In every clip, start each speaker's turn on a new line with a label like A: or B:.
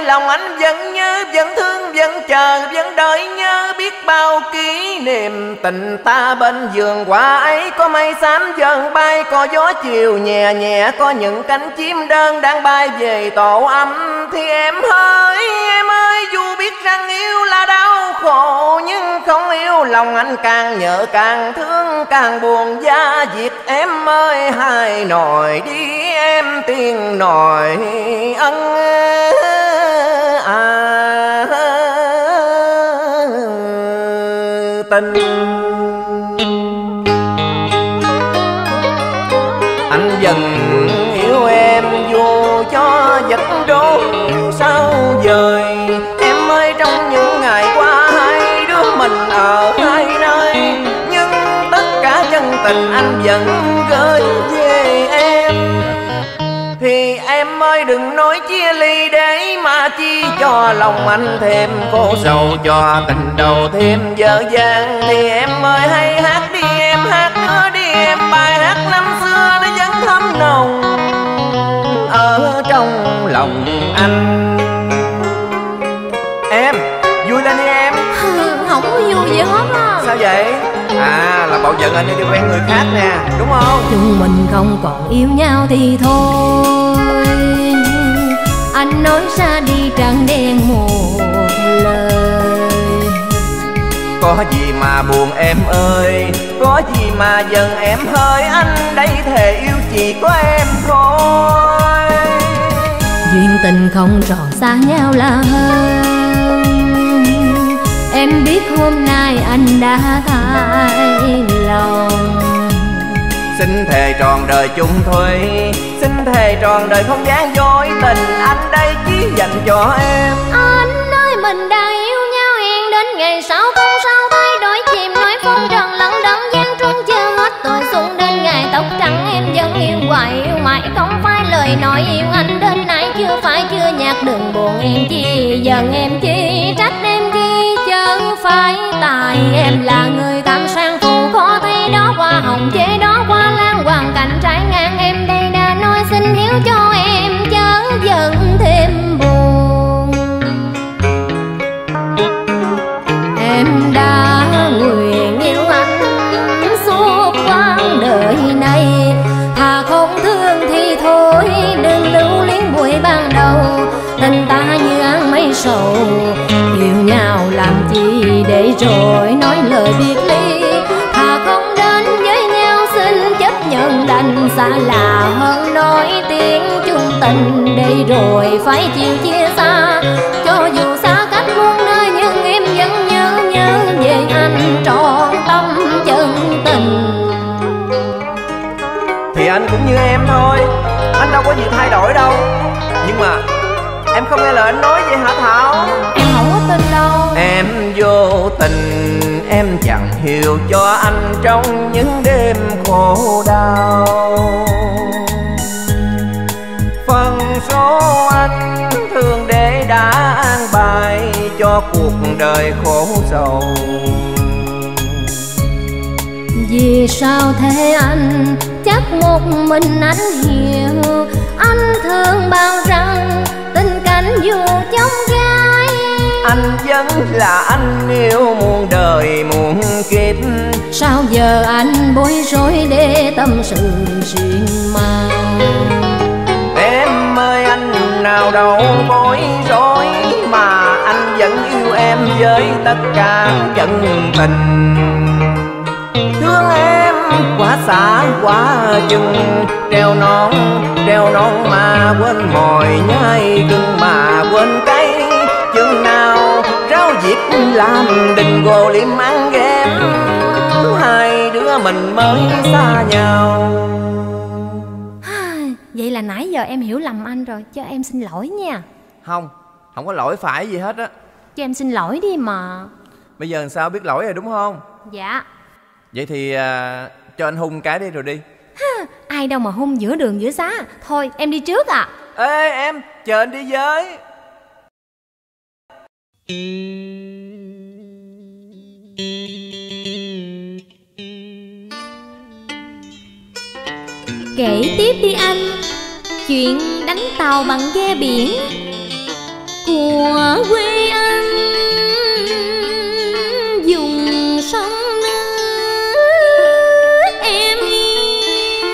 A: lòng anh vẫn nhớ, vẫn thương, vẫn chờ, vẫn đợi nhớ. Biết bao kỷ niệm tình ta bên vườn hoa ấy. Có mây xám dần bay, có gió chiều nhẹ nhẹ, có những cánh chim đơn đang bay về tổ ấm. Thì em ơi dù biết rằng yêu là đau khổ, nhưng không yêu lòng anh càng nhớ càng thương, càng buồn da diệt. Em ơi hai nồi đi em tiền nồi ân tình. Anh dần yêu em dù cho vật đố sao dời. Em ơi trong những ngày qua hai đứa mình ở hai nơi, nhưng tất cả chân tình anh vẫn gửi về em. Thì em ơi đừng nói chia ly để mà chi cho lòng anh thêm khổ sầu, cho tình đầu thêm dở dang. Thì em ơi hãy hát đi em, hát nữa đi em, bài hát năm xưa nó vẫn thấm nồng ở trong lòng anh. Em vui lên đi em.
B: Không có vui gì hết á.
A: Sao vậy? À là bộ giận anh đi quen người khác nè, đúng không?
B: Chúng mình không còn yêu nhau thì thôi, anh nói ra đi trắng đen một lời.
A: Có gì mà buồn em ơi, có gì mà giận em hơi. Anh đây thề yêu chỉ có em thôi.
B: Duyên tình không tròn xa nhau là hơn. Em biết hôm nay anh đã thay lòng.
A: Xin thề tròn đời chung thủy, xin thề tròn đời không gian dối tình. Anh đây chỉ dành cho em.
B: Anh ơi mình đã yêu nhau, hẹn đến ngày sau không sao thay đổi. Chìm nói phong trần lẫn đẫn gian trung chưa hết tuổi xuân. Đến ngày tóc trắng em vẫn yêu hoài, yêu mãi không phải lời nói yêu anh. Đến nay chưa phải chưa nhạt, đừng buồn em chi giận em chi trách em chi. Chẳng phải tại em là người tam sang phụ khó thấy đó qua hồng chế đó qua lan hoàn cảnh trái ngang. Em đây đã nói xin hiểu cho em chớ giận thêm buồn. Em đã nguyện yêu anh suốt quãng đời này. Thà không thương thì thôi đừng lưu luyến buổi ban đầu. Tình ta như áng mây sầu, yêu nhau làm chi để rồi nói lời biệt ly. Thà không đến với nhau xin chấp nhận đành xa là hơn nói tiếng chung tình. Để rồi phải chịu chia xa, cho dù xa cách muôn nơi nhưng em vẫn nhớ về anh trọn tâm chân tình.
A: Thì anh cũng như em thôi, anh đâu có gì thay đổi đâu. Nhưng mà em không nghe lời anh nói vậy hả Thảo?
B: Em không có tin đâu.
A: Em vô tình, em chẳng hiểu cho anh trong những đêm khổ đau. Phần số anh thường để đã an bài cho cuộc đời khổ sầu.
B: Vì sao thế anh, chắc một mình anh hiểu. Anh thương bao rằng tình cảnh dù trong gai.
A: Anh vẫn là anh yêu muôn đời muôn kiếp.
B: Sao giờ anh bối rối để tâm sự chuyện mà.
A: Em ơi anh nào đâu bối rối, mà anh vẫn yêu em với tất cả chân tình. Thương em quá xa quá chừng, treo non mà quên mồi nhai gừng mà quên cây. Chừng nào rau diếp làm đình gồ liêm ăn ghém, hai đứa mình mới xa nhau.
B: Vậy là nãy giờ em hiểu lầm anh rồi, cho em xin lỗi nha.
A: Không có lỗi phải gì hết á.
B: Cho em xin lỗi đi mà.
A: Bây giờ làm sao biết lỗi rồi đúng không?
B: Dạ.
A: Vậy thì cho anh hung cái đi rồi đi.
B: Ai đâu mà hung giữa đường giữa xá. Thôi em đi trước à.
A: Ê em, chờ anh đi với.
B: Kể tiếp đi anh. Chuyện đánh tàu bằng ghe biển. của quê anh dùng sông nước em yêu.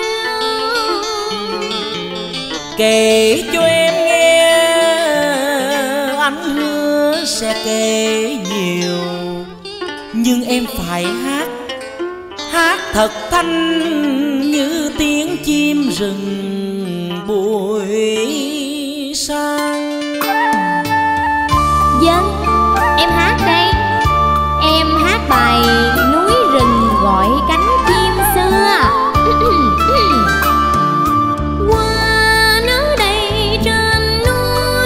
C: Kể cho em nghe, anh hứa sẽ kể nhiều, nhưng em phải hát thật thanh như tiếng chim rừng buổi sáng.
B: Vâng, em hát đây. Em hát bài núi rừng gọi cánh chim xưa. Qua nơi đây trên núi,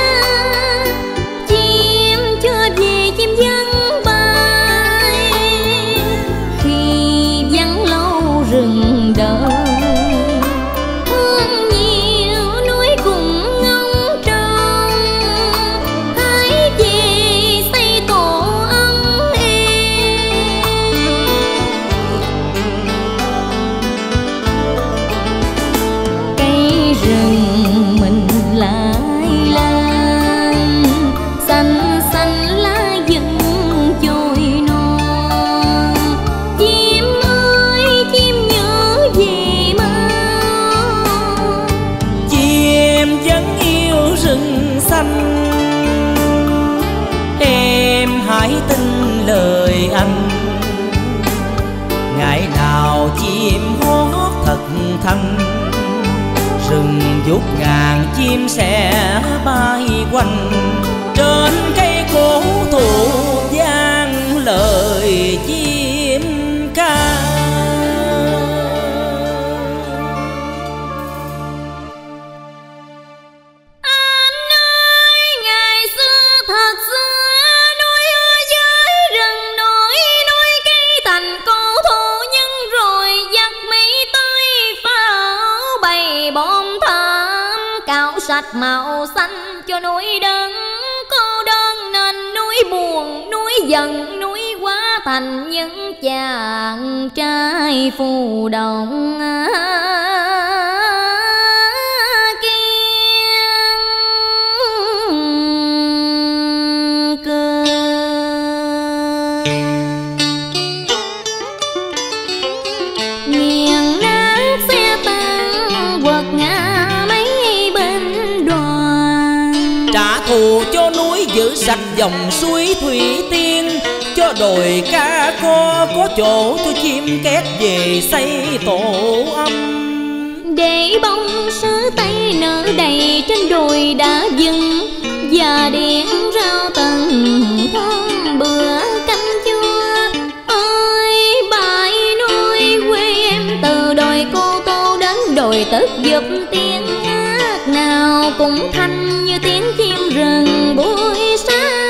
B: chim chưa về chim vẫn bay. Khi vắng lâu rừng đợi, thương nhiều núi cùng ngóng trông. Hãy về xây tổ ấm êm. Cây rừng mình lại lan, xanh xanh lá vừng trôi non. Chim ơi chim nhớ về mau.
C: Chim vẫn yêu rừng xanh, em hãy tin lời anh. Ngày nào chim hót thật thanh, rừng vút ngàn chim sẽ bay quanh. Trên cây cổ thụ vang lời chim ca.
B: Anh ơi ngày xưa thật xưa, núi dưới rừng nổi núi cây thành cổ thụ. Nhưng rồi giặc Mỹ tới pháo bày bom thảm, cạo sạch màu xanh cho núi đơn cô đơn. Nên núi buồn núi giận núi hóa thành những chàng trai phù đồng kiên cường. Nghiền nát xe tăng quật ngã mấy binh đoàn.
C: Trả thù cho núi giữ sạch dòng suối thủy tiên, cho đồi ca có chỗ cho chim két về xây tổ ấm.
B: Để bông sứ tây nở đầy trên đồi đá vừng, và điện rau tầng thơm bữa canh chua. Ơi bãi núi quê em, từ đồi Cô Tô đến đồi Tất Giúp, tiếng hát nào cũng thanh như tiếng chim rừng buổi sáng.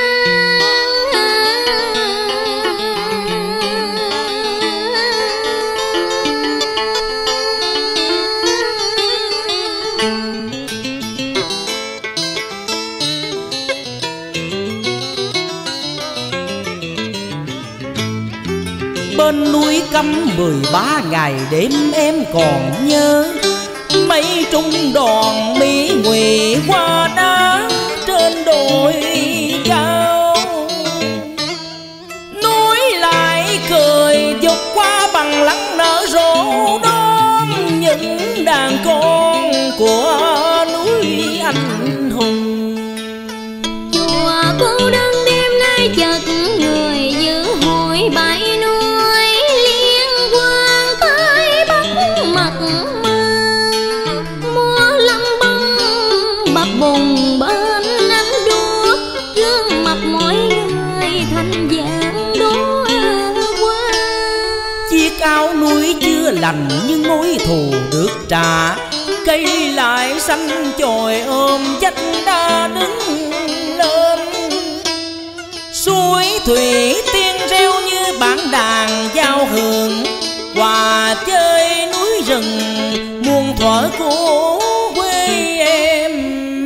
C: Bên núi cấm 13 ngày đêm em còn nhớ. Mấy trung đoàn Mỹ ngụy qua đá trên đồi cao. Núi lại cười vụt qua bằng lăng nở rộ, đón những đàn con của núi anh hùng.
B: Chùa Cô Đơn đêm nay chợt người giữ hội bãi núi, liên quan tới Bắc mặt mưa. Múa lâm bông bập bùng bên ánh đuốc, gương mặt mỗi người thành dạng đố qua.
C: Chiếc áo núi chưa lành nhưng mối thù được trả. Cây lại xanh chồi ôm vách đá đứng lên. Suối thủy tiên reo như bản đàn giao hưởng, hòa chơi núi rừng muôn thuở của quê em.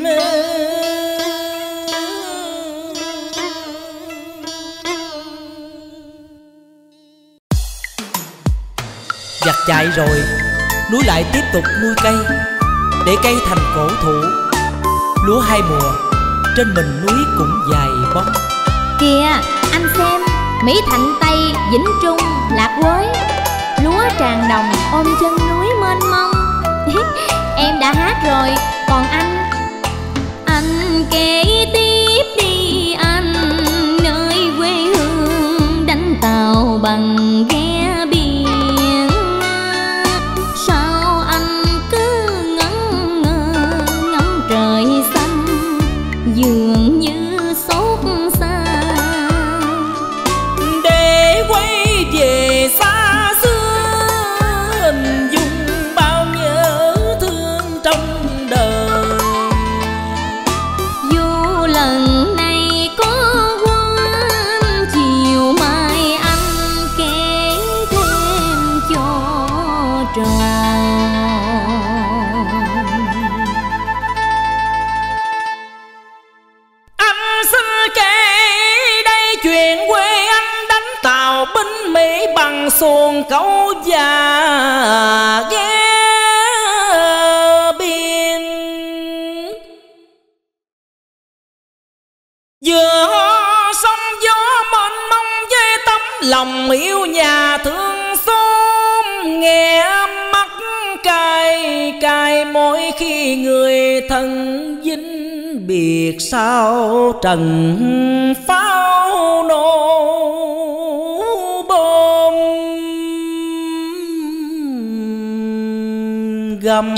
C: Giặc chạy rồi, núi lại tiếp tục nuôi cây, để cây thành cổ thụ. Lúa hai mùa trên mình núi cũng dài bóng.
B: Kìa anh xem, Mỹ Thạnh Tây, Vĩnh Trung, Lạc Quới, lúa tràn đồng ôm chân núi mênh mông. Em đã hát rồi, còn anh kể tiếp đi anh, nơi quê hương đánh tàu bằng ghe biển. Sao anh cứ ngẩn ngơ ngắm trời xanh dường như xót xa,
C: để quay về xa xưa hình dung bao nhớ thương trong đời.
B: dù lần này có quên chiều mai anh kể thêm cho tròn.
C: Anh xin kể đây chuyện quê anh đánh tàu binh Mỹ bằng xuồng câu và ghe biên. Vừa sóng gió mênh mông với tấm lòng yêu nhà thương xóm, nghe mắt cay cay mỗi khi người thân vinh biệt sao trần pháo nổ bom gầm.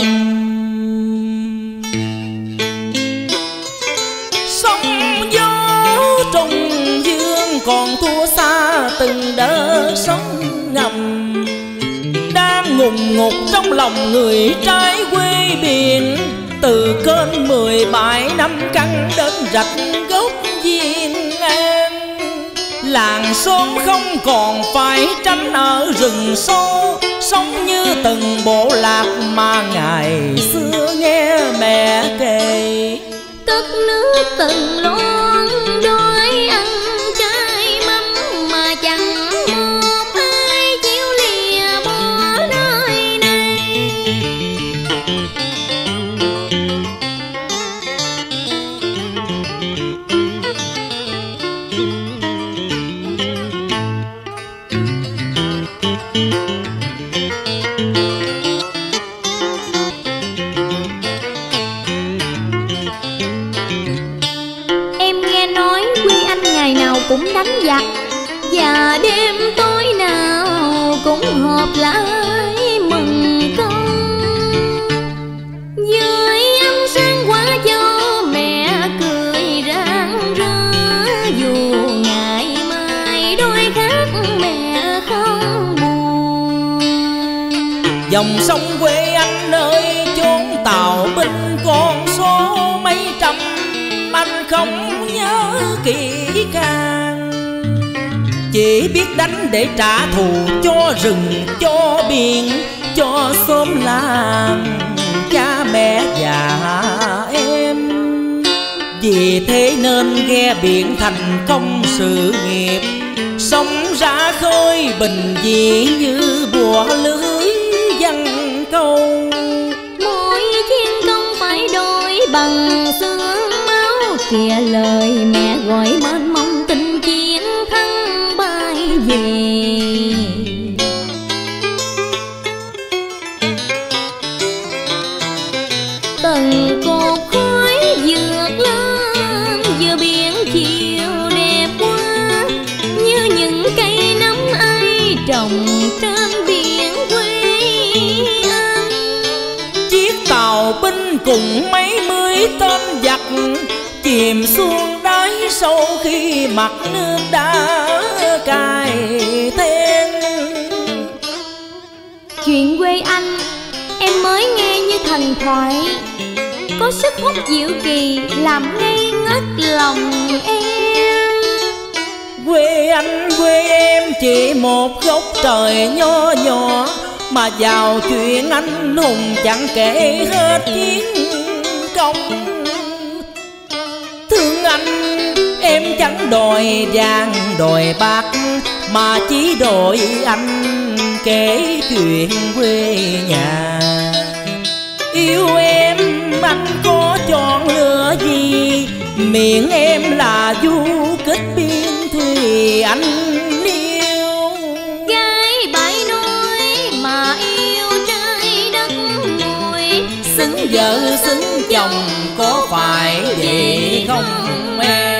C: Sóng gió trong dương còn thua xa từng đợt sóng ngầm, đang ngùng ngục trong lòng người trai quê biển. Từ kênh 17 năm căng đến rạch gốc Viên An, làng xóm không còn phải tránh ở rừng sâu, sống như từng bộ lạc mà ngày xưa nghe mẹ kể.
B: Cất nước từng lon đói ăn trái mắm mà chẳng một ai chịu lìa bỏ nơi này. Em nghe nói quê anh ngày nào cũng đánh giặc, và đêm tối nào cũng họp lại mừng công. Dưới ánh sáng quá cho mẹ cười rạng rỡ, dù ngày mai đôi khác mẹ không buồn.
C: Dòng sông quê anh nơi chốn tàu binh con số mấy trăm, anh không nhớ kỹ càng. Chỉ biết đánh để trả thù cho rừng, cho biển, cho xóm làng, cha mẹ và em. Vì thế nên ghe biển thành công sự nghiệp, sống ra khơi bình dị như bùa lưới văn câu.
B: Mỗi chiến công phải đổi bằng xương máu, kìa lời mẹ gọi mênh mông tình chiến thắng bay về. Từng cột khói vượt lên giữa biển chiều đẹp quá, như những cây nấm ai trồng trên biển quê anh.
C: Chiếc tàu binh cùng mấy mươi tên giặc chìm xuống đáy sâu khi mặt nước đã cay then.
B: Chuyện quê anh em mới nghe như thần thoại, có sức hút diệu kỳ làm ngây ngất lòng em.
C: Quê anh quê em chỉ một góc trời nho nhỏ, mà vào chuyện anh hùng chẳng kể hết chiến công. Thương anh em chẳng đòi vàng đòi bạc, mà chỉ đòi anh kể chuyện quê nhà. Yêu em anh có chọn lựa gì, miệng em là du kích biên thùy anh yêu.
B: Gái bãi nói mà yêu trái đất mùi,
C: Xứng vợ xứng chồng có phải vậy không em?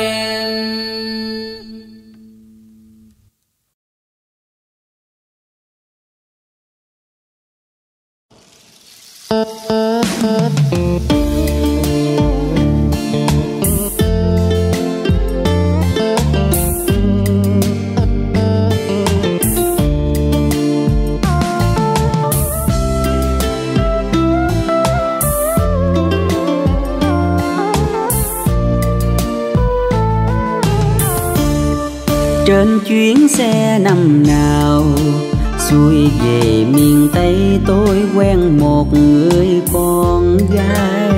D: Trên chuyến xe năm nào xuôi về miền Tây, tôi quen một người con gái.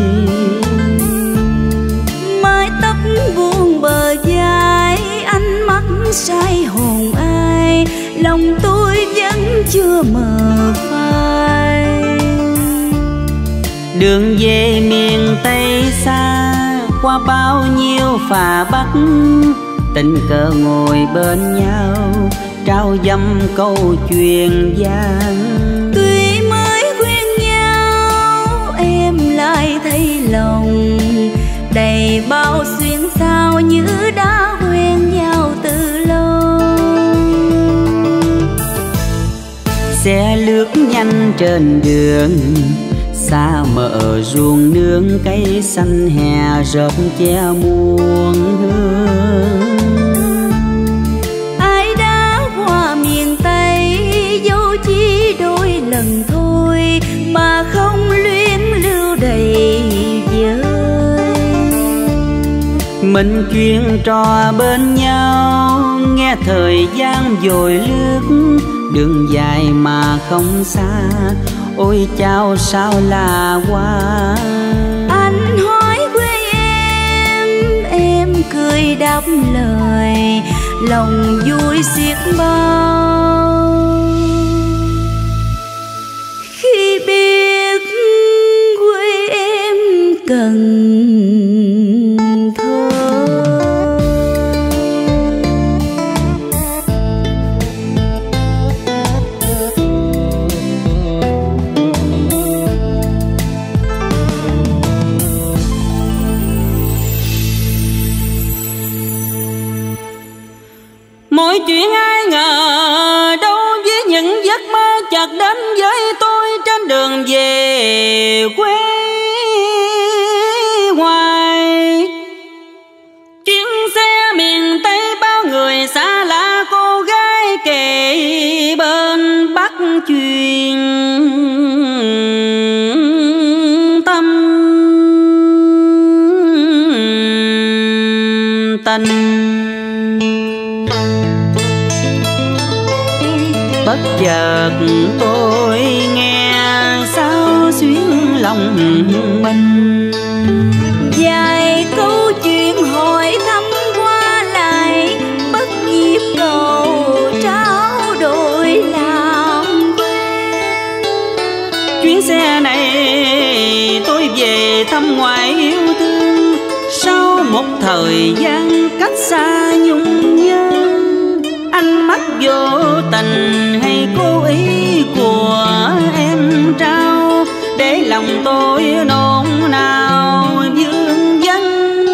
E: Mái tóc buông bờ vai, ánh mắt say hồn ai, lòng tôi vẫn chưa mờ phai.
D: Đường về miền Tây xa, qua bao nhiêu phà bắc, tình cờ ngồi bên nhau trao dăm câu chuyện gian.
E: Tuy mới quen nhau em lại thấy lòng đầy bao xuyên sao, như đã quen nhau từ lâu.
D: Xe lướt nhanh trên đường, xa mờ ruộng nương cây xanh hè rợp che muôn hương.
E: Ai đã qua miền Tây dẫu chỉ đôi lần thôi, mà không luyến lưu đầy vơi.
D: Mình chuyện trò bên nhau, nghe thời gian dội lướt, đường dài mà không xa, ôi chao sao là qua.
E: Anh hỏi quê em cười đáp lời, lòng vui xiết bao khi biết quê em Cần Thơ.
D: Mọi chuyện ai ngờ đâu, với những giấc mơ chợt đến với tôi trên đường về quê ngoài. Chuyến xe miền Tây bao người xa lạ, cô gái kề bên bắt chuyện tâm tình. Bất chợt tôi nghe sao xuyến lòng mình,
E: Vài câu chuyện hỏi thăm qua lại, bất nhịp cầu trao đổi làm quen.
D: chuyến xe này tôi về thăm ngoại yêu thương, sau một thời gian cách xa nhung nhớ. Ánh mắt vô tình hay cố ý của em trao, để lòng tôi nôn nao vương vấn.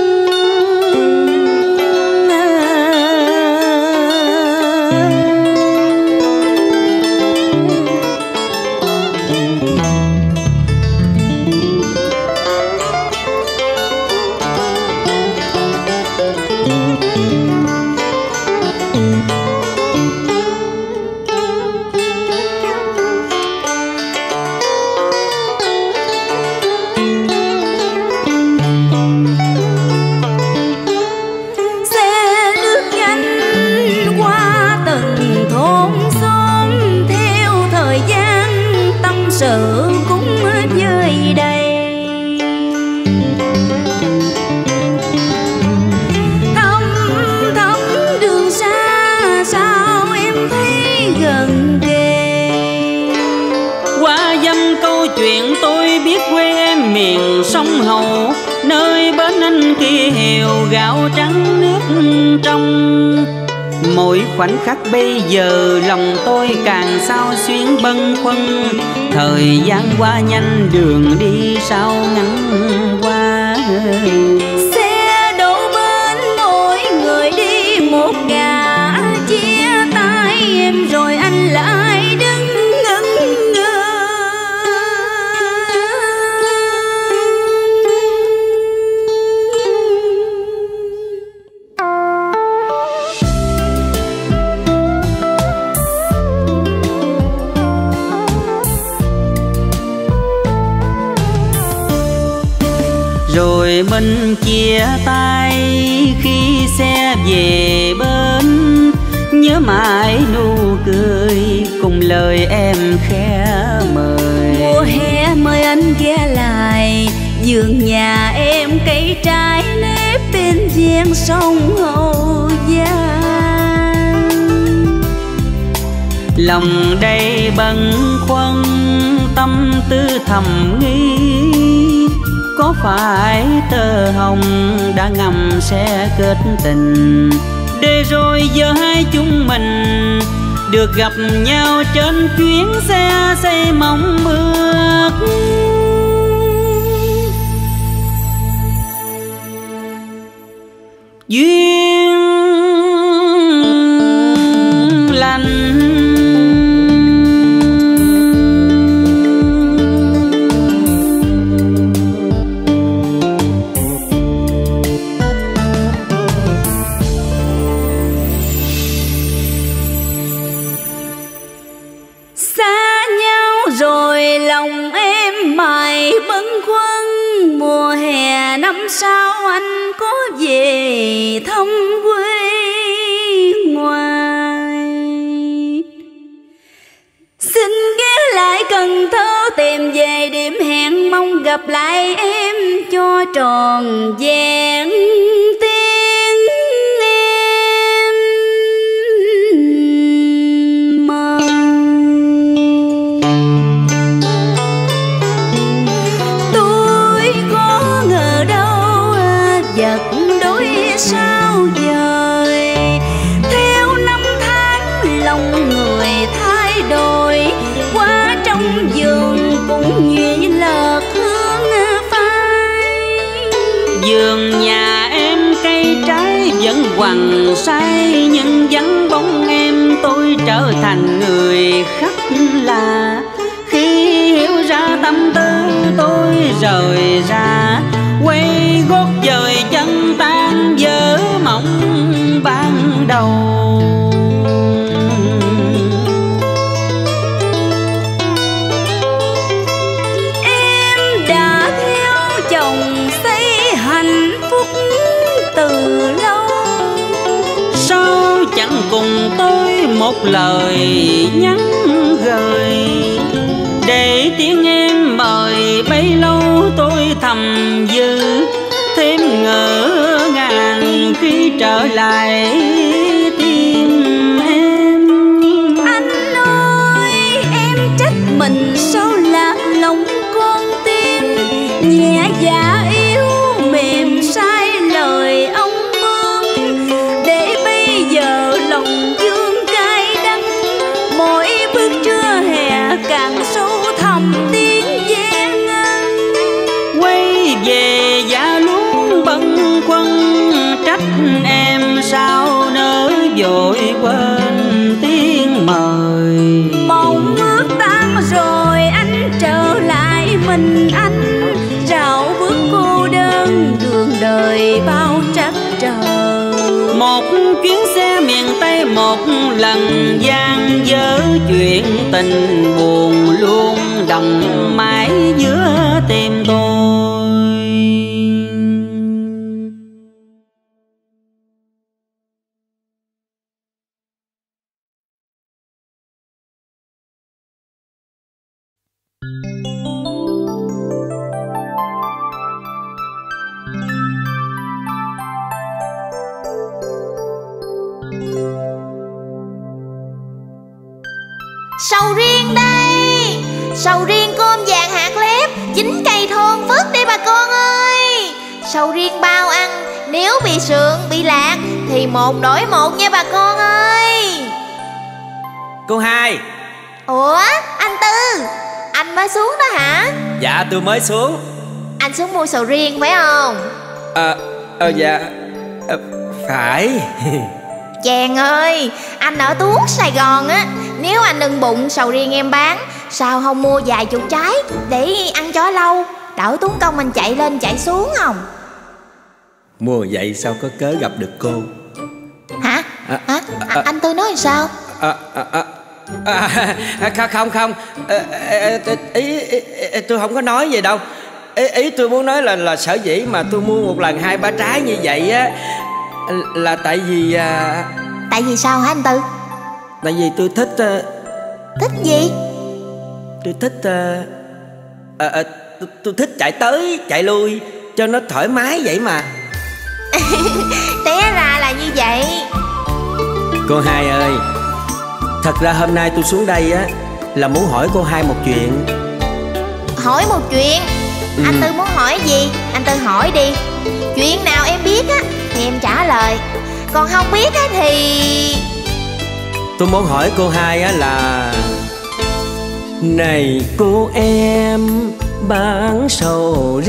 E: sự cũng vơi đầy. Thăm thăm đường xa sao em thấy gần kề.
D: Qua dăm câu chuyện tôi biết quê em miền sông Hậu, nơi bên anh kia hều gạo trắng nước trong. Mỗi khoảnh khắc bây giờ lòng tôi càng xao xuyến bâng khuâng. Thời gian qua nhanh đường đi sao ngắn qua.
E: Xe đổ bên mỗi người đi một ngả, chia tay em rồi anh lại đứng ngẩn ngơ.
D: Rồi mình chia tay khi xe về bến. Nhớ mãi nụ cười cùng lời em khẽ mời.
E: Mùa hè mời anh ghé lại vườn nhà em, cây trái nếp bên ven sông Hậu Giang.
D: Lòng đầy bâng khuâng tâm tư thầm nghĩ, có phải tơ hồng đã ngầm sẽ kết tình. Để rồi giờ hai chúng mình được gặp nhau trên chuyến xe xây mong ước. Duyên lành
E: lòng em mãi bâng khuâng. Mùa hè năm sau anh có về thăm quê ngoài. Xin ghé lại Cần Thơ tìm về điểm hẹn, mong gặp lại em cho tròn vẹn tiếng em mơ. Vật đôi sao dời theo năm tháng, lòng người thay đổi. Qua trong vườn cũng nhụy lợt hương phai.
D: Vườn nhà em cây trái vẫn quằn say, nhưng vắng bóng em tôi trở thành người khách lạ. Khi hiểu ra tâm tư tôi rời ra, quay gót dời chân tan vỡ mộng ban đầu.
E: Em đã theo chồng xây hạnh phúc từ lâu,
D: sao chẳng cùng tôi một lời nhắn gửi. Để tiếng em mời bấy lâu tôi thầm dư, thêm ngỡ ngàng khi trở lại tim em.
E: Anh ơi em trách mình sao lạc lòng con tim, nhẹ dạ yêu mềm sai lời ông bướm. Để bây giờ lòng dương cay đắng, mỗi bước trưa hè càng sâu thẳm tiếng gian ngân.
D: Quay về giá luôn bâng khuâng, trách em sao nỡ vội quên tiếng mời.
E: Mộng ước tan rồi anh trở lại mình anh, rào bước cô đơn đường đời bao trắc trở.
D: Một chuyến xe miền Tây một lần gian dở, chuyện tình buồn luôn đọng mãi giữa tim tôi.
B: Sầu riêng đây, sầu riêng cơm vàng hạt lép, chín cây thôn vớt đi bà con ơi. Sầu riêng bao ăn, nếu bị sượng, bị lạc thì 1 đổi 1 nha bà con ơi.
C: Cô Hai.
B: Ủa anh Tư, anh mới xuống đó hả?
C: Dạ tôi mới xuống.
B: Anh xuống mua sầu riêng phải không?
C: Dạ phải.
B: Chàng ơi, anh ở Tuốt Sài Gòn á, nếu anh ưng bụng sầu riêng em bán, sao không mua vài chục trái để ăn cho lâu, đỡ tốn công mình chạy lên chạy xuống không?
C: Mua vậy sao có cớ gặp được cô?
B: Hả? Anh Tư nói sao?
C: Không. Ý tôi không có nói gì đâu. Ý tôi muốn nói là sở dĩ mà tôi mua một lần 2-3 trái như vậy á là tại vì
B: Tại vì sao hả anh Tư?
C: tại vì tôi thích
B: Thích gì?
C: tôi thích tôi thích chạy tới chạy lui cho nó thoải mái vậy mà.
B: Té ra là như vậy.
C: Cô Hai ơi, thật ra hôm nay tôi xuống đây á là muốn hỏi cô Hai một chuyện.
B: Hỏi một chuyện? Anh Tư muốn hỏi gì? Anh Tư hỏi đi. Chuyện nào em biết á thì em trả lời, còn không biết á thì...
C: Tôi muốn hỏi cô Hai á là: này cô em bán sầu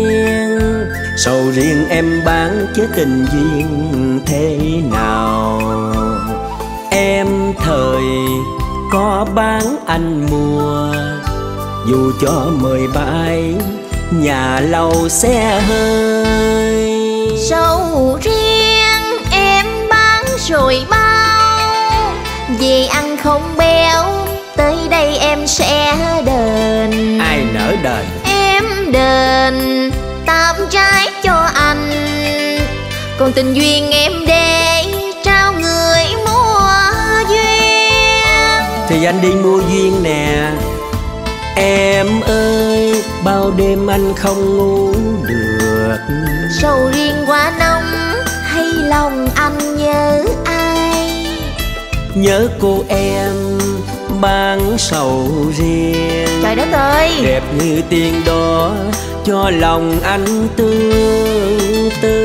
C: riêng em bán chứ tình duyên thế nào? Em thời có bán anh mua, dù cho 17 nhà lâu xe hơi.
B: Sầu riêng em bán rồi bao, vì ăn không béo, tới đây em sẽ đền.
C: Ai nỡ đền?
B: Em đền 8 trái cho anh, còn tình duyên em để trao người mua duyên.
C: Thì anh đi mua duyên nè. Em ơi, bao đêm anh không ngủ được.
B: Sầu riêng quá nóng, hay lòng anh nhớ ai?
C: Nhớ cô em bán sầu riêng.
B: Trời đất ơi,
C: đẹp như tiên đó cho lòng anh tương tư.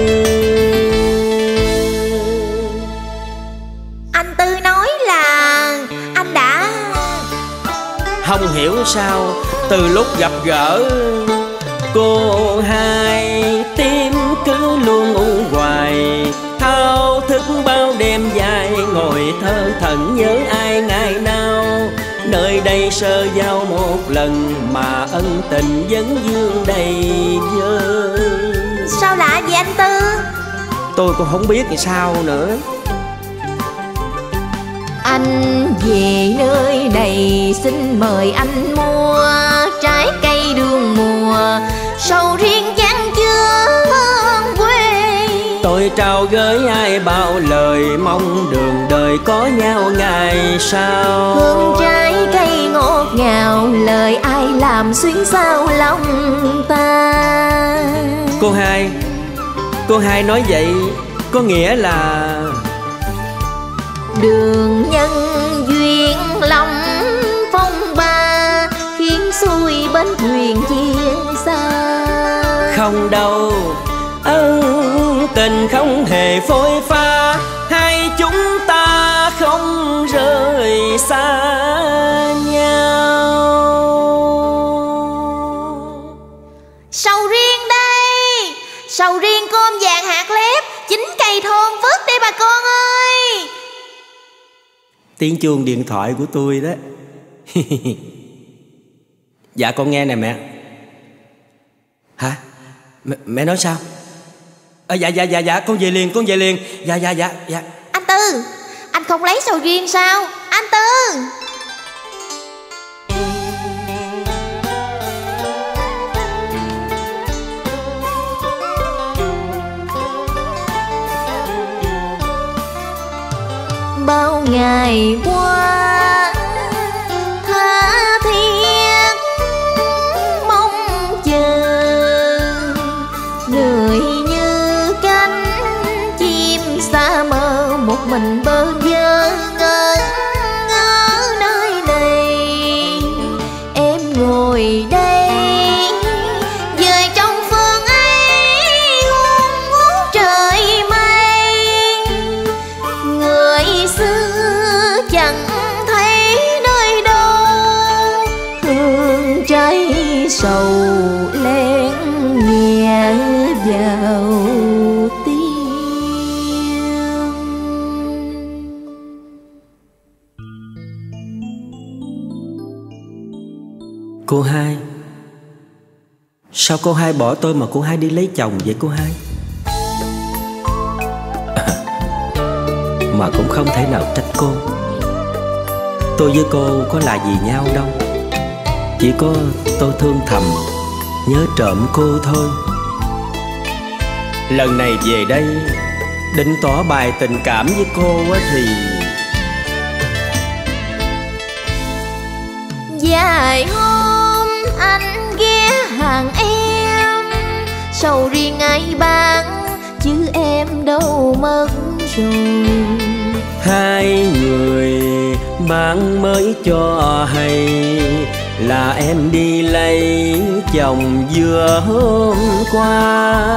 B: anh Tư nói là anh đã...
C: Không hiểu sao từ lúc gặp gỡ cô Hai, tim cứ luôn u hoài, thao thức bao đêm dài, ngồi thơ thẩn nhớ ai ngày nào. Nơi đây sơ giao một lần mà ân tình vẫn vương đầy vơi.
B: Sao lạ vậy anh Tư?
C: Tôi cũng không biết thì sao nữa.
B: Anh về nơi này xin mời anh mua trái cây đường mùa, sầu riêng chan chứa hương quê.
C: Tôi trao gửi ai bao lời, mong đường đời có nhau ngày sau.
B: Hương trái cây ngọt ngào, lời ai làm xuyên sao lòng ta.
C: Cô Hai nói vậy có nghĩa là
B: đường nhân duyên lòng phong ba, khiến xuôi bên thuyền chia xa.
C: không đâu, ân tình không hề phôi pha, hai chúng ta không rời xa nhau.
B: Sầu riêng đây, sầu riêng cơm vàng hạt lép, 9 cây thôn phước đây bà con ơi.
C: Tiếng chuông điện thoại của tôi đó. Dạ con nghe nè mẹ. Hả? Mẹ nói sao? Dạ con về liền, con về liền. Dạ.
B: Anh Tư, anh không lấy sầu riêng sao? Anh Tư. Bao ngày qua tha thiết mong chờ, người như cánh chim xa mơ một mình bơ vơ ngỡ ngỡ nơi này. Em ngồi đây dời trong phương ấy
D: Cô Hai, sao cô Hai bỏ tôi mà cô Hai đi lấy chồng vậy cô Hai? Mà cũng không thể nào trách cô. Tôi với cô có là gì nhau đâu. Chỉ có tôi thương thầm, nhớ trộm cô thôi. Lần này về đây định tỏ bài tình cảm với cô thì
B: vài hôm anh ghé hàng em, sầu riêng ai bán chứ em đâu mất rồi.
D: hai người bạn mới cho hay là em đi lấy chồng vừa hôm qua.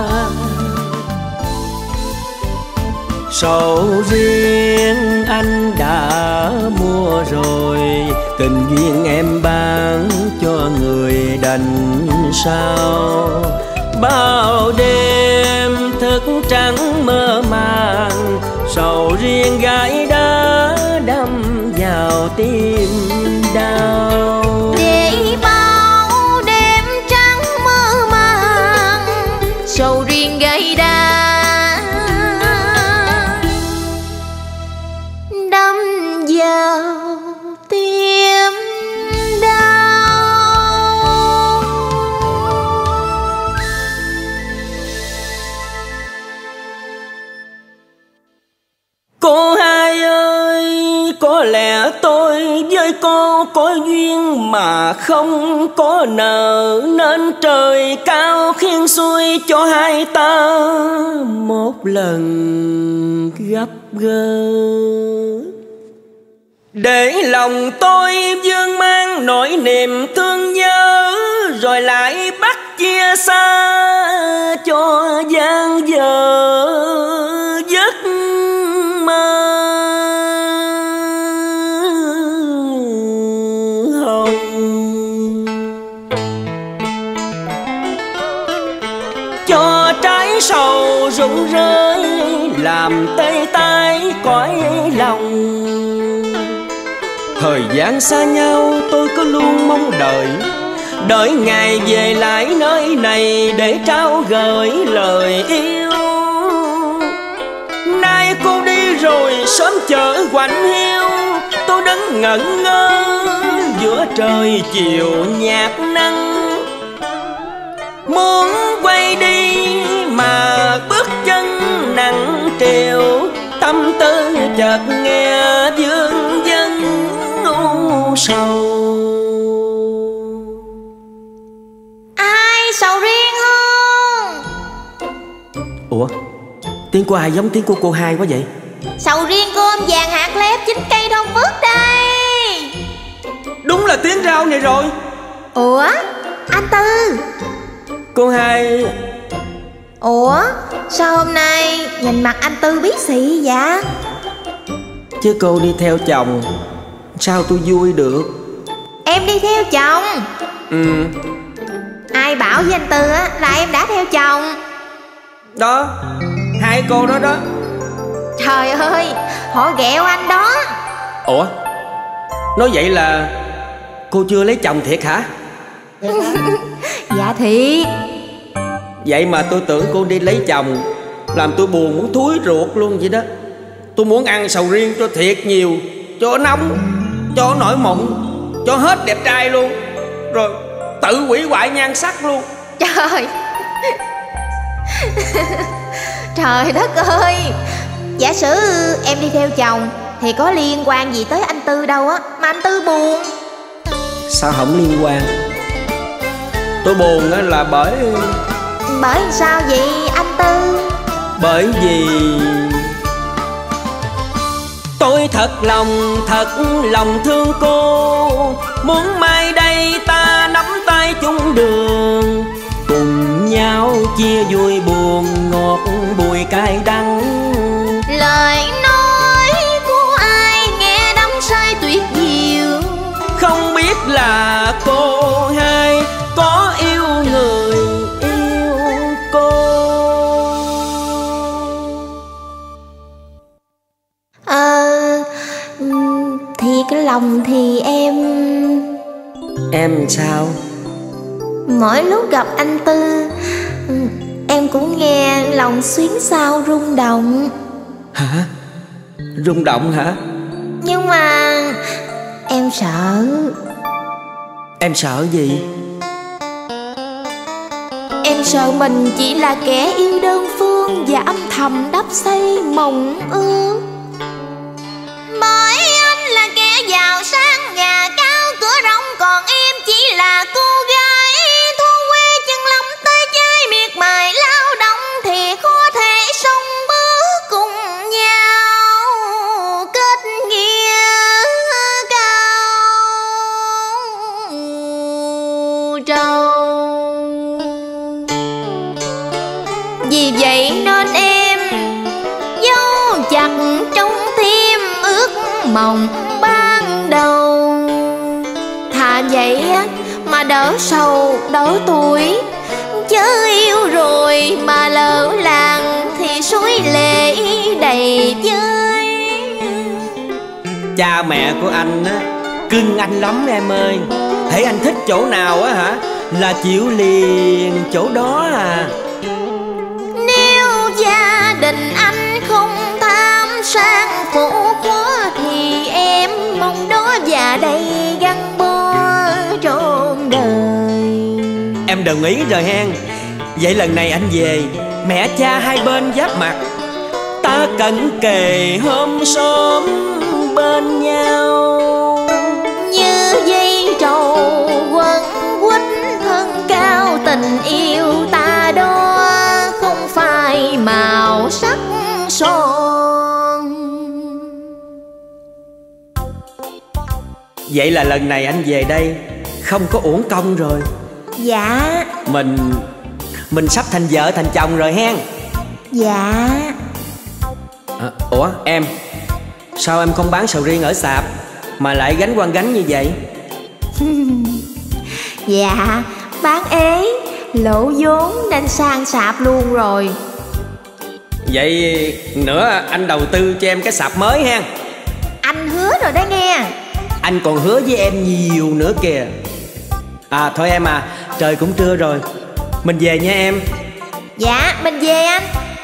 D: Sầu riêng anh đã mua rồi, tình duyên em bán cho người đành sao. Bao đêm thức trắng mơ màng, sầu riêng gái đã đâm vào tim đau.
B: Để bao đêm trắng mơ màng, sầu riêng gái đã đâm vào tim đau.
D: Cô Hai ơi, có lẽ tôi với cô có duyên mà không có nợ, nên trời cao khiến xui cho hai ta một lần gặp gỡ. Để lòng tôi vương mang nỗi niềm thương nhớ, rồi lại bắt chia xa cho gian dở giấc mơ hồng. Cho trái sầu rụng rơi làm tê tái cõi lòng. Thời gian xa nhau tôi cứ luôn mong đợi, đợi ngày về lại nơi này để trao gửi lời yêu. Nay cô đi rồi sớm chở quạnh hiu, tôi đứng ngẩn ngơ giữa trời chiều nhạt nắng. Muốn quay đi mà bước chân nặng trĩu, tâm tư chợt nghe vương vấn u sầu.
B: Ai sầu riêng không?
D: Ủa, tiếng của ai giống tiếng của cô Hai quá vậy?
B: Sầu riêng cô ôm vàng hạt lép 9 cây thông phước đây.
D: Đúng là tiếng rau này rồi.
B: Ủa, anh Tư.
D: Cô Hai.
B: Ủa, sao hôm nay nhìn mặt anh Tư bí xị vậy?
D: Chứ cô đi theo chồng, sao tôi vui được?
B: Em đi theo chồng? Ai bảo với anh Tư á là em đã theo chồng?
D: Đó, hai cô đó đó.
B: Trời ơi, họ ghẹo anh đó.
D: Ủa, nói vậy là cô chưa lấy chồng thiệt hả?
B: Dạ thiệt.
D: Vậy mà tôi tưởng cô đi lấy chồng, làm tôi buồn muốn thúi ruột luôn vậy đó. Tôi muốn ăn sầu riêng cho thiệt nhiều, cho nóng, cho nổi mụn, cho hết đẹp trai luôn, rồi tự hủy hoại nhan sắc luôn.
B: Trời. Trời đất ơi. Giả sử em đi theo chồng thì có liên quan gì tới anh Tư đâu á, mà anh Tư buồn.
D: Sao không liên quan? Tôi buồn á là bởi
B: sao vậy anh Tư?
D: Bởi vì tôi thật lòng thương cô, muốn mai đây ta nắm tay chung đường, cùng nhau chia vui buồn ngọt bùi cay đắng.
B: Lời nói của ai nghe đắm say tuyệt diệu,
D: không biết là cô Hai có yêu người yêu cô.
B: Thì cái lòng thì em
D: sao?
B: Mỗi lúc gặp anh Tư, em cũng nghe lòng xuyến xao rung động.
D: Hả? Rung động hả?
B: Nhưng mà em sợ.
D: Em sợ gì?
B: Em sợ mình chỉ là kẻ yêu đơn phương và âm thầm đắp xây mộng ước. Bởi anh là kẻ giàu sang nhà cao cửa rộng, còn em chỉ là cô gái thôn quê chân lắm tới chơi miệt mài lao động, thì khó thể sống bước cùng nhau kết nghĩa cao trầu. Vì vậy nên em dấu chặt trong tim ước mộng ban đầu. Thà vậy mà đỡ sầu đỡ tuổi, chớ yêu rồi mà lỡ làng thì suối lệ đầy vơi.
D: Cha mẹ của anh á cưng anh lắm em ơi. Hễ anh thích chỗ nào á hả là chịu liền chỗ đó à.
B: Nếu gia đình anh không tham sang phú khó thì em mong đó và đây gắn bó trọn đời.
D: Em đồng ý rồi hen. Vậy lần này anh về, mẹ cha hai bên giáp mặt, ta cận kề hôm xóm bên nhau.
B: Như dây trầu quấn quýt thân cao, tình yêu ta đó không phải màu sắc son.
D: Vậy là lần này anh về đây không có uổng công rồi.
B: Dạ.
D: Mình sắp thành vợ thành chồng rồi hen.
B: Dạ.
D: Ủa em, sao em không bán sầu riêng ở sạp mà lại gánh quăng gánh như vậy?
B: Dạ, bán ế, lỗ vốn nên sang sạp luôn rồi.
D: Vậy nữa anh đầu tư cho em cái sạp mới hen.
B: Anh hứa rồi đó nghe.
D: Anh còn hứa với em nhiều nữa kìa. Thôi em à, trời cũng trưa rồi, mình về nha em.
B: Dạ, mình về anh.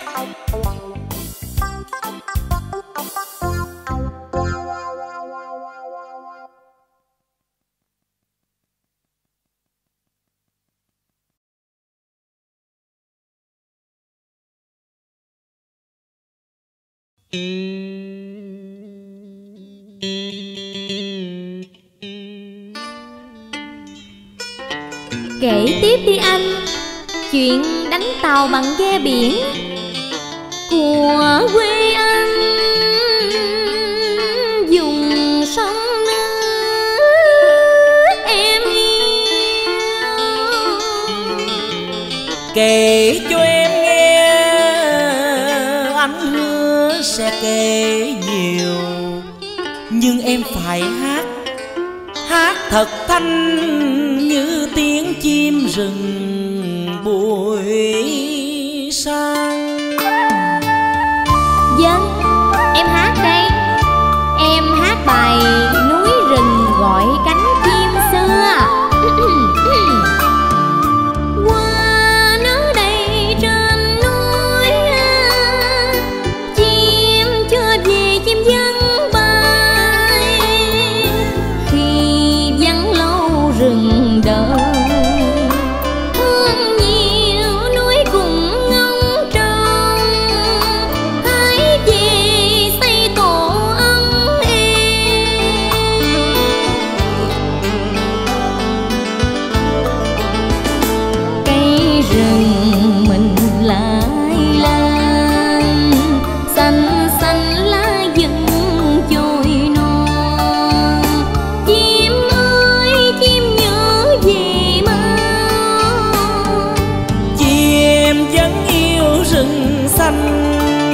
B: Kể tiếp đi anh, chuyện đánh tàu bằng ghe biển của quê anh dùng sông nước em yêu.
C: Kể cho em nghe, anh hứa sẽ kể nhiều, nhưng em phải hát thật thanh như tiếng chim rừng buổi sáng.
B: Vâng, em hát đây. Em hát bài núi rừng gọi cánh chim xưa. Qua nắng đầy trên núi, chim chưa về chim vắng bay. Khi vắng lâu rừng đợi, thương nhiều núi cùng ngóng trông. Hãy về xây tổ ấm êm. Cây rừng mình lại lan, xanh xanh lá vừng trôi non. Chim ơi chim nhớ về mau.
C: Chim vẫn yêu rừng xanh,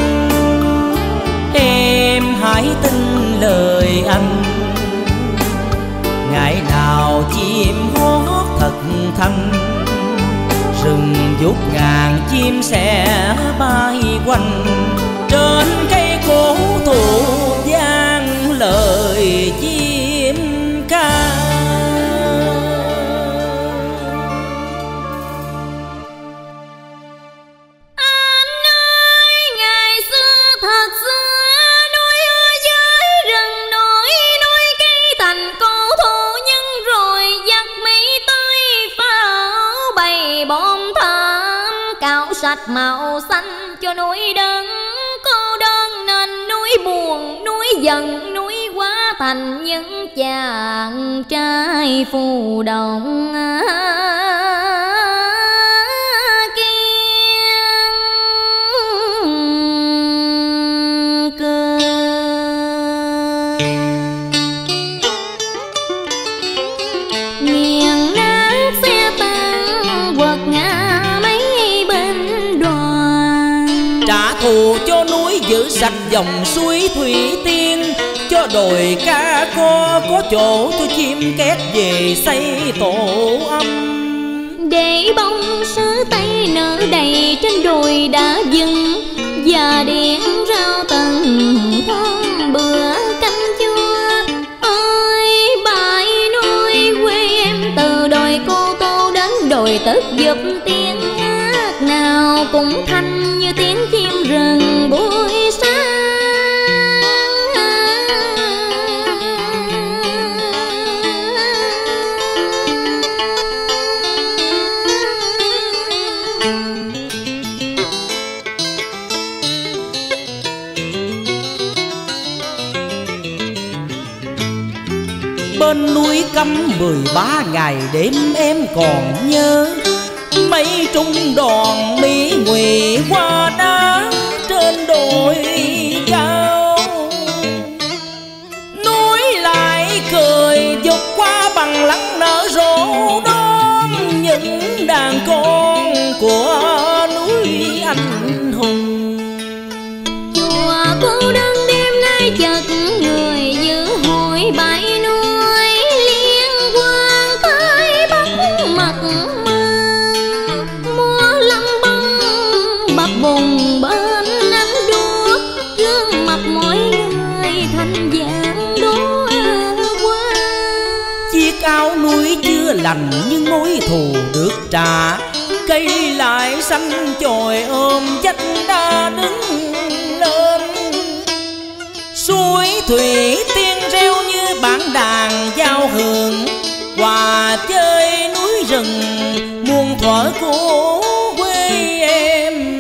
C: em hãy tin lời anh. Ngày nào chim hót thật thanh, rừng vút ngàn chim sẽ bay quanh. Trên cây cổ thụ vang lời chim ca.
B: sạch màu xanh cho núi đơn cô đơn, nên núi buồn, núi giận, núi quá thành những chàng trai phù đồng
C: cho núi giữ sạch dòng suối thủy tiên, cho đồi ca có chỗ cho chim két về xây tổ ấm.
B: Để bông sứ tây nở đầy trên đồi đã dừng, và điện rau tầng thơm bữa canh chua. Ơi bãi núi quê em, từ đồi Cô Tô đến đồi Tức Giụp, tiếng hát nào cũng thanh như tiếng chim rừng buổi sáng.
C: Bên núi cấm 13 ngày đêm em còn nhớ, mấy trung đoàn Mỹ Ngụy qua đá trên đồi cao. Núi lại cười vụt qua bằng lăng nở rộ, đón những đàn con của núi anh hùng.
B: Chùa Cô Đơn đêm nay chợt người giữ hội bãi núi, liên quan tới Bắc mặt bùng bên ánh đuốc, gương mặt mỗi người thành dạng đóa hoa.
C: Chiếc áo núi chưa lành nhưng mối thù được trả, cây lại xanh chồi ôm vách đá đứng lên. Suối thủy tiên reo như bản đàn giao hưởng, hòa chơi núi rừng muôn thuở của quê em.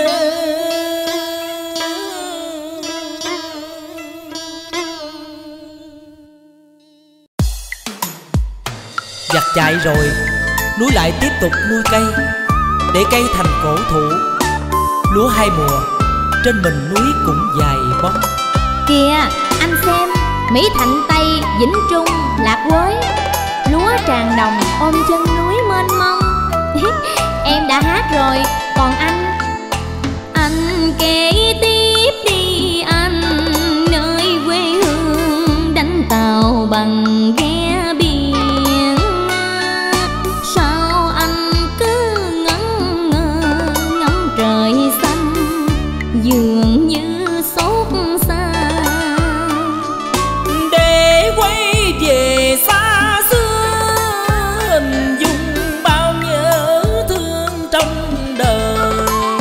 C: Giặc chạy rồi, núi lại tiếp tục nuôi cây, để cây thành cổ thụ. Lúa hai mùa, trên mình núi cũng dài bóng.
B: Kìa, anh xem, Mỹ Thạnh Tây, Vĩnh Trung, Lạc Quới, lúa tràn đồng ôm chân núi mênh mông. Em đã hát rồi, còn anh kể tiếp đi anh, nơi quê hương đánh tàu bằng ghe biển. Sao anh cứ ngẩn ngơ ngắm trời xanh, dường như xót xa.
C: Để quay về xa xưa, hình dung bao nhớ thương trong đời.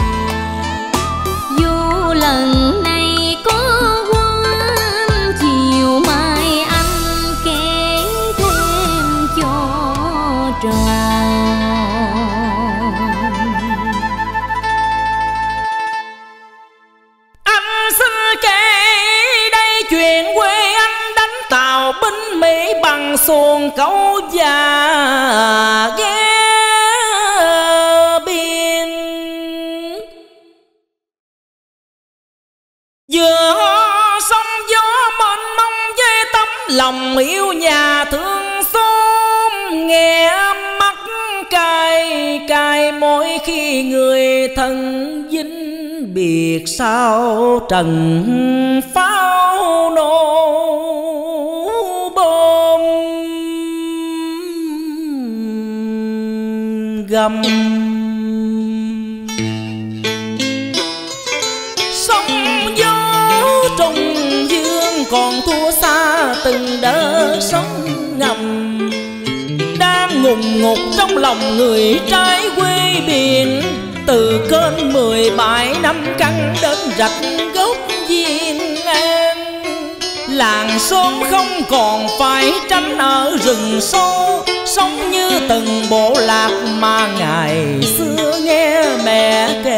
B: Dù lần này có quên, chiều mai anh kể thêm cho tròn.
C: Anh xin kể đây chuyện quê anh đánh tàu binh Mỹ bằng xuồng câu và ghe biên. Vừa sóng gió mênh mông với tấm lòng yêu nhà thương xóm, nghe mắt cay cay mỗi khi người thân dính biệt sao trần pháo nổ bom gầm. Sóng gió trùng dương còn thua xa từng đợt sóng ngầm, đang ngùng ngục trong lòng người trai quê biển. Từ kênh 17 năm căng đến rạch gốc Diên An, làng xóm không còn phải tránh ở rừng sâu, sống như từng bộ lạc mà ngày xưa nghe mẹ kể.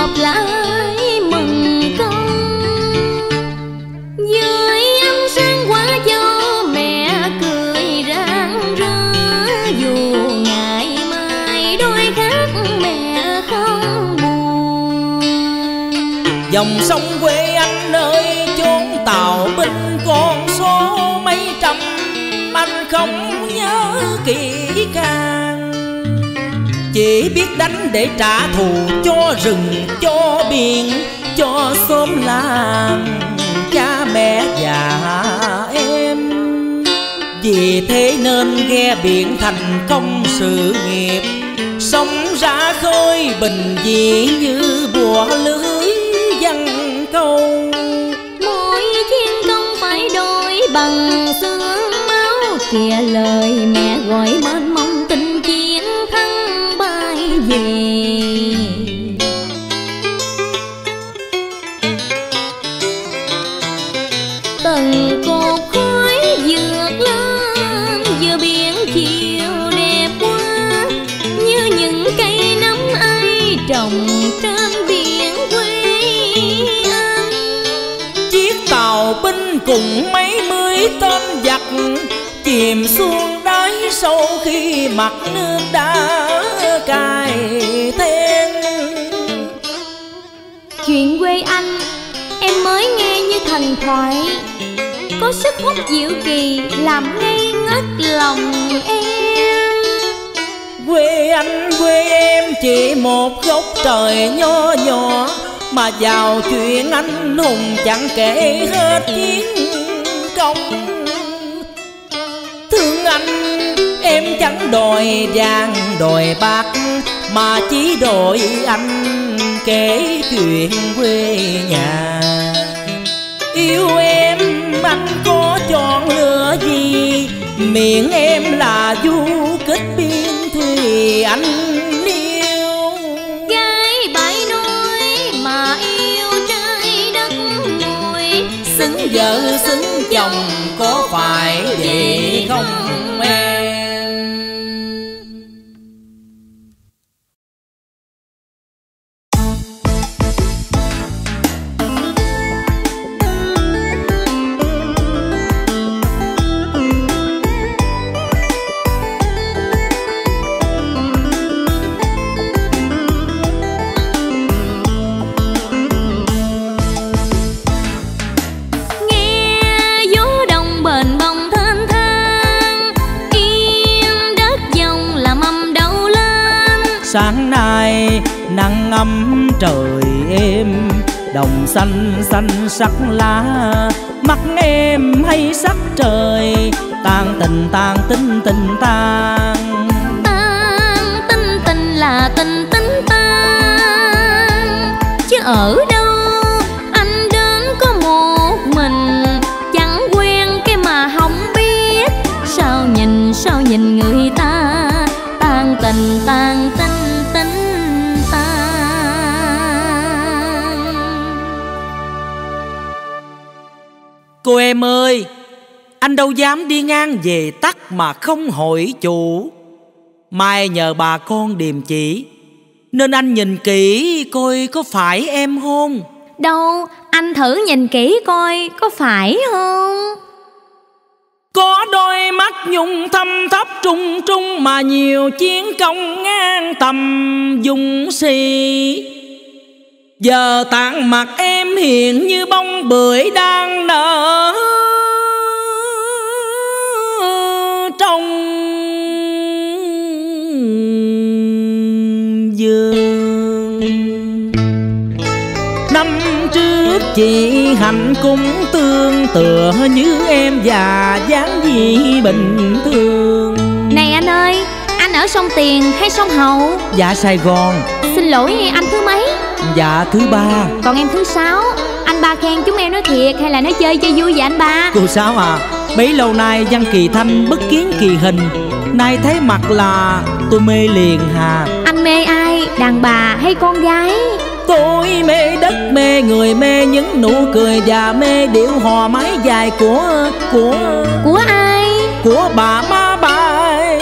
B: họp lại mừng công. Dưới ánh sáng quả dâu mẹ cười rạng rỡ, dù ngày mai đôi khác mẹ không buồn.
C: Dòng sông quê anh ơi chốn tàu binh con số mấy trăm, anh không nhớ kỹ càng. Chỉ biết đánh để trả thù cho rừng, cho biển, cho xóm làng, cha mẹ và em. Vì thế nên ghe biển thành công sự nghiệp, sống ra khơi bình dị như bùa lưới văn câu.
B: Mỗi chiến công phải đổi bằng xương máu, kìa lời mẹ gọi mênh mông tình chiến thắng bay về. Từng cột khói vượt lên giữa biển chiều đẹp quá, như những cây nấm ai trồng trên biển quê anh.
C: Chiếc tàu binh cùng mấy mươi tên giặc chìm xuống đáy sâu khi mặt nước đã cài then.
B: Chuyện quê anh em mới nghe như thần thoại, có sức hút diệu kỳ làm ngây ngất lòng em.
C: Quê anh quê em chỉ một góc trời nho nhỏ, mà vào chuyện anh hùng chẳng kể hết chiến công. Thương anh em chẳng đòi vàng đòi bạc, mà chỉ đòi anh kể chuyện quê nhà. Yêu em anh có chọn lựa gì, miệng em là du kích biên thì anh yêu.
B: Gái bãi núi mà yêu trái đất mùi,
C: Xứng vợ xứng chồng có phải vậy không em? Sáng nay nắng ấm trời êm, đồng xanh xanh sắc lá, mắt em hay sắc trời, tan tình tan tính tình tan.
B: Tan tính tình là tình tính tan, chứ ở đâu anh đến có một mình, chẳng quen cái mà không biết. Sao nhìn người ta tan tình tan tính.
C: Cô em ơi, anh đâu dám đi ngang về tắt mà không hỏi chủ. Mai nhờ bà con điềm chỉ, nên anh nhìn kỹ coi có phải em không.
B: Đâu, anh thử nhìn kỹ coi có phải không.
C: Có đôi mắt nhung thâm thấp trung trung, mà nhiều chiến công ngang tầm dung si. Giờ tạng mặt em hiện như bông bưởi đang nở trong vườn. Năm trước chị hạnh cũng tương tựa như em, già dáng gì bình thường.
B: Này anh ơi, anh ở sông Tiền hay sông Hậu?
C: Dạ Sài Gòn.
B: Xin lỗi, anh thứ mấy?
C: Dạ thứ ba.
B: Còn em thứ 6. Anh ba khen chúng em nói thiệt hay là nói chơi cho vui vậy anh ba?
C: Cô Sáu à, bấy lâu nay văn kỳ thanh bất kiến kỳ hình, nay thấy mặt là tôi mê liền hà.
B: Anh mê ai, đàn bà hay con gái?
C: Tôi mê đất, mê người, mê những nụ cười và mê điệu hò mái dài của
B: ai?
C: Của bà má Bảy.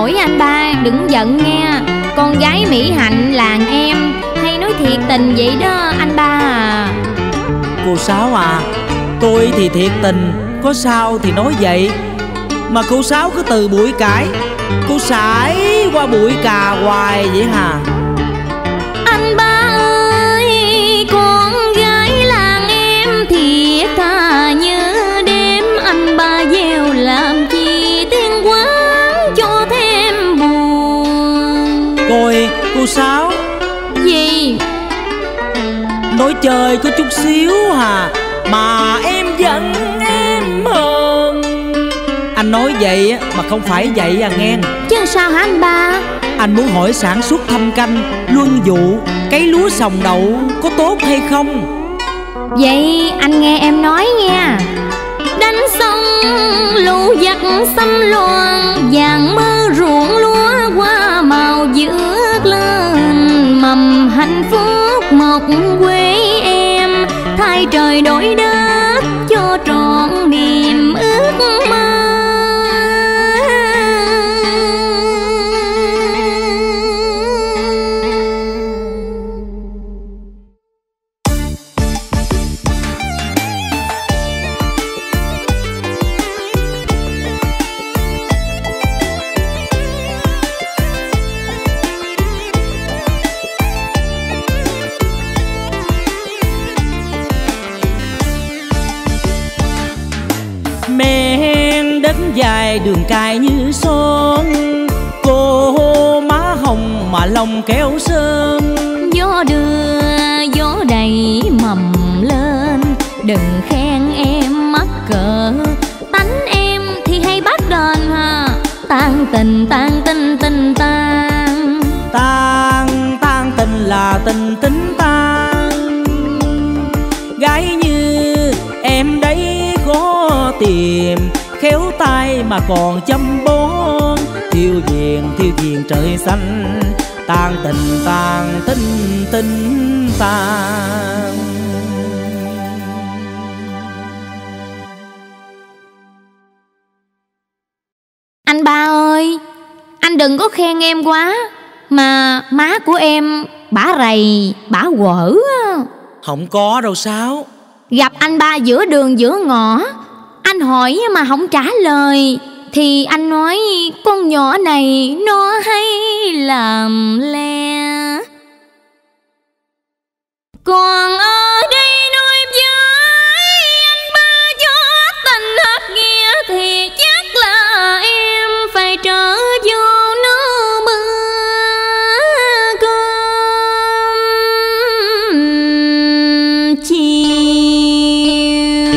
B: lỗi anh ba, đừng giận nghe. Con gái Mỹ Hạnh làng em hay nói thiệt tình vậy đó anh ba à.
C: Cô Sáu à, tôi thì thiệt tình, có sao thì nói vậy. Mà cô Sáu cứ từ bụi cải cô sải qua bụi cà hoài vậy hả?
B: Anh ba ơi, con gái làng em thiệt thà như đêm. Anh ba gieo làm chi tiên quán cho thêm buồn.
C: Coi cô Sáu.
B: Gì?
C: Nói chơi có chút xíu hà, mà em giận em hơn. Anh nói vậy mà không phải vậy à nghe.
B: Chứ sao hả anh ba?
C: Anh muốn hỏi sản xuất thâm canh, luân vụ, cấy lúa sòng đậu có tốt hay không?
B: Vậy anh nghe em nói nha. Đánh xong lũ giặc xâm loan, vàng mơ ruộng lúa hoa màu vượt lên. Mầm hạnh phúc một quê em, thay trời đổi đất cho trọn niềm ước mơ.
C: Men đất dài đường cài như son, cô má hồng mà lòng kéo sơn.
B: Gió đưa gió đầy mầm lên, đừng khen em mắc cỡ. Tánh em thì hay bắt đền ha, tan tình tan tình tình tan.
C: Tan tình là tình tính tan. Gái như em đấy khó tìm, khéo tay mà còn chăm bón. Thiêu diền trời xanh, tan tình tan tính tan.
B: Anh ba ơi, anh đừng có khen em quá. Mà má của em bả rầy, bả quở.
C: Không có đâu Sáu.
B: Gặp anh ba giữa đường giữa ngõ, anh hỏi mà không trả lời, thì anh nói con nhỏ này nó hay làm le. Còn ở đây nói với anh ba cho tình hết nghĩa, thì chắc là em phải trở vô nước mưa cơm chiều.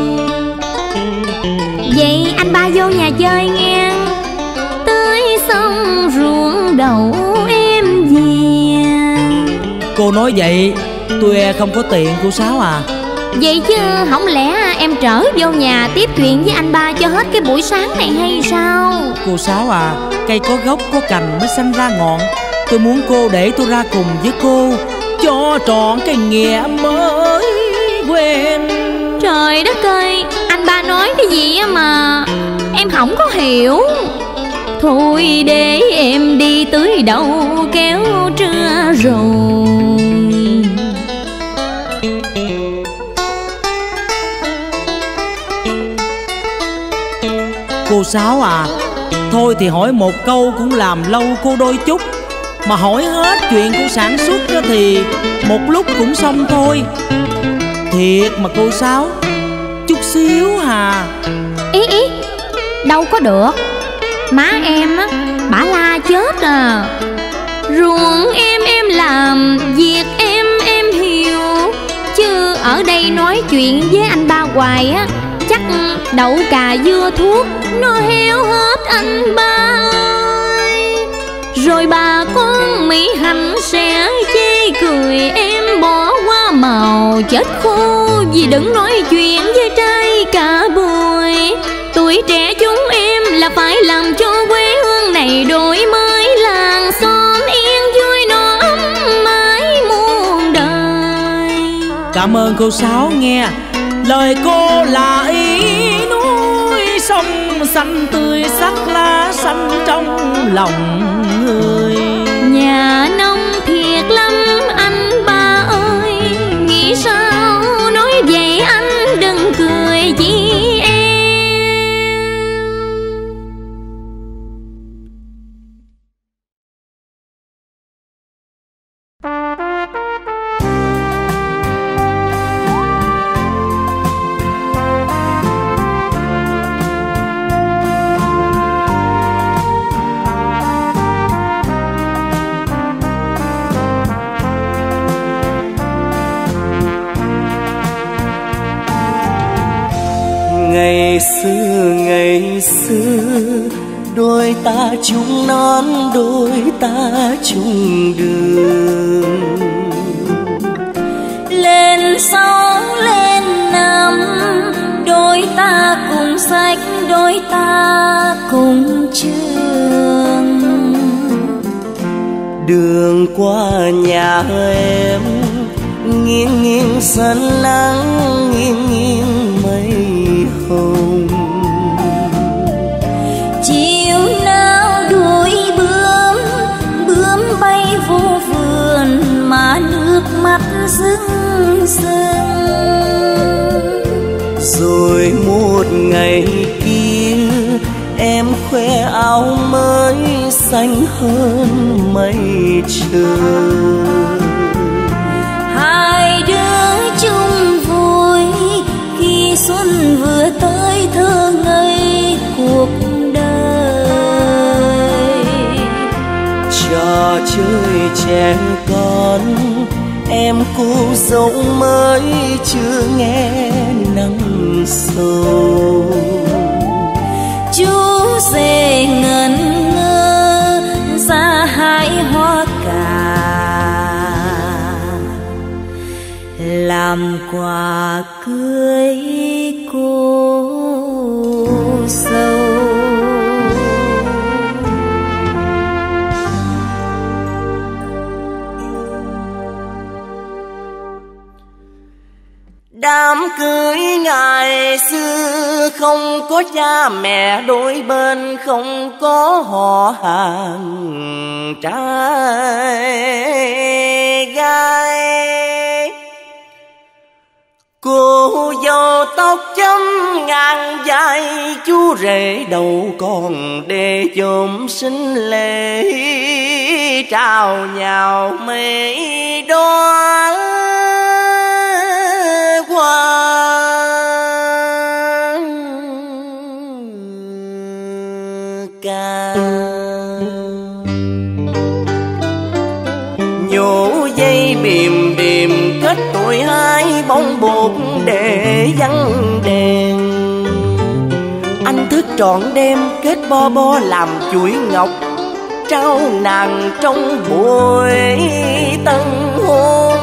B: Vậy anh ba vô nhà chơi nghe, tới sông ruộng đậu em về.
C: Cô nói vậy tôi không có tiền cô Sáu à.
B: Vậy chứ không lẽ em trở vô nhà tiếp chuyện với anh ba cho hết cái buổi sáng này hay sao?
C: Cô Sáu à, cây có gốc có cành mới xanh ra ngọn. Tôi muốn cô để tôi ra cùng với cô, cho trọn cái nghĩa mới quen.
B: Trời đất ơi, anh ba nói cái gì mà em không có hiểu. Thôi để em đi tưới đậu kéo trưa rồi.
C: Cô Sáu à, thôi thì hỏi một câu cũng làm lâu cô đôi chút. Mà hỏi hết chuyện cô sản xuất thì một lúc cũng xong thôi. Thiệt mà cô Sáu, chút xíu hà.
B: Ý đâu có được. Má em á, bả la chết à. Ruộng em làm, việc em hiểu. Chứ ở đây nói chuyện với anh ba hoài á, chắc đậu cà dưa thuốc nó héo hết anh ba ơi. Rồi bà con Mỹ Hạnh sẽ chê cười em bỏ qua màu chết khô. Vì đừng nói chuyện với trai cả buổi. Tuổi trẻ chúng em là phải làm cho quê hương này đổi mới. Làng xóm yên vui nó ấm mãi muôn đời.
C: Cảm ơn cô Sáu nghe. Lời cô là ý núi sông xanh tươi sắc lá xanh trong lòng người.
B: Nhà nông thiệt lắm anh ba ơi, nghĩ sao nói vậy anh đừng cười chi em.
A: Ngày xưa đôi ta chung non, đôi ta chung đường.
E: Lên sáu lên năm, đôi ta cùng sách, đôi ta cùng trường.
A: Đường qua nhà em nghiêng nghiêng sân nắng, nghiêng nghiêng mây hồng.
E: Chiều nào đuổi bướm, bướm bay vô vườn mà nước mắt rưng rưng.
A: Rồi một ngày kia em khoe áo mới xanh hơn mây trời.
E: Hai đứa chung vui khi xuân vừa tới thơ ngây cuộc đời.
A: Trò chơi trẻ con em cô dâu mới chưa nghe nắng sâu.
E: Chú rể ngẩn ngơ ra hái hoa cà làm quà cưới cô dâu.
A: Đám cưới ngày xưa không có cha mẹ đôi bên, không có họ hàng trai gái. Cô dâu tóc chấm ngang vai, chú rể đầu còn để chôm xinh lễ trao nhào mấy đóa hoa. Nhổ dây bìm bìm kết tuổi hai bông bột để văng đèn. Anh thức trọn đêm kết bo bo làm chuỗi ngọc, trao nàng trong buổi tân hôn.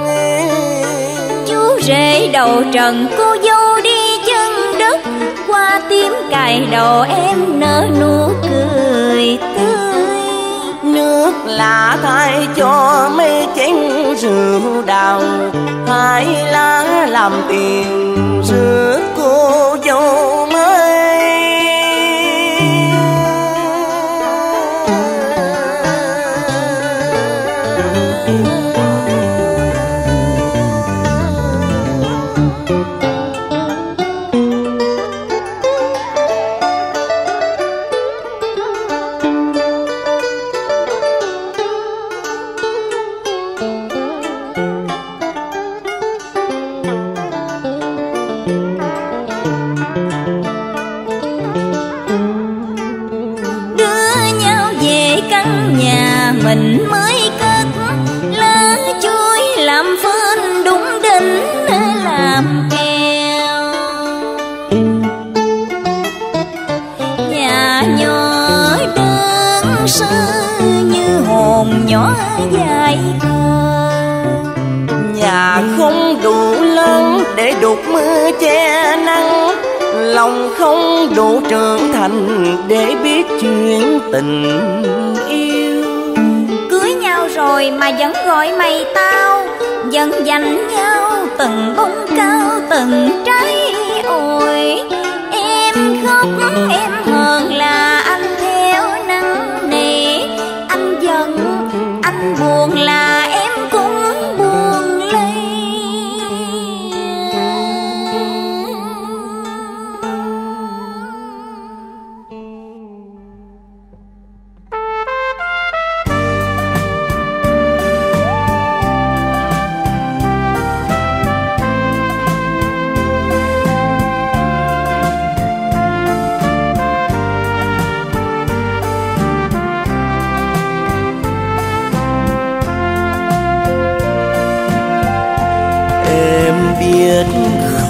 E: Chú rể đầu trần cô dâu đi chân đất, qua tím cài đầu em nở nụ cười tươi.
A: Nước lạ thay cho mấy chén rượu đào, hai lá làm tiền rước cô dâu mới.
E: Mình mới cất lá chuối làm phên đúng đỉnh làm kèo. Nhà nhỏ đơn sơ như hồn nhỏ dài cờ.
A: Nhà không đủ lớn để đục mưa che nắng, lòng không đủ trưởng thành để biết chuyện tình yêu.
E: Rồi mà vẫn gọi mày tao, vẫn dành nhau từng bông cao từng trái ổi. Em khóc em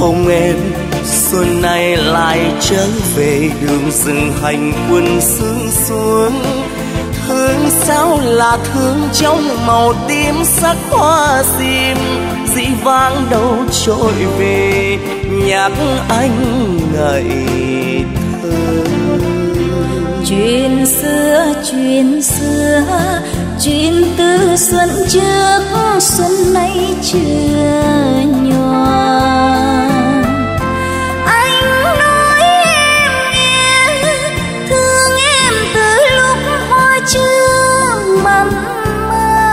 F: không em, xuân này lại trở về đường rừng hành quân sương xuống. Thương sao là thương trong màu tím sắc hoa sim, dĩ vãng đâu trôi về nhắc anh ngày thơ.
E: Chuyện xưa chuyện từ xuân trước xuân nay chưa nhòa. Anh nói em nghe thương em từ lúc hoa chưa mặn mà,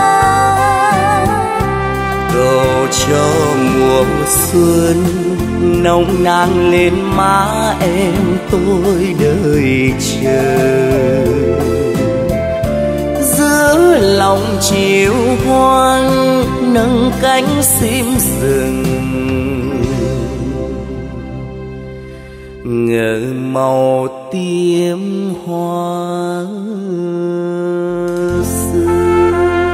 F: cầu cho mùa xuân nồng nàn lên má em tôi đợi chờ. Giữa lòng chiều hoang nâng cánh sim rừng, ngỡ màu tím hoa xưa.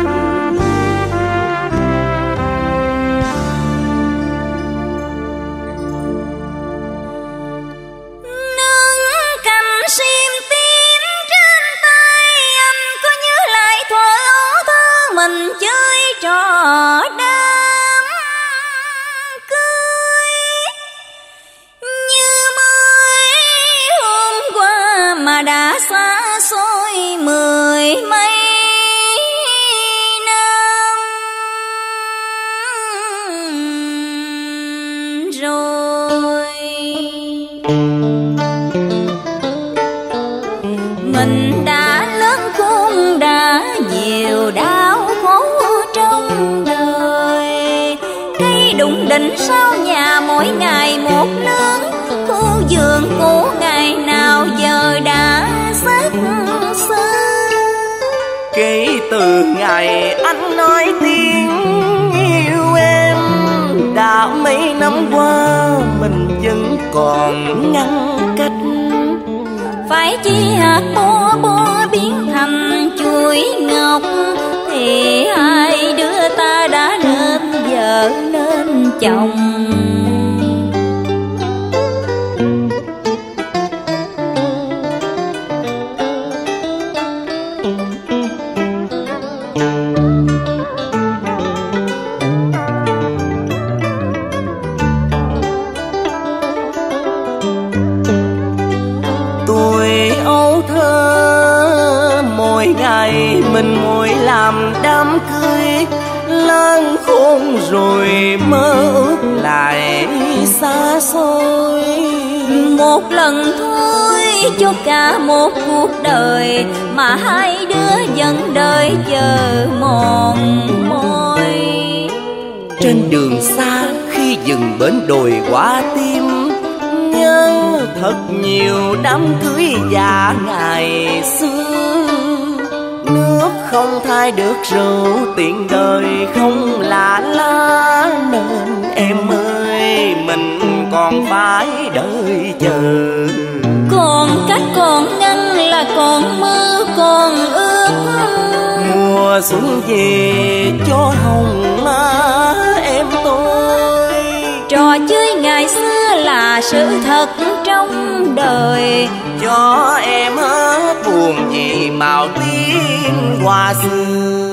E: nâng cành sim tím trên tay anh, có nhớ lại thuở ấu thơ mình chơi trò đám cưới. Như mới hôm qua mà đã xa xôi mười mấy năm rồi. Mình đã lớn cũng đã nhiều đau khổ trong đời. Cây đụng đỉnh sau nhà mỗi ngày một lớn, khu vườn cũ ngày nào giờ đã xác xơ.
F: Kể từ ngày anh nói tiếng yêu em, đã mấy năm qua mình vẫn còn ngăn cách.
E: Phải chi hạt bo biến thành chuỗi ngọc, thì hai đứa ta đã nên vợ nên chồng.
F: Tuổi ấu thơ mỗi ngày mình mỗi làm đám cưới, lớn khôn rồi mơ ước lại xa xôi.
E: Một lần thôi cho cả một cuộc đời, mà hai đứa vẫn đợi chờ mòn mỏi.
F: Trên đường xa khi dừng bến đồi Quả Tim, nhớ thật nhiều đám cưới già ngày xưa. Nước không thay được rượu, tiền đời không lạ lá, nên em ơi mình còn phải đợi chờ.
E: Còn cách còn ngăn là còn mưa còn ướt.
F: Mùa xuân về cho hồng má em tôi.
E: Trò chơi ngày xưa là sự thật trong đời,
F: cho em hết buồn vì màu tím hoa xưa.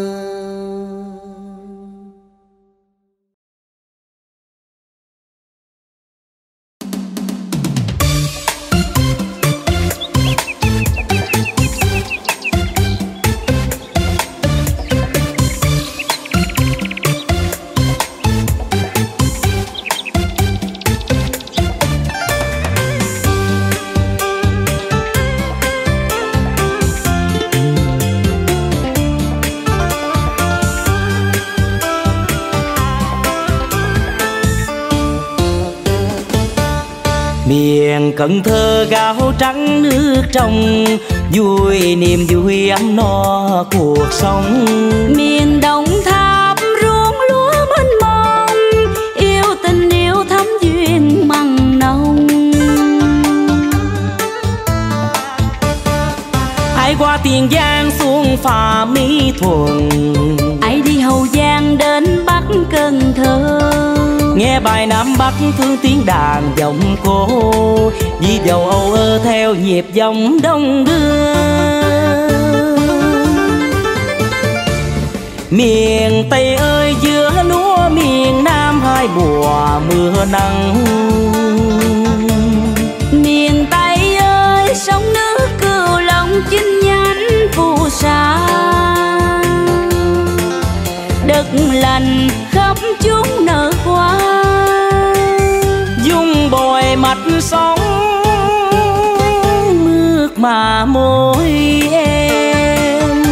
D: Miền Cần Thơ gạo trắng nước trong, vui niềm vui ấm no cuộc sống.
E: Miền Đồng Tháp ruộng lúa mênh mông, yêu tình yêu thắm duyên mặn nồng.
D: Ai qua Tiền Giang xuống phà Mỹ Thuận,
E: ai đi Hậu Giang đến Bắc Cần Thơ.
D: Nghe bài Nam Bắc thương tiếng đàn giọng cô, vì dầu âu ơ theo nhịp dòng đông đưa. Miền Tây ơi giữa lúa miền Nam hai mùa mưa nắng.
E: Miền Tây ơi sông nước Cửu Long chinh nhánh phù sa. Đất lành khắp chúng nở hoa,
D: dung bồi mặt sóng mướt mà môi em.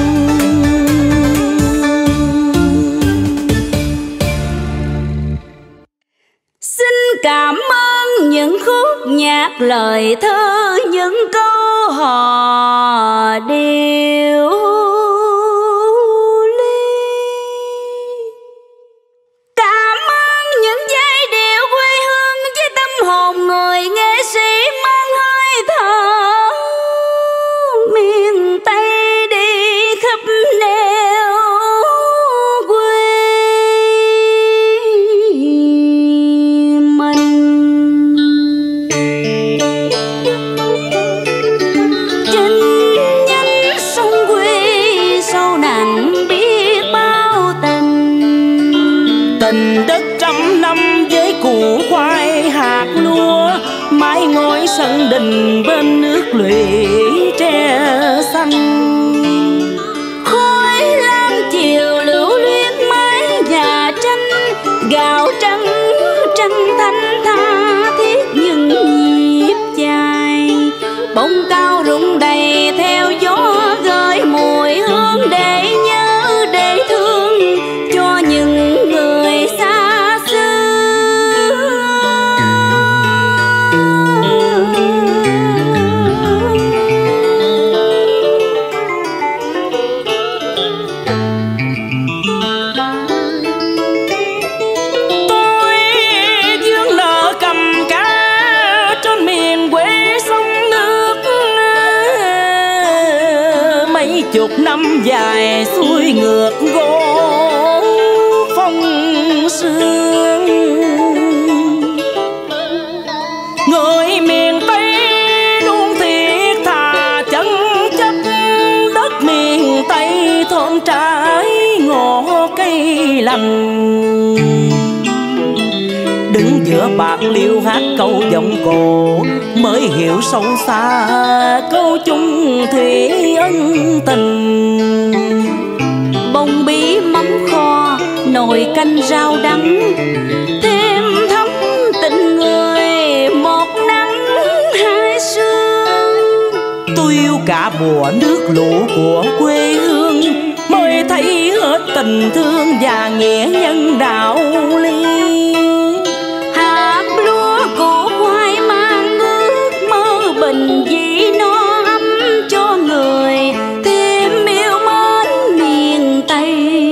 E: Xin cảm ơn những khúc nhạc lời thơ, những câu hò điệu ly. Cảm ơn những giai điệu quê hương với tâm hồn người nghệ sĩ mang hơi thở miền Tây đi khắp nẻo quê mình. Trên nhánh sông quê sâu nặng biết bao tình.
D: Tình đất trăm năm với củ khoai hạt lúa, mái ngói sân đình bên nước lụy tre xanh.
E: Khói lam chiều lưu luyến mái nhà tranh, gạo trắng trăng thanh tha thiết những nhịp chài. Bông cao rụng đầy theo gió gợi mùi hương để nhớ để thương cho những người xa xưa.
D: Tôi dương nợ cầm cá trên miền quê sông nước. Mấy chục năm dài xuôi ngược gỗ phong sương. Người miền Tây luôn thiệt thà chân chất, đất miền Tây thơm trái ngõ cây lành. Đứng giữa bạc liêu hát câu giọng cổ, mới hiểu sâu xa câu chung thủy ân tình.
E: Bông bí mắm kho nồi canh rau đắng, thêm thấm tình người một nắng hai sương.
D: Tôi yêu cả mùa nước lũ của quê hương, mới thấy hết tình thương và nghĩa nhân đạo lý.
E: Hạt lúa củ khoai mang ước mơ bình dị no ấm cho người thêm yêu mến miền Tây.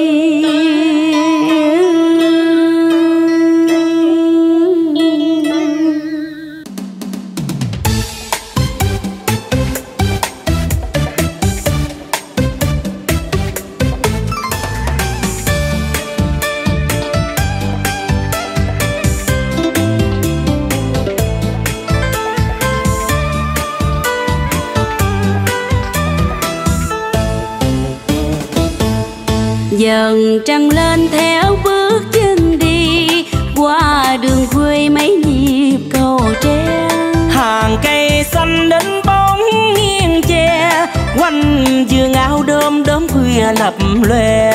E: Dần trăng lên theo bước chân đi, qua đường quê mấy nhịp cầu tre.
D: Hàng cây xanh đến bóng nghiêng che, quanh vườn áo đơm đốm khuya lập lòe.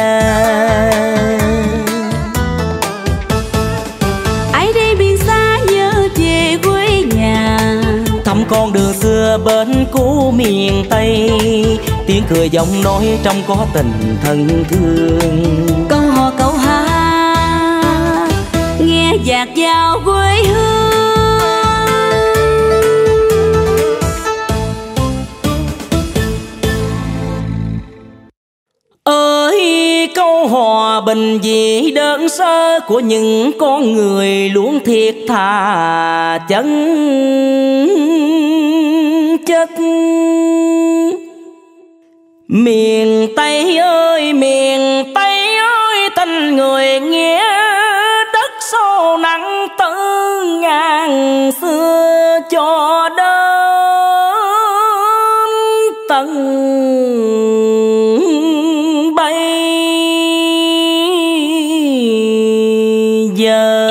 E: Ai đây biển xa nhớ về quê nhà,
D: thăm con đường xưa bên cũ miền Tây. Tiếng cười giọng nói trong có tình thân thương.
E: câu hò câu hát nghe dạt dào quê hương.
D: Ơi câu hò bình dị đơn sơ của những con người luôn thiệt thà chân chất. Miền Tây ơi tình người nghĩa đất sâu nắng.
C: cho đến tận bây giờ.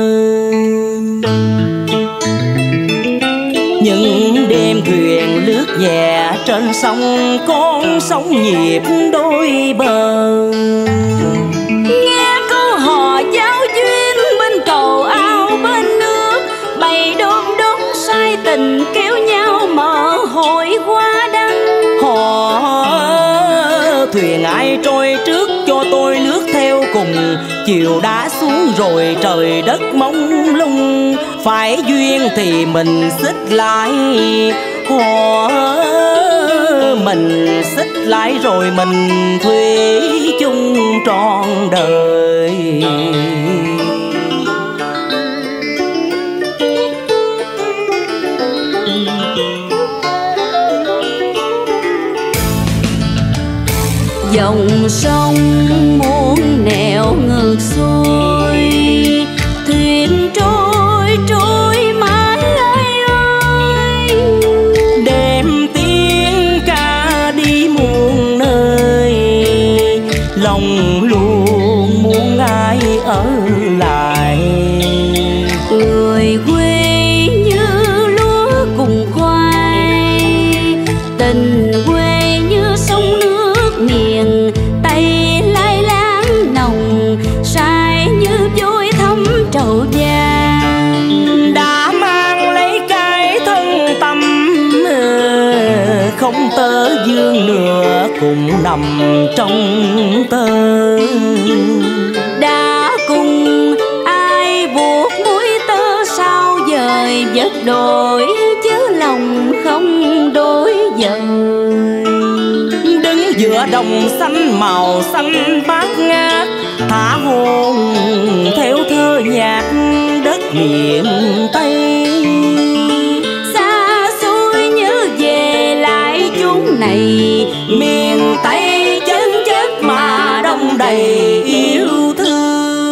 C: Những đêm thuyền lướt nhẹ trên sông, con sóng nhịp đôi bờ.
E: Nghe câu hò giao duyên bên cầu ao bên nước, bầy đom đóm say tình kéo nhau mở hội qua đăng.
C: Hò thuyền ai trôi trước cho tôi lướt theo cùng, chiều đã xuống rồi trời đất mông lung. Phải duyên thì mình xích lại, hò mình xích lại rồi mình thủy chung trọn đời.
E: Dòng sông muôn nẻo ngược xuôi, thuyền trôi trôi mãi ơi.
C: Đêm tiếng ca đi muôn nơi, lòng luôn muốn ai ở lại.
E: Người quê như lúa cùng khoai, tình quê như sông nước miền Tây lai láng nồng, say như vôi thấm trầu vàng.
C: Đã mang lấy cái thân tâm, không tơ dương nữa cùng nằm trong tơ.
E: Đã cùng ai buộc mũi tơ sao dời vất đổi, chứ lòng không đổi dời.
C: Đứng giữa đồng xanh màu xanh bát ngát, thả hồn theo thơ nhạc đất miền Tây.
E: Xa xôi nhớ về lại chốn này,
C: Miền Tây chân chất mà đông đầy yêu thương.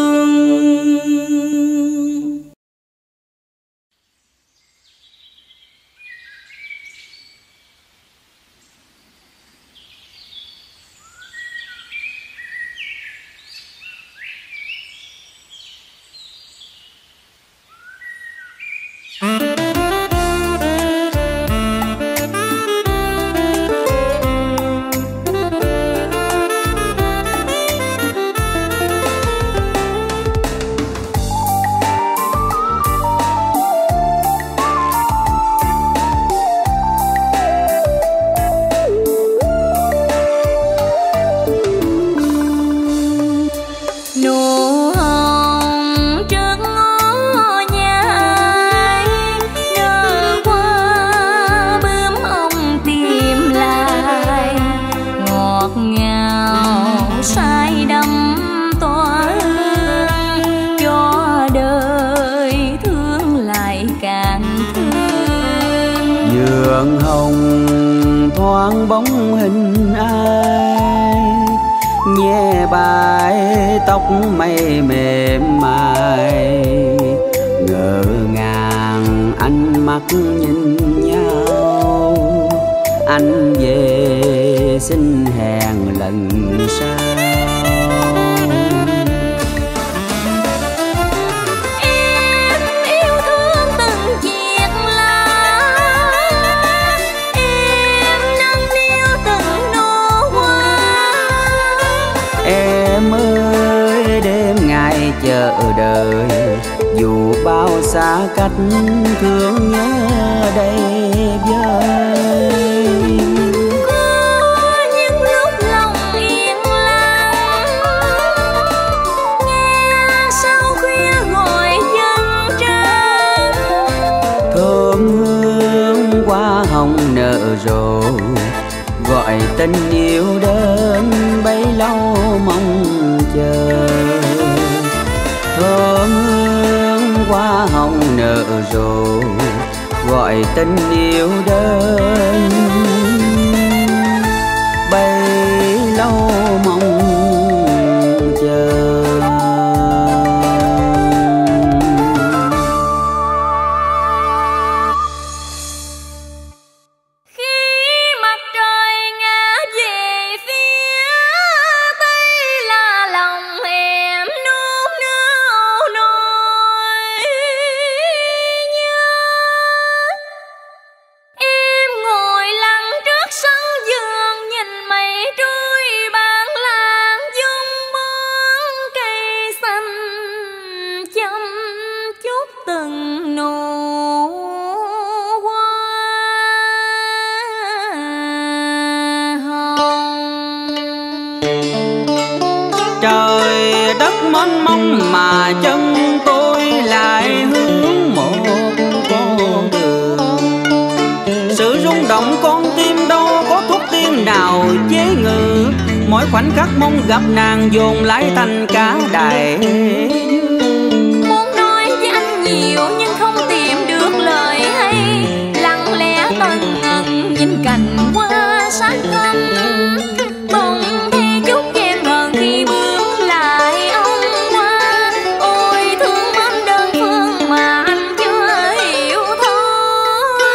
D: Vườn hồng thoáng bóng hình ai, nhẹ bài tóc mây mềm mại. Ngỡ ngàng ánh mắt nhìn nhau, anh về xin hẹn lần sau. Chờ đợi dù bao xa cách, thương nhớ đây vơi.
E: Có những lúc lòng yên lặng, nghe sau khuya gọi dân trăng.
D: Thơm hương hoa hồng nở rộ, gọi tình yêu đến bấy lâu mong chờ. Thơm hương hoa hồng nở rộ, gọi tình yêu đến bấy lâu mong chờ. mênh mông mà chân tôi lại hướng một con đường. Sự rung động con tim đâu có thuốc tiên nào chế ngự, mỗi khoảnh khắc mong gặp nàng dồn lại thành cả đại.
B: Muốn nói với anh nhiều nhưng không tìm được lời hay, lặng lẽ tần ngần nhìn cành hoa sát thăm. Bỗng thấy chút ghen hờn khi bước lại ông qua, ôi thương mến đơn phương mà anh chưa hiểu thôi.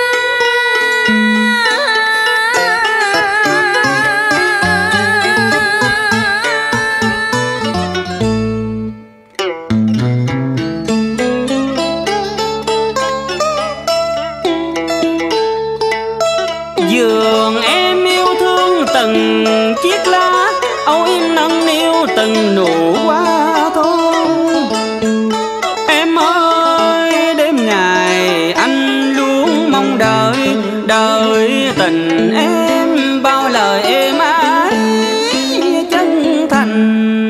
D: Giường em yêu thương từng chiếc lá, âu yếm nâng niu từng nụ hoa thơm. Em ơi đêm ngày anh luôn mong đợi, đợi tình em bao lời êm ái chân thành.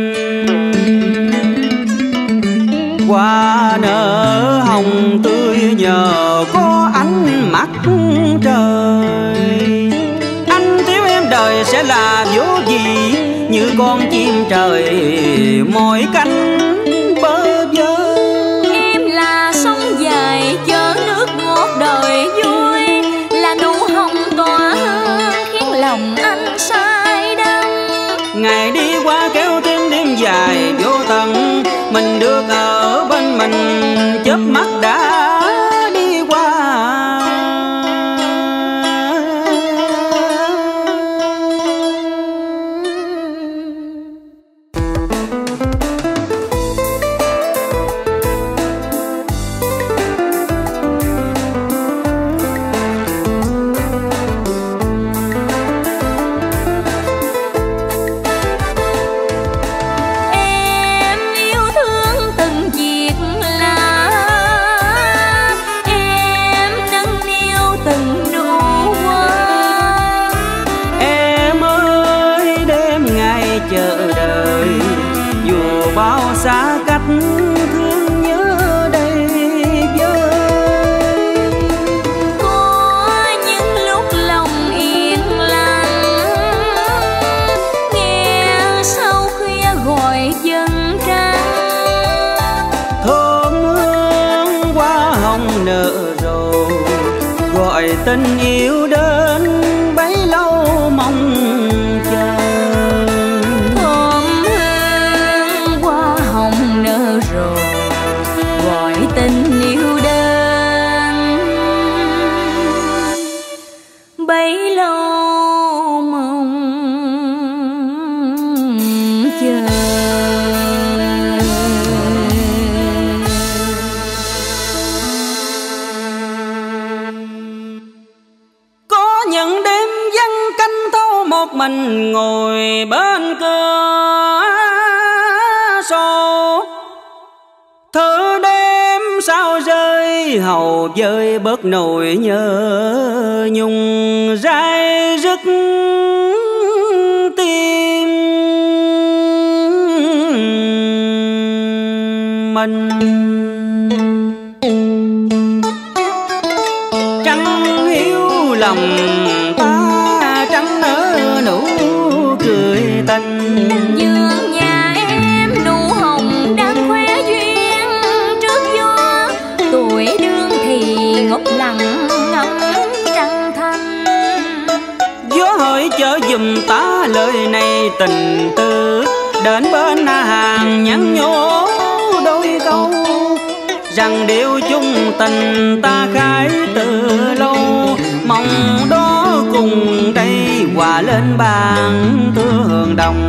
D: Hoa nở hồng tươi nhờ có ánh mắt trời, anh thiếu em đời sẽ là vô gì, như con chim trời mỏi cánh bơ vơ.
B: Em là sông dài chở nước ngọt đời vui, là nụ hồng tỏa hương khiến lòng anh say đắm.
D: Ngày đi qua kéo thêm đêm dài vô tận, mình được ở bên mình chớp mắt đã đi qua.
B: Em yêu thương từng chiếc lá, em nâng niu từng nụ hoa.
D: Em ơi đêm ngày chờ đợi, dù bao xa cách thương nhớ đầy vơi.
B: Có những lúc lòng yên lặng, nghe sau khuya gọi dân trăng.
D: Thơm hương hoa hồng nở rộ, gọi tình yêu đến bấy lâu mong chờ.
B: Thơm hương hoa hồng nở rộ, gọi tình yêu đến bấy lâu mong chờ.
D: Có những đêm vắng canh thâu một mình ngồi bên cửa sổ, thơ đêm sao rơi hầu vơi bớt nỗi nhớ nhung dai dứt tim mình. Trăng hiu lòng ta trăng nở nụ cười tình.
B: Vườn nhà em nụ hồng đang khoe duyên trước gió, tuổi đương thì ngốc lặng ngắm trăng thanh.
D: Gió hỡi chở giùm ta lời này tình tư, đến bên hàng nhắn nhố đôi câu, rằng điều chung tình ta khai từ lâu. Mong đó cùng đây hòa lên bàn tương đồng.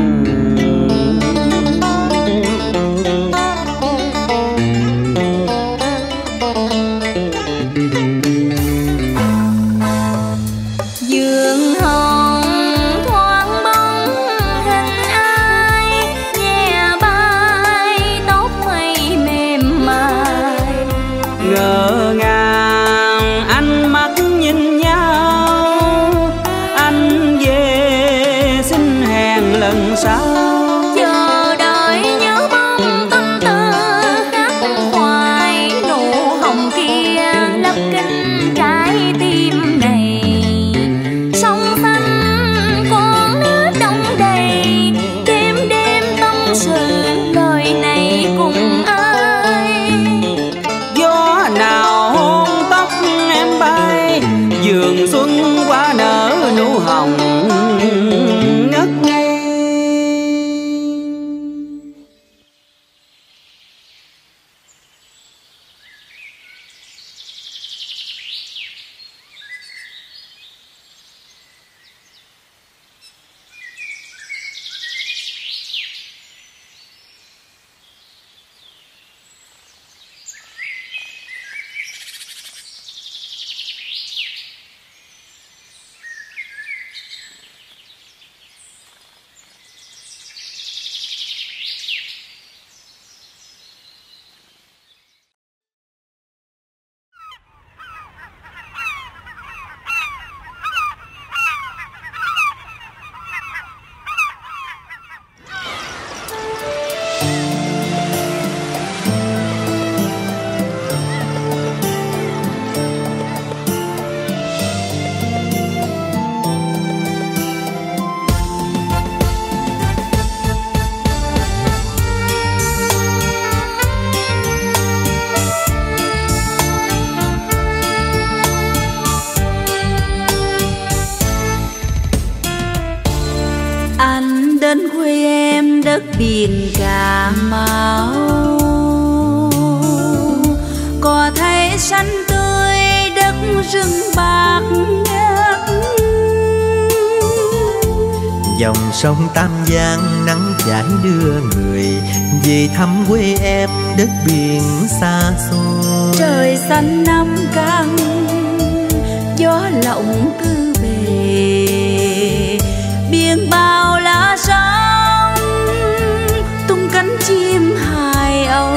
B: Giường hồng thoáng bóng hình ai, nhẹ bay tóc mây mềm mại.
D: Ngỡ ngàng ánh mắt nhìn nhau, anh về xin hẹn
E: kinh trái tim này. Sông xanh con nước đông đầy, đêm đêm tâm sự lời này cùng ai.
D: Gió nào hôn tóc em bay, vườn xuân qua nở nụ hồng ngất ngây.
E: Anh đến quê em đất biển Cà Mau, có thấy xanh tươi đất rừng bạc ngát.
G: Dòng sông Tam Giang nắng chảy đưa người về thăm quê em đất biển xa xôi.
E: Trời xanh năm căng, gió lộng cứ về, biển bao lá sóng tung cánh chim hài âu.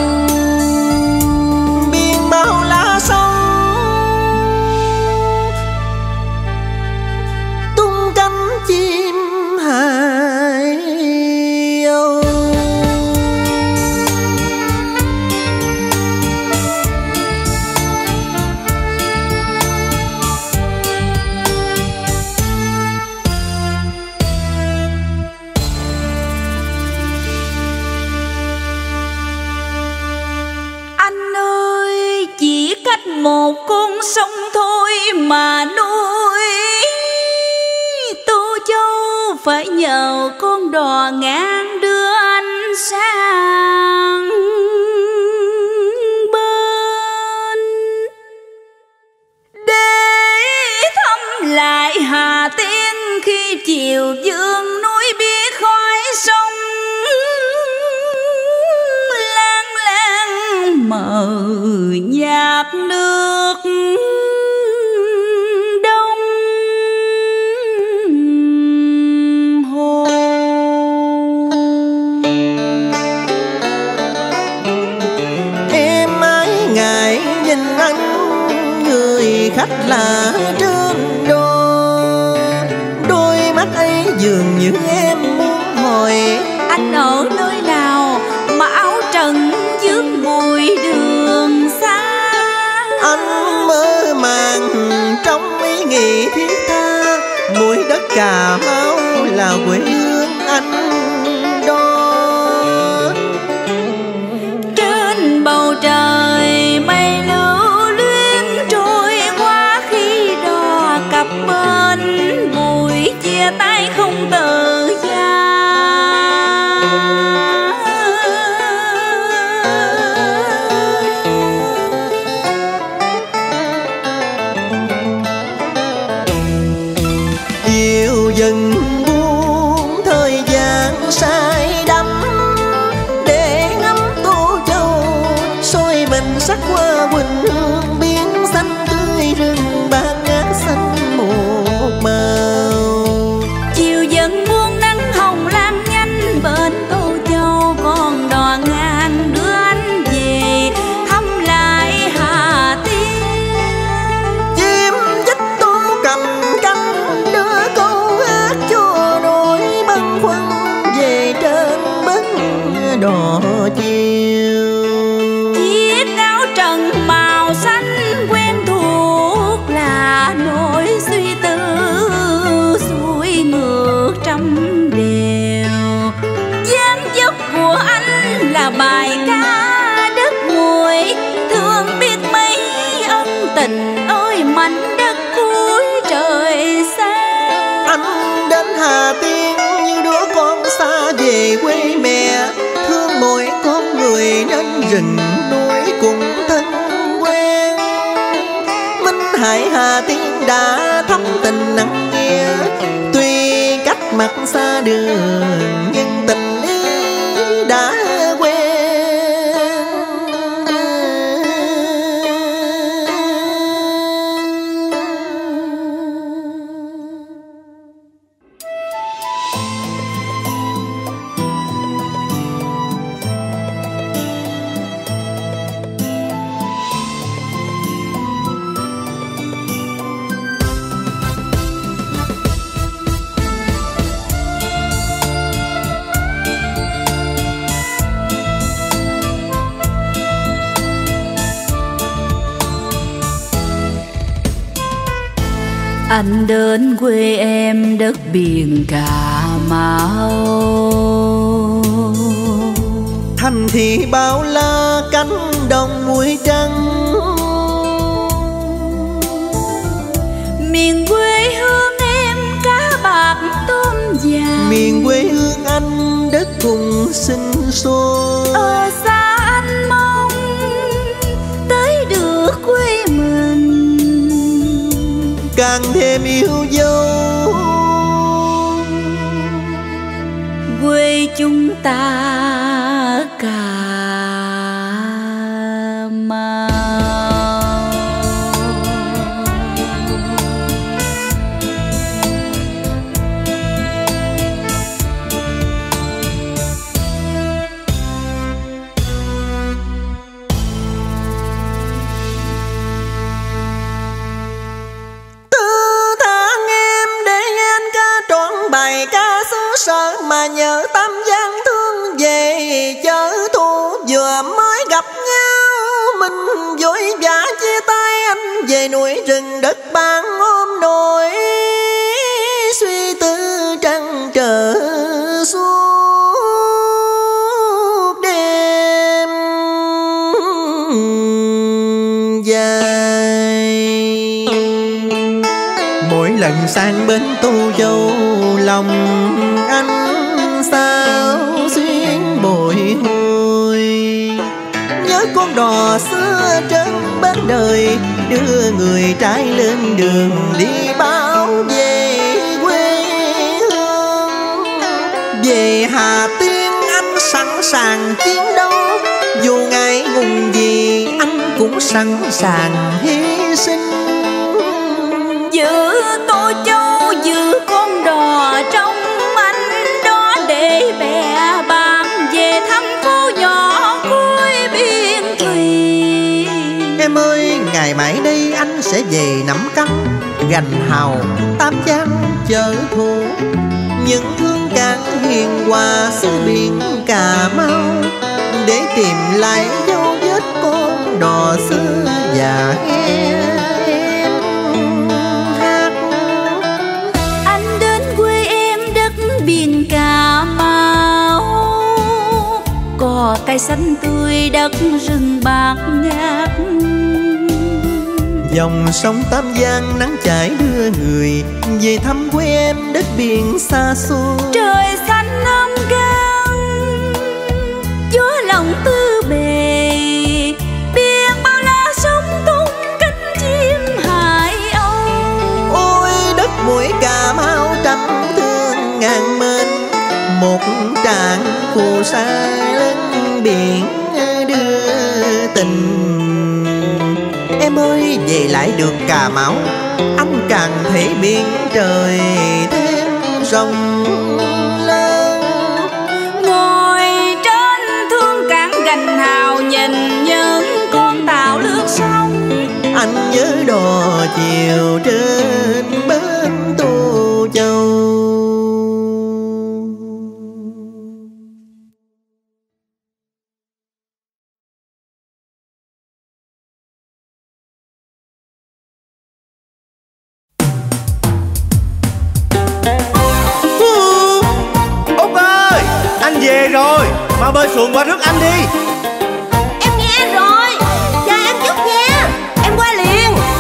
G: Biển bao lá sông tung cánh chim hài âu.
E: Một con sông thôi mà nuôi Tô Châu, phải nhờ con đò ngang đưa anh sang bên để thăm lại Hà Tiên khi chiều dương núi biết khói sông lan lan mờ nhạt nước đông hồ.
G: Em ái ngại nhìn anh, người khách lạ trên đò, đôi mắt ấy dường như em muốn hỏi
E: Anh ở nơi nào mà áo trần vương bụi đường xa.
G: Anh mơ màng trong ý nghĩ thiết tha, mũi đất Cà Mau là quê hương anh đó.
E: Trên bầu trời mây lưu luyến trôi qua khi đò cập bên, buổi chia tay không từ xa.
G: Dần buông thời gian
E: tình ơi mảnh đất cuối trời xa.
G: Anh đến Hà Tiên như đứa con xa về quê mẹ, thương mỗi con người nên rừng núi cũng thân quen. Minh Hải Hà Tiên đã thắm tình nắng nghe, tuy cách mặt xa đường nhưng tình ý đã quen.
E: Anh đến quê em đất biển Cà Mau,
G: thành thị bao la cánh đồng muối trắng.
E: Miền quê hương em cá bạc tôm vàng,
G: miền quê hương anh đất cùng sinh sôi.
E: Ở xa anh mong tới được quê mình,
G: càng thêm yêu dấu
E: quê chúng ta Cà Mau.
G: Sợ mà nhớ Tam Giang thương về chợ thu vừa mới gặp nhau, mình vội vã chia tay anh về núi rừng đất ban ôm nỗi suy tư trăn trở suốt đêm dài. Mỗi lần sang bến Tô Châu lòng anh sao xuyên bồi hồi, nhớ con đò xưa trên bến đời đưa người trai lên đường đi báo về quê hương. Về Hà Tiên anh sẵn sàng chiến đấu, dù ngại ngùng gì anh cũng sẵn sàng hy sinh.
E: Giữ Tô Châu giữ con đò trong anh đó để bè bạn về thăm phố nhỏ cuối biên thùy.
G: Em ơi ngày mãi đây anh sẽ về Nắm Cắn, Gành Hào, Tam Giang chợ thu, những hương cảng hiền hòa xứ biển Cà Mau, để tìm lại dấu vết con đò xưa và nghe
E: Cà Mau. Cỏ cây xanh tươi đất rừng bạc ngát,
G: dòng sông Tam Giang nắng chảy đưa người về thăm quê em đất biển xa xôi.
E: Trời xanh năm gan gió lòng tư bề, biển bao la sóng tung cánh chim hải âu.
G: Ôi đất mũi Cà Mau trăm thương ngàn mến, một tràng phù sa lưng biển đưa tình. Em ơi về lại được Cà Mau, anh càng thấy biển trời thêm rộng lớn.
E: Ngồi trên thương cảng Gành Hào nhìn những con tàu lướt sông,
G: anh nhớ đò chiều trên bến Tô Châu.
H: Về rồi, mau bơi xuồng qua rước anh đi.
B: Em nghe rồi, chờ em chút nha, em qua liền.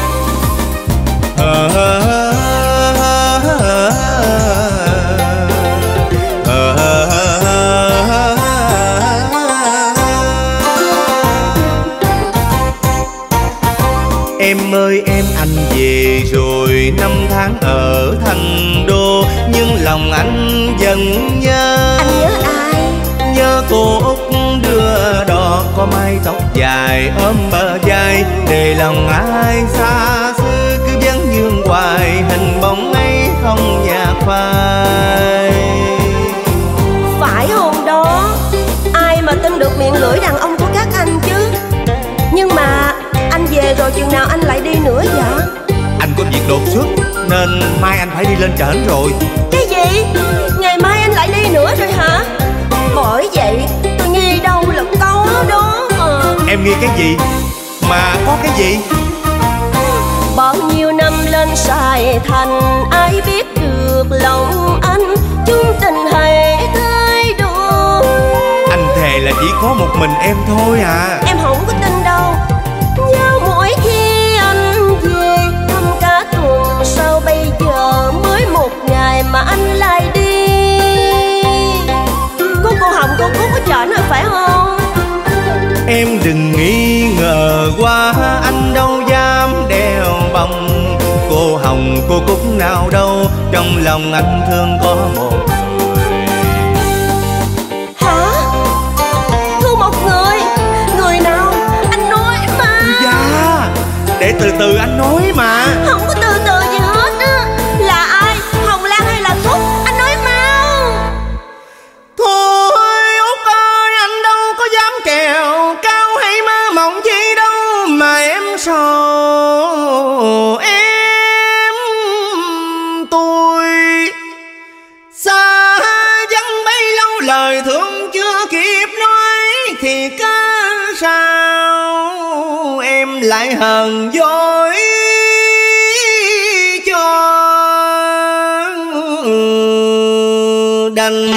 H: ơi em, anh về rồi 5 tháng ở thành đô, nhưng lòng anh vẫn nhớ.
B: Anh nhớ ai?
H: Nhớ cô Út đưa đò, có mái tóc dài ôm bờ vai, để lòng ai xa xưa cứ vẫn vương hoài, hình bóng ấy không nhạt phai.
B: Phải hôm đó ai mà tin được miệng lưỡi đàn ông của các anh chứ. Nhưng mà anh về rồi chừng nào anh lại đi nữa vậy?
H: Anh có việc đột xuất nên mai anh phải đi lên trển rồi.
B: Cái gì? Ngày mai anh lại đi nữa rồi hả? Bởi vậy tôi nghi đâu là có đó mà.
H: Em nghi cái gì? Mà có cái gì?
B: Bao nhiêu năm lên Sài Thành, ai biết được lòng anh, chung tình hay thay đổi.
H: Anh thề là chỉ có một mình em thôi à.
B: Em không có tin đâu. Nhớ mỗi khi anh về thăm cả tuần, sao bây giờ mới một ngày mà anh lại đi? Có cô Hồng cô Cúc có chở rồi phải không?
H: Em đừng nghi ngờ quá, anh đâu dám đeo bồng. Cô Hồng cô Cúc nào đâu, trong lòng anh thương có một người.
B: Hả? Thương một người? Người nào? Anh nói mà.
H: Dạ, để từ từ anh nói mà.
B: Không có từ từ gì hết á. Là ai? Hồng Lan hay là Cúc? Anh nói mau.
H: Thôi Út ơi, anh đâu có dám kèo cao hay mơ mộng gì đâu mà em sợ. Em tôi xa vắng bấy lâu, lời thương chưa kịp nói thì cớ sao em lại hờn dỗi cho đành.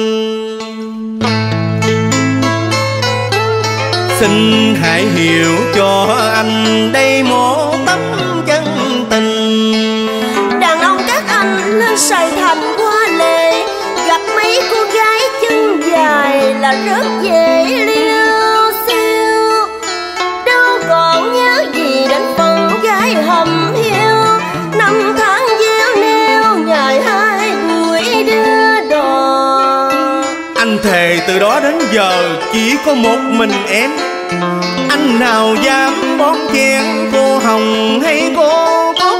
H: Xin hãy hiểu cho anh đây một tấm chân tình.
B: Đàn ông các anh lên Sài Thành qua lề, gặp mấy cô gái chân dài là rất dễ liêu xiêu. Đâu còn nhớ gì đến phần gái hầm hiu, 5 tháng gieo neo ngày 2 buổi đưa đò.
H: Anh thề từ đó đến giờ chỉ có một mình em. Anh nào dám bón chen cô Hồng hay cô Cúc.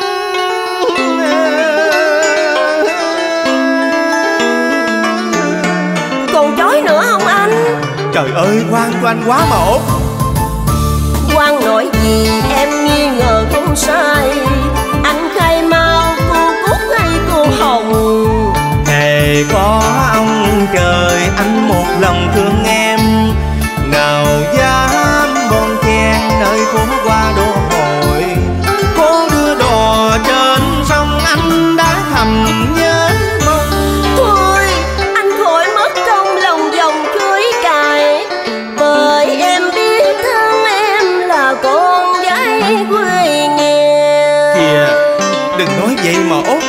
B: Còn chối nữa không anh?
H: Trời ơi, quan cho anh quá mà Út.
B: Quan nói gì em nghi ngờ không sai, anh khai mau cô Cúc hay cô Hồng.
H: Thề có ông trời, anh một lòng thương em, nào dám bon chen nơi phố qua đô hội. Cô đưa đò trên sông anh đã thầm nhớ mong.
B: Thôi anh khỏi mất công lòng vòng chuối cài, bởi em biết thân em là con gái quê nghèo.
H: Kìa, đừng nói vậy mà Út.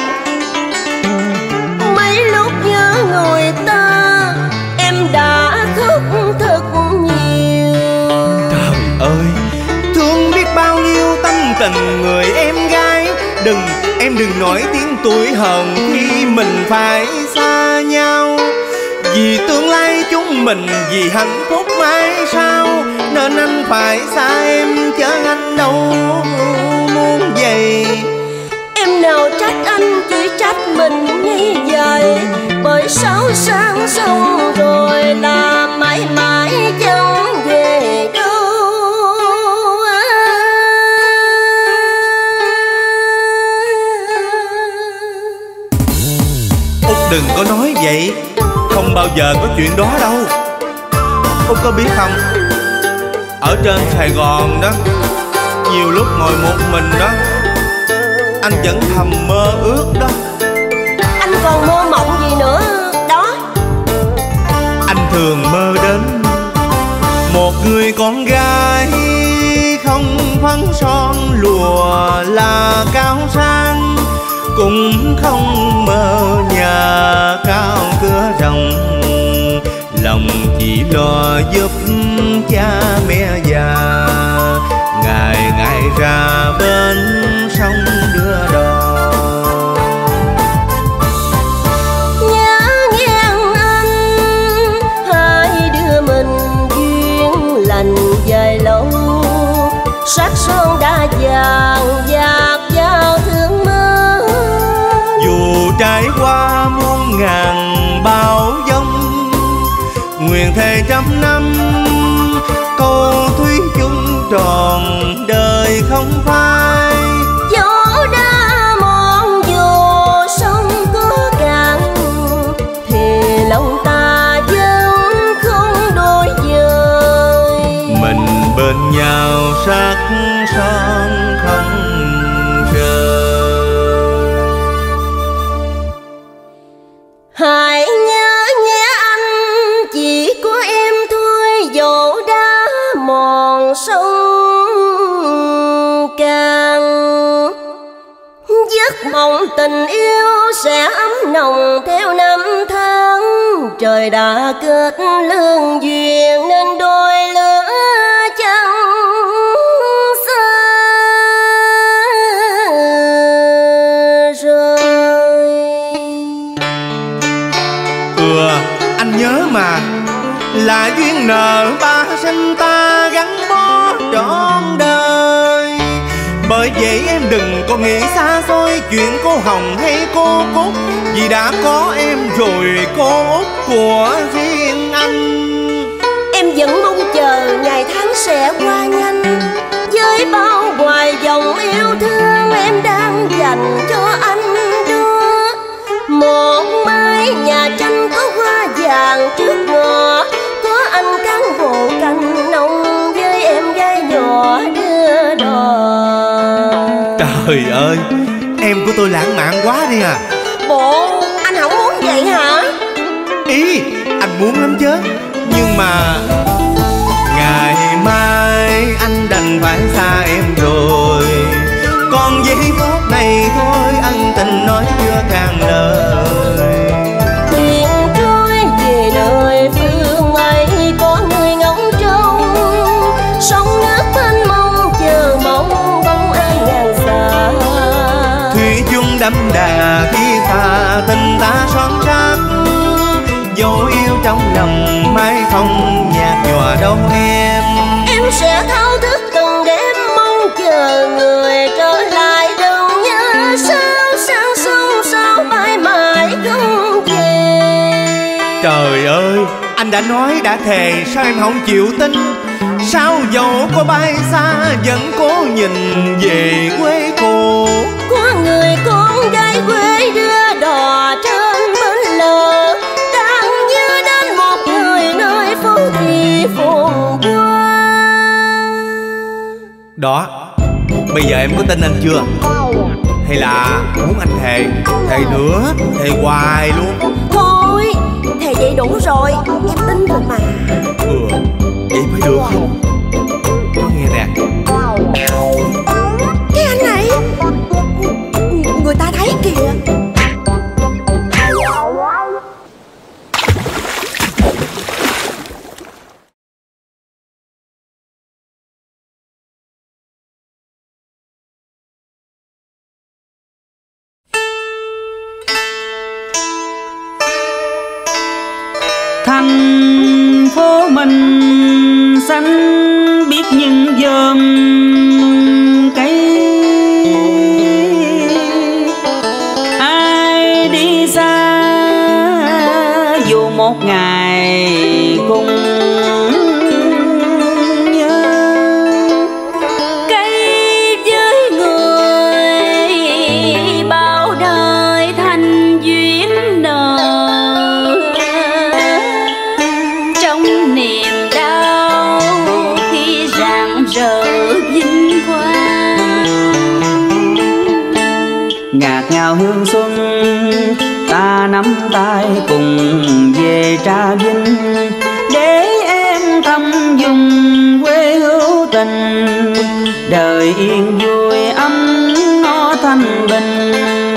B: Mấy lúc nhớ người ta em đã khóc thật nhiều.
H: Trời ơi, thương biết bao nhiêu tâm tình người em gái. Em đừng nổi tiếng tuổi hờn khi mình phải xa nhau. Vì tương lai chúng mình, vì hạnh phúc mai sau, nên anh phải xa em chứ anh đâu muốn vậy.
B: Em nào trách anh, chỉ trách mình như vậy. Bởi sáu sang sông rồi là mãi mãi chẳng về đâu.
H: Út đừng có nói vậy, không bao giờ có chuyện đó đâu. Út có biết không, ở trên Sài Gòn đó, nhiều lúc ngồi một mình đó, anh vẫn thầm mơ ước đó.
B: Anh còn mơ mộng gì nữa đó?
H: Anh thường mơ đến một người con gái không phấn son lùa là cao sang, cũng không mơ nhà cao cửa rộng, lòng chỉ lo giúp cha mẹ già ngày ngày ra bên qua muôn ngàn bão giông. Nguyện thề trăm năm câu thủy chung tròn đời không phai.
B: Gió đã mòn dù sông có cạn thì lòng ta vẫn không đổi dời.
H: Mình bên nhau sắc son không rời.
B: Hãy nhớ nhé anh, chỉ có em thôi dẫu đã mòn sông càng. Giấc mộng tình yêu sẽ ấm nồng theo năm tháng. Trời đã kết lương duyên nên đôi lứa chẳng xa rời.
H: Anh nhớ mà, là duyên nợ ba sinh ta gắn bó trọn đời. Bởi vậy em đừng có nghĩ xa xôi chuyện cô Hồng hay cô Cúc, vì đã có em rồi cô Út của riêng anh.
B: Em vẫn mong chờ ngày tháng sẽ qua nhanh, với bao hoài dòng yêu thương em đang dành cho anh đó. Một mái nhà tranh có hoa vàng trước ngõ, có anh cán bộ cành nồng với em gái nhỏ đưa đò.
H: Trời ơi, em của tôi lãng mạn quá đi à.
B: Bộ anh không muốn vậy hả?
H: Ý, anh muốn lắm chứ, nhưng mà ngày mai anh đành phải xa em rồi. Còn giây phút này thôi ân tình nói chưa càng lời.
B: Thuyền trôi về nơi phương ấy có người ngóng trông, sông nước mênh mông chờ mong bóng ai ngàn xa.
H: Thủy chung đậm đà khi pha tình ta son sắc, dấu yêu trong lòng mãi không nhạt nhòa đâu em.
B: Em sẽ thao thức từng đêm mong chờ người trở lại, đừng nhớ sao sang sông sao mãi mãi không về.
H: Trời ơi, anh đã nói đã thề sao em không chịu tin? Sao dẫu có bay xa vẫn cố nhìn về quê cô.
B: Có người con gái quê đưa đò trên bến lờ, đang nhớ đến một người nơi phố thị phồn hoa.
H: Đó, bây giờ em có tin anh chưa? Hay là muốn anh thề, thề nữa, thề hoài luôn?
B: Thôi, thề vậy đủ rồi, em tin rồi mà.
H: Vậy mới được không? Có nghe nè.
B: Cái anh này, người ta thấy kìa.
D: Thành phố mình xanh biết những dòm cây, ai đi xa dù một ngày cùng nhớ.
E: Cây với người bao đời thành duyên nợ, trong niềm đau khi rạng rỡ vinh quang.
D: Ngạt ngào hương xuân ta nắm tay cùng về Trà Vinh, để em thăm vùng quê hữu tình, đời yên vui ấm no thanh bình.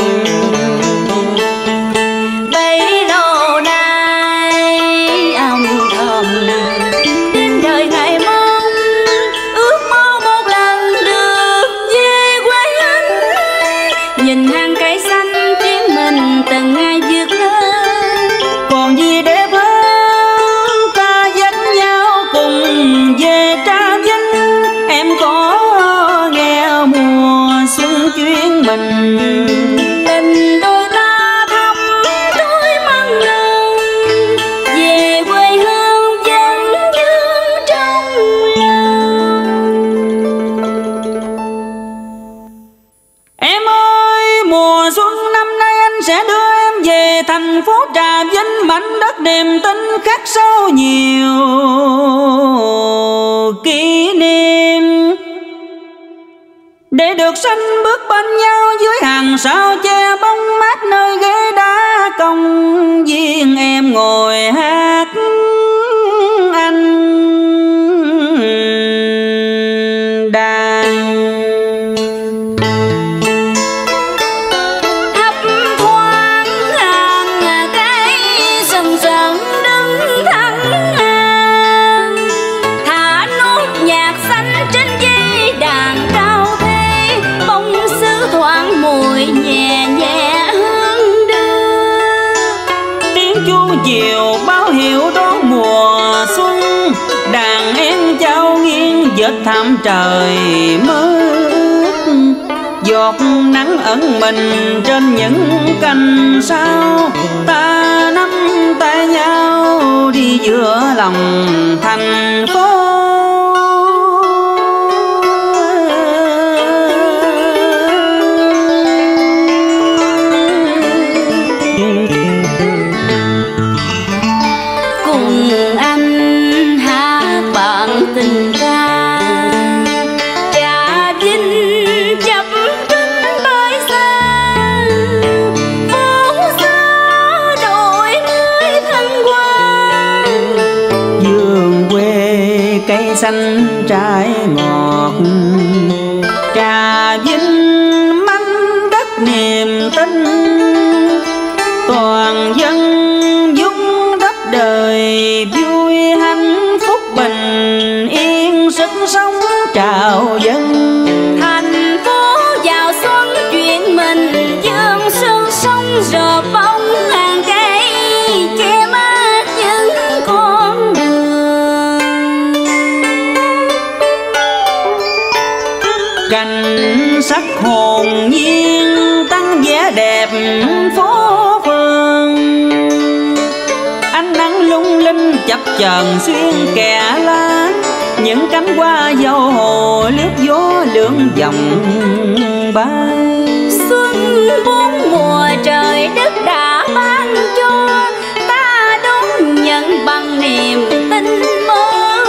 E: Bấy lâu nay âm thầm đến đời ngày mong, ước mơ một lần được về quê anh. Nhìn hàng cây xanh chuyến mình từng ngày vượt lên,
D: Còn gì đẹp hơn ta dắt nhau cùng về Trà Vinh. Em có nghe mùa xuân chuyến mình,
E: tình đôi ta thắm
D: Mùa xuân năm nay anh sẽ đưa em về thành phố Trà Vinh, mảnh đất niềm tin khắc sâu nhiều kỷ niệm, để được sanh bước bên nhau dưới hàng sao che bóng mát nơi ghế đá công viên em ngồi hát anh đàn.
E: Thấp thoáng hàng cây sừng sững đứng thẳng ngang, thả nốt nhạc xanh trên dây đàn cao thế, bông sứ thoáng mùi nhẹ nhẹ hương đưa.
D: Tiếng chuông chiều báo hiệu đón mùa xuân, đàn em trao nghiêng vết thảm trời mới ướt, giọt nắng ẩn mình trên những cành sao. Ta nắm tay nhau đi giữa lòng thành phố.
E: Cùng anh hát bạn tình ca, Trà Vinh chập trinh bãi xa, phố xa đổi mới thanh hoa.
D: Vườn quê cây xanh trái ngọt, Trà Vinh mảnh đất niềm tin, toàn dân dung đắp đời vui hạnh phúc bình yên, sức sống trào dâng.
E: Thành phố vào xuân chuyện mình dương sương sông rợp bóng hàng cây che mát những con đường.
D: Cảnh sắc hồn nhiên tăng vẻ đẹp phố phường, ánh nắng lung linh chập chờn xuyên kẽ lá, những cánh hoa dâu hồ lướt gió lượn vòng bay.
E: Xuân bốn mùa trời đất đã ban cho, ta đón nhận bằng niềm tin mơ.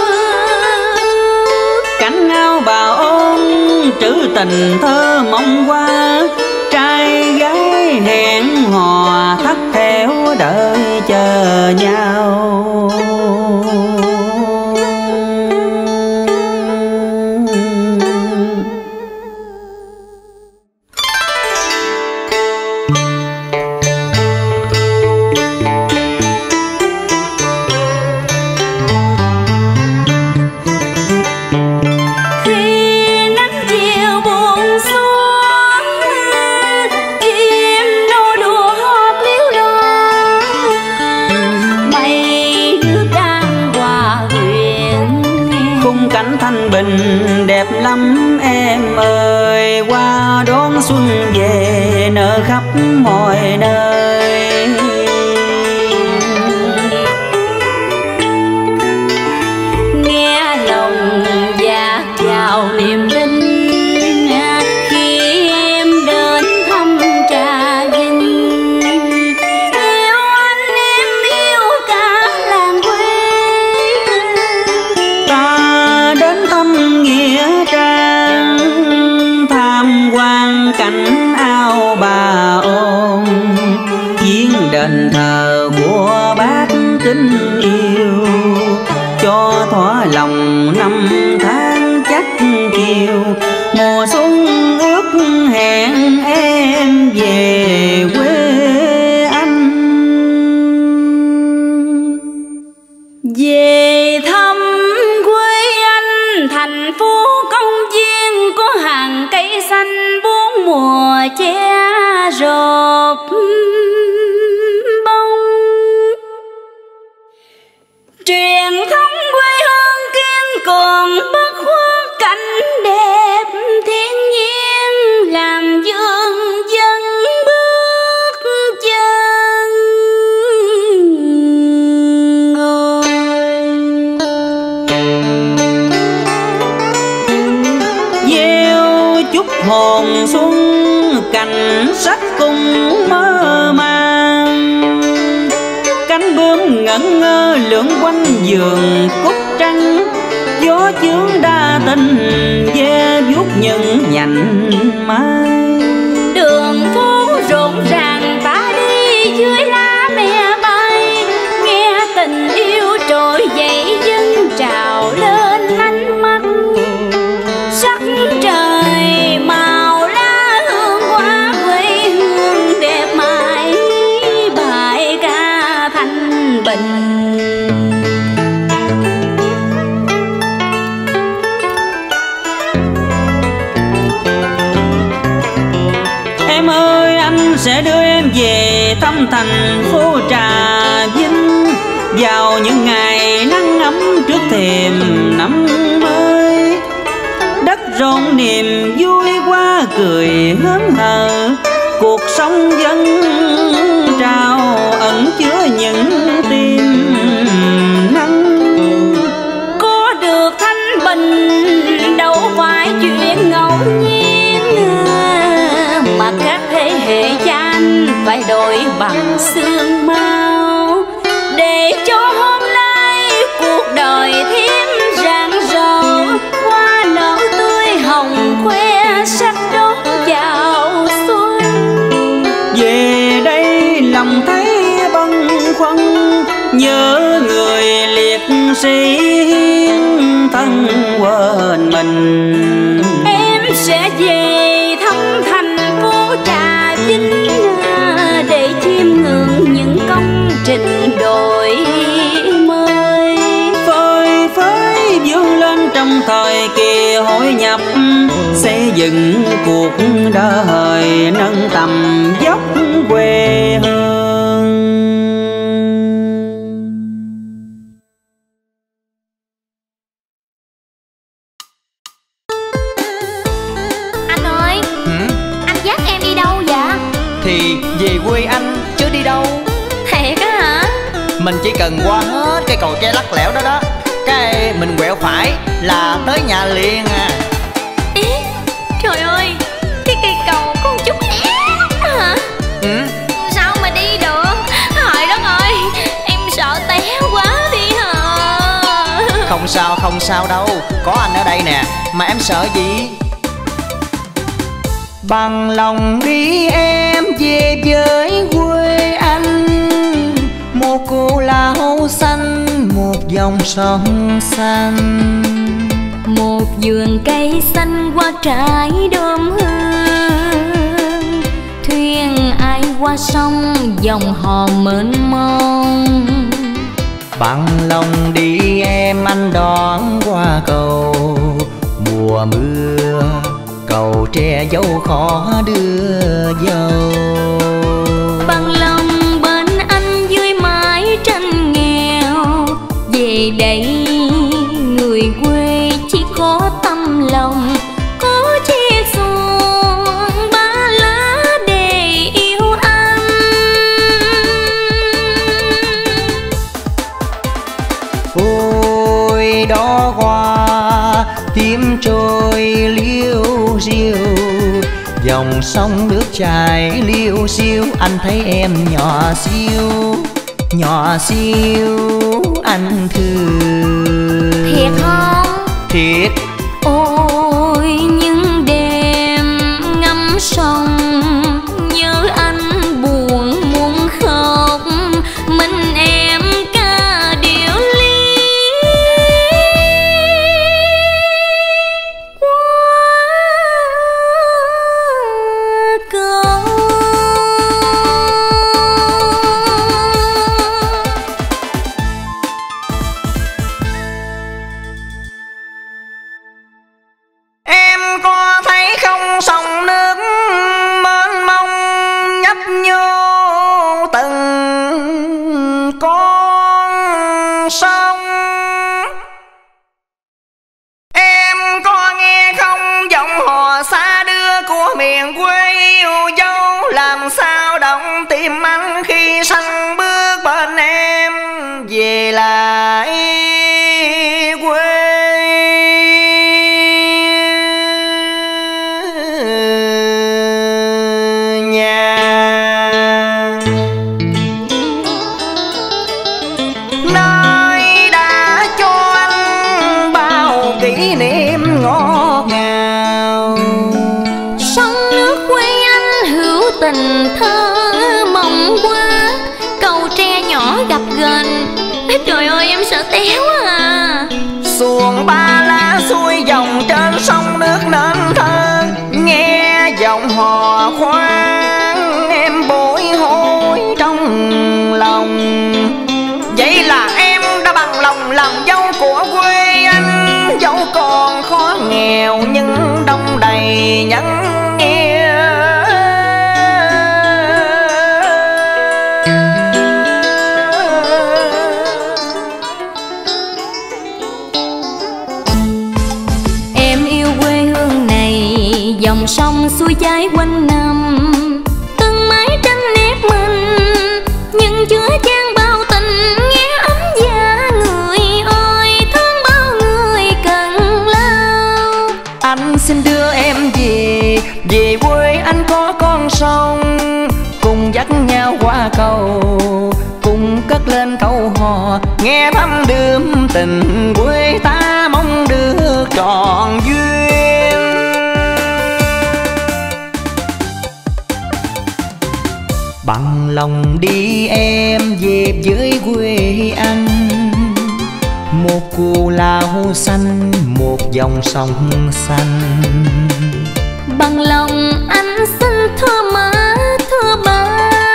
D: Cánh ngao bào ôm trữ tình thơ mong qua, trai gái hẹn hò thắt theo đợi chờ nhau.
E: Khi nắng chiều buông xuống, chim nô đùa hót líu lo, mây nước đang hòa quyện.
D: Khung cảnh thanh bình đẹp lắm em ơi, qua đón xuân về nở khắp mọi nơi.
E: Nghe lòng dạt vào niềm tin khi em đến thăm Trà Vinh. Yêu anh em yêu cả làng quê,
D: Ta đến thăm nghĩa trang, tham quan cảnh ao bà ôn, viếng đền thờ của bác kính yêu, cho thỏa lòng năm tháng chắc chiều. Mùa xuân ước hẹn em về quê anh,
E: về thăm quê anh thành phố công viên có hàng cây xanh bốn mùa che rộp bông. Truyền thống quê hương kiên cường bất khuất, cảnh đẹp thiên nhiên làm dương dân bước chân ngồi.
D: gieo chúc hồn xuân cảnh sắc cùng mơ màng. Cánh bướm ngẩn ngơ lượn quanh vườn cúc trắng, gió chướng đa tình ve vuốt những nhành mai.
E: Đường phố rộn ràng ta đi dưới lá me bay, nghe tình yêu trỗi dậy dâng trào lên ánh mắt. Sắc trời màu lá hương hoa quê hương đẹp mãi, bài ca thanh bình.
D: Em ơi anh sẽ đưa em về thăm thành phố Trà Vinh, vào những ngày nắng ấm trước thềm năm mới. Đất rộn niềm vui qua cười hớn hở, cuộc sống dân trào ẩn chứa những tim nắng.
E: Có được thanh bình đâu phải chuyện ngẫu nhiên, mà các thế hệ cha anh phải đổi bằng xương máu, để cho hôm nay cuộc đời thêm rạng rỡ. Hoa nở tươi hồng khoe sắc đón chào xuân.
D: Về đây lòng thấy bâng khuâng, nhớ người liệt sĩ hiến thân quên mình.
E: Em sẽ về thăm thành phố Trà Vinh, để chiêm ngưỡng những công trình đổi mới.
D: Phơi phới vươn lên trong thời kỳ hội nhập, xây dựng cuộc đời nâng tầm dốc quê hương.
B: Anh ơi, anh dắt em đi đâu vậy?
A: Thì về quê anh chứ đi đâu.
B: Thiệt á hả?
A: Mình chỉ cần qua hết cây cầu tre lắc lẻo đó đó, cái mình quẹo phải là tới nhà liền à.
B: Ý, trời ơi, cái cây cầu có một chút hả? Sao mà đi được? Trời đất ơi, em sợ té quá đi hả?
A: Không sao đâu, có anh ở đây nè, mà em sợ gì. Bằng lòng đi em về với quê anh, một cô lao xanh, một dòng sông xanh,
B: Một vườn cây xanh qua trái đơm hương, thuyền ai qua sông dòng hò mênh mông.
A: bằng lòng đi em anh đón qua cầu mùa mưa, cầu tre dâu khó đưa dâu.
B: Bằng lòng bên anh dưới mái tranh nghèo, về đây người quê chỉ có tâm lòng, có chiếc xuồng ba lá để yêu anh.
A: Ôi đó hoa tím trôi liêu xiêu, dòng sông nước chảy liêu xiêu, anh thấy em nhỏ xíu anh thương.
B: Thiệt không?
A: Thiệt.
B: Ôi những đêm ngắm sông, nhớ anh buồn muốn khóc, mình em ca điệu ly qua cầu.
A: Em có thấy không, sông nước mênh mông nhấp nhô từng con sông. Em có nghe không, giọng hò xa đưa của miền quê yêu dấu, làm sao động tim anh khi săn bước bên em về lại quê nhà. hò khoan em bối hối trong lòng. Vậy là em đã bằng lòng làm dâu của quê anh, dẫu còn khó nghèo nhưng đông đầy nhân nghĩa.
B: Em yêu quê hương này, dòng sông xuôi chảy quanh năm, từng mái tranh nếp mình nhưng chứa chan bao tình nghĩa ấm da người ơi, thương bao người cần lao.
A: Anh xin đưa em về, về quê anh có con sông, cùng dắt nhau qua cầu, cùng cất lên câu hò, nghe thăm đượm tình quê ta mong được trọn duyên. Bằng lòng đi em về với quê anh, một cù lao xanh, một dòng sông xanh.
B: Bằng lòng anh xin thưa má, thưa ba,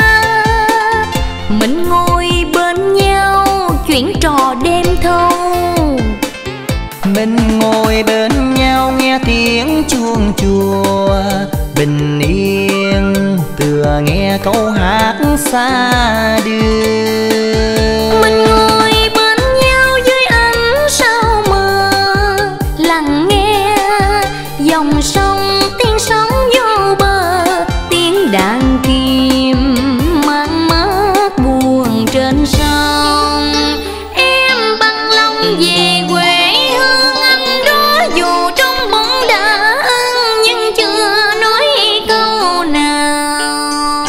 B: mình ngồi bên nhau chuyện trò đêm thâu.
A: Mình ngồi bên nhau nghe tiếng chuông chùa, bình yên tựa nghe câu hát xa đường.
B: Mình ngồi bên nhau dưới ánh sao mờ, lặng nghe dòng sông tiếng sóng vô bờ, tiếng đàn kim mang mát buồn trên sông. Em bằng lòng về quê hương anh đó, dù trong bụng đã ân nhưng chưa nói câu nào.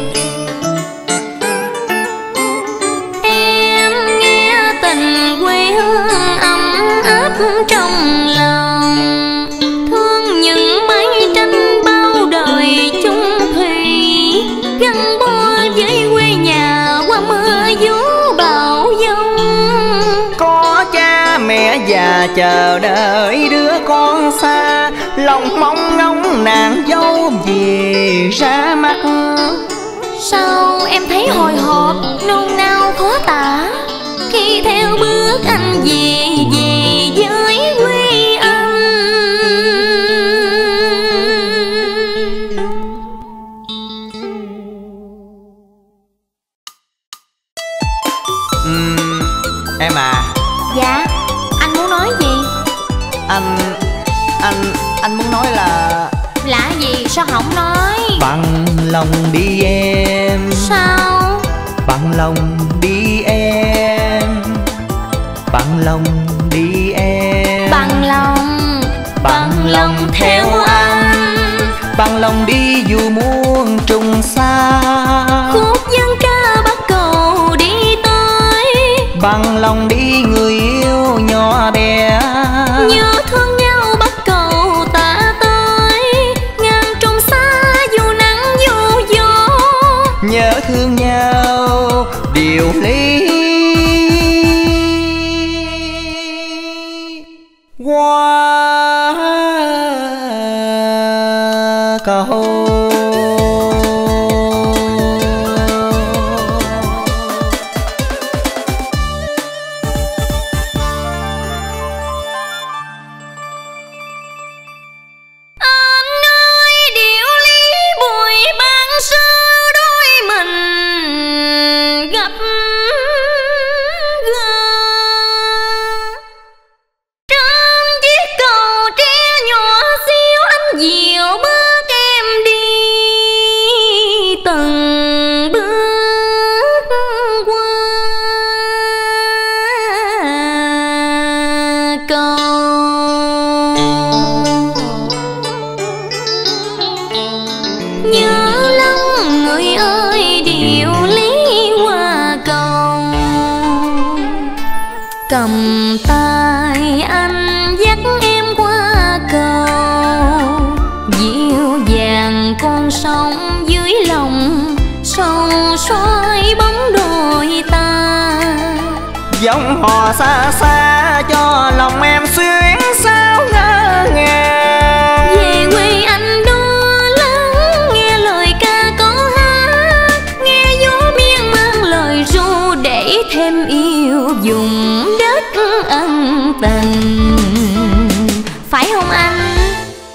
B: Em nghe tình quê hương ấm áp trong lòng, thương những mái tranh bao đời chung thủy, gắn bó với quê nhà qua mưa gió bão giông.
A: Có cha mẹ già chờ đợi đứa con xa, lòng mong ngóng nàng dâu về ra mắt.
B: Sao em thấy hồi hộp nôn nao khó tả, khi theo bước anh về với quê anh.
A: Em à.
B: Dạ, anh muốn nói gì?
A: Anh muốn nói là
B: gì sao không nói?
A: bằng lòng đi em.
B: Sao?
A: Bằng lòng đi em. Bằng lòng đi em.
B: Bằng lòng theo anh.
A: Bằng lòng đi dù muôn trùng xa.
B: Khúc dân ca bắt cầu đi tới.
A: Bằng lòng đi người yêu nhỏ bé.
B: Nhớ thương nhau bắt cầu ta tới. Ngàn trùng xa dù nắng dù gió.
A: Nhớ thương nhau điều lý qua cầu.
B: Cầm tay anh dắt em qua cầu, dịu dàng con sông dưới lòng sông xoay bóng đôi ta.
A: Giọng hò xa xa cho lòng em xuyến sao ngỡ ngàng.
B: Về quê anh đó lớn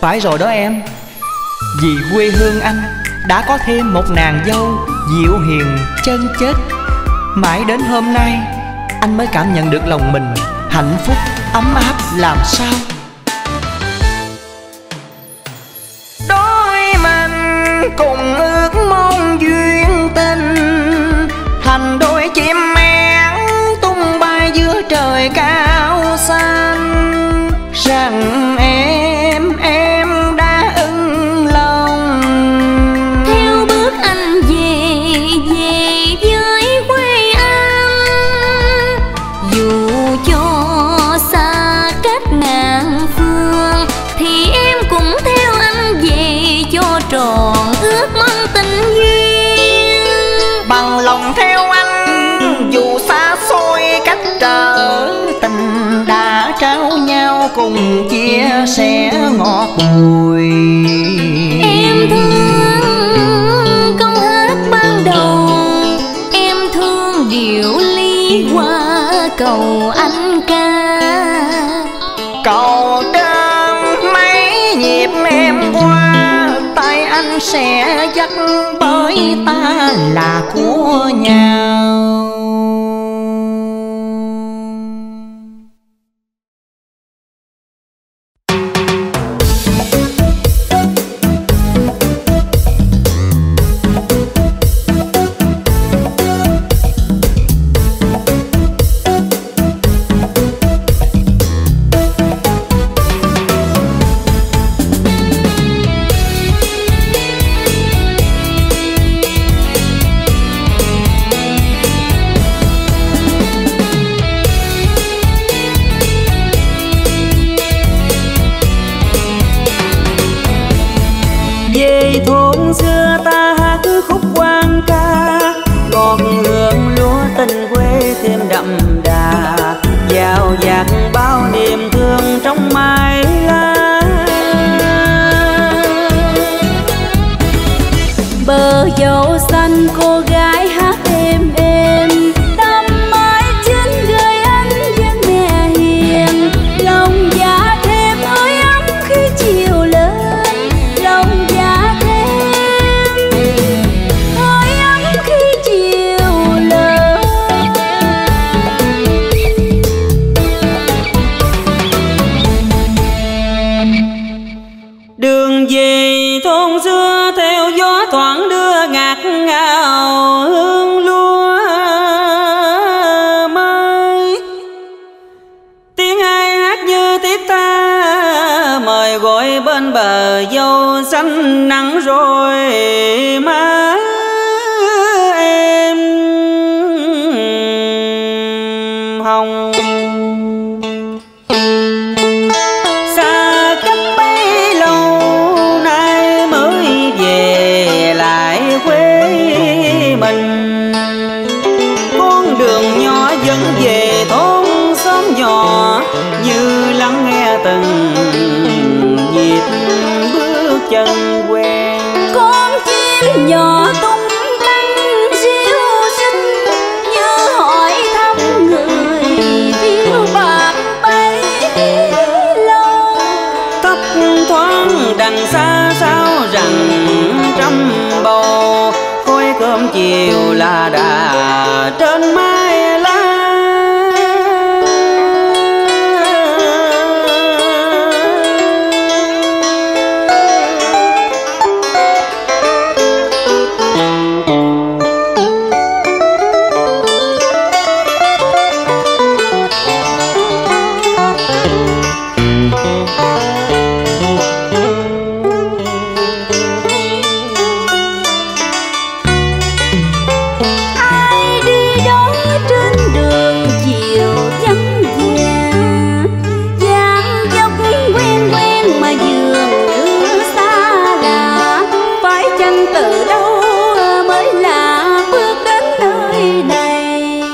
I: Phải rồi đó em, vì quê hương anh đã có thêm một nàng dâu dịu hiền chân chất. Mãi đến hôm nay anh mới cảm nhận được lòng mình hạnh phúc ấm áp làm sao.
A: Đôi mình cùng ước mong duyên tình, thành đôi chim én tung bay giữa trời cao xanh. Rằng em đã ưng lòng
B: theo bước anh về với quê anh. Dù cho xa cách ngàn phương thì em cũng theo anh về cho tròn ước mong tình duyên.
A: bằng lòng theo anh dù xa xôi cách trở, tình đã trao nhau cùng chia sẻ ngọt bùi.
B: Em thương câu hát ban đầu, em thương điệu ly qua cầu anh ca.
A: Cầu trên mấy nhịp em qua, tay anh sẽ dắt bởi ta là của nhau.
D: Về thôn xưa ta hát khúc quan ca, ngọt hương lúa tình quê thêm đậm đà, giàu dạt bao niềm thương trong mai lá.
E: Bờ dâu xanh cô gái hát êm, đắm mãi trên người anh dân mẹ hiền. Lòng dạ thêm ơi ấm khi chiều lên, lòng dạ thêm ơi ấm khi chiều lên.
D: Đường về thôn xưa theo gió thoảng đưa ngạt ngào hương lúa mới. Tiếng ai hát như tiếng ta mời gọi bên bờ dâu xanh nắng rồi má em hồng. Xa cách bấy lâu nay mới về lại quê mình, con đường nhỏ dẫn về thôn xóm nhỏ, như lắng nghe từng nhịp bước chân quen.
E: Con chim nhỏ tung tăng ríu rít như hỏi thăm người phiêu bạc bấy lâu.
D: Thấp thoáng đằng xa sao rằng trăm bầu, khói cơm chiều là đà trên mái lá.
E: Ai đi đó trên đường chiều vắng vẻ, dáng dốc quen quen mà dường như xa lạ. Phải chăng từ đâu mới lạ bước đến nơi này,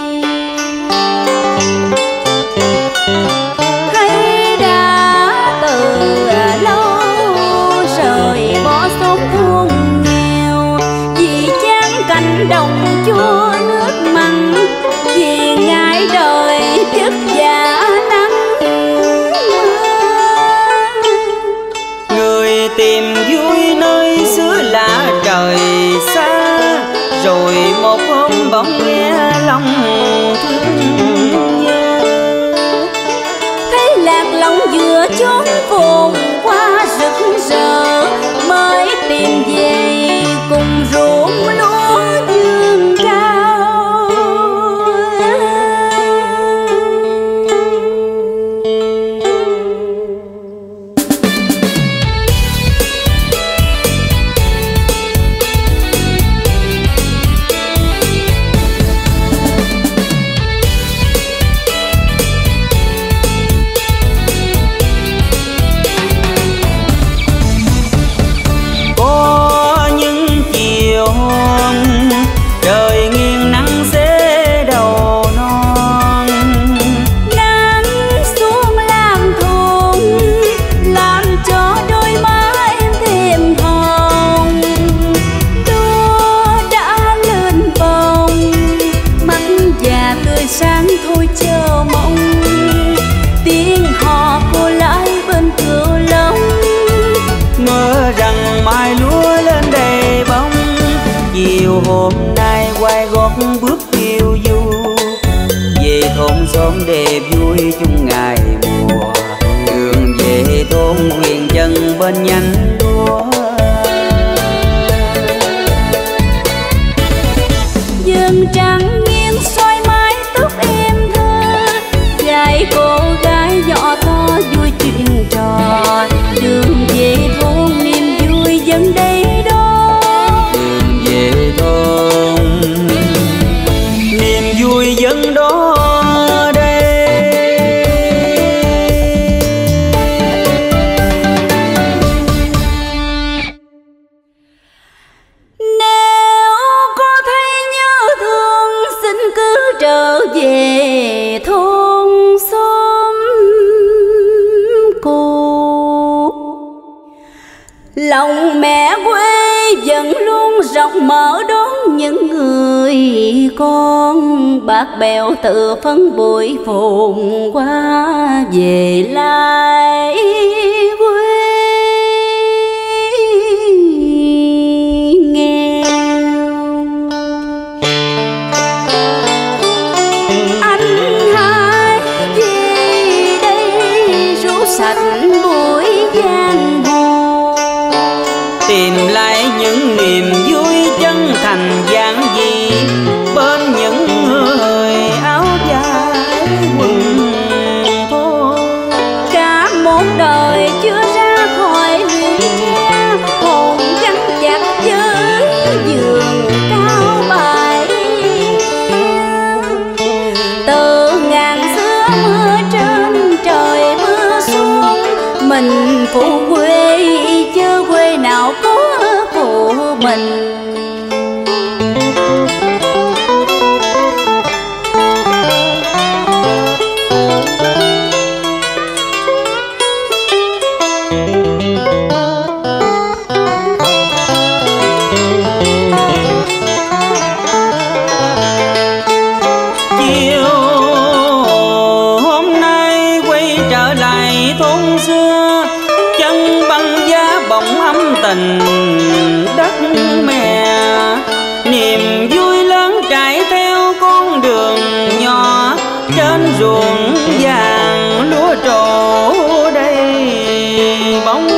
E: hay đã từ lâu rời bỏ xóm thôn nghèo. Vì chán cảnh đồng chua nước mặn, vì ngại đời vất vả nắng mưa.
D: Người con nghe lòng thương nhớ.
E: Thấy lạc lòng vừa chốn vùng qua rực rỡ, mới tìm về cùng ruộng lúa dương cao.
D: Hôm nay quay gót bước phiêu du về thôn xóm để vui chung ngày mùa. Đường về thôn quyền chân bên nhánh lúa.
E: Dương trắng nghiêng xoay mái tóc em thơ, dạy cô gái nhỏ to vui chuyện trò. Đường về thôn niềm vui dân đây đó.
D: Đường về thôn niềm vui dân đó đây.
E: Nếu có thấy nhớ thương xin cứ trở về thôn xóm cô. Lòng mẹ quê vẫn luôn rộng mở đón những người con. Bạc bèo từ phân bụi phồn qua về lại quê nghèo. Anh hai về đây rủ sạch buổi giang hồ,
D: tìm lại những niềm vui chân thành giản dị bên những người áo dài quần thô.
E: cả một đời chưa ra khỏi lũy tre, hồn gắn chặt với giường cao bãi. Từ ngàn xưa mưa trên trời mưa xuống, mình phụ quê chớ quê nào có phụ mình.
D: Chiều hôm nay quay trở lại thôn xưa, chân băng giá bỗng ấm tình đất mẹ. Niềm vui lớn trải theo con đường nhỏ, trên ruộng vàng lúa trổ đầy bóng.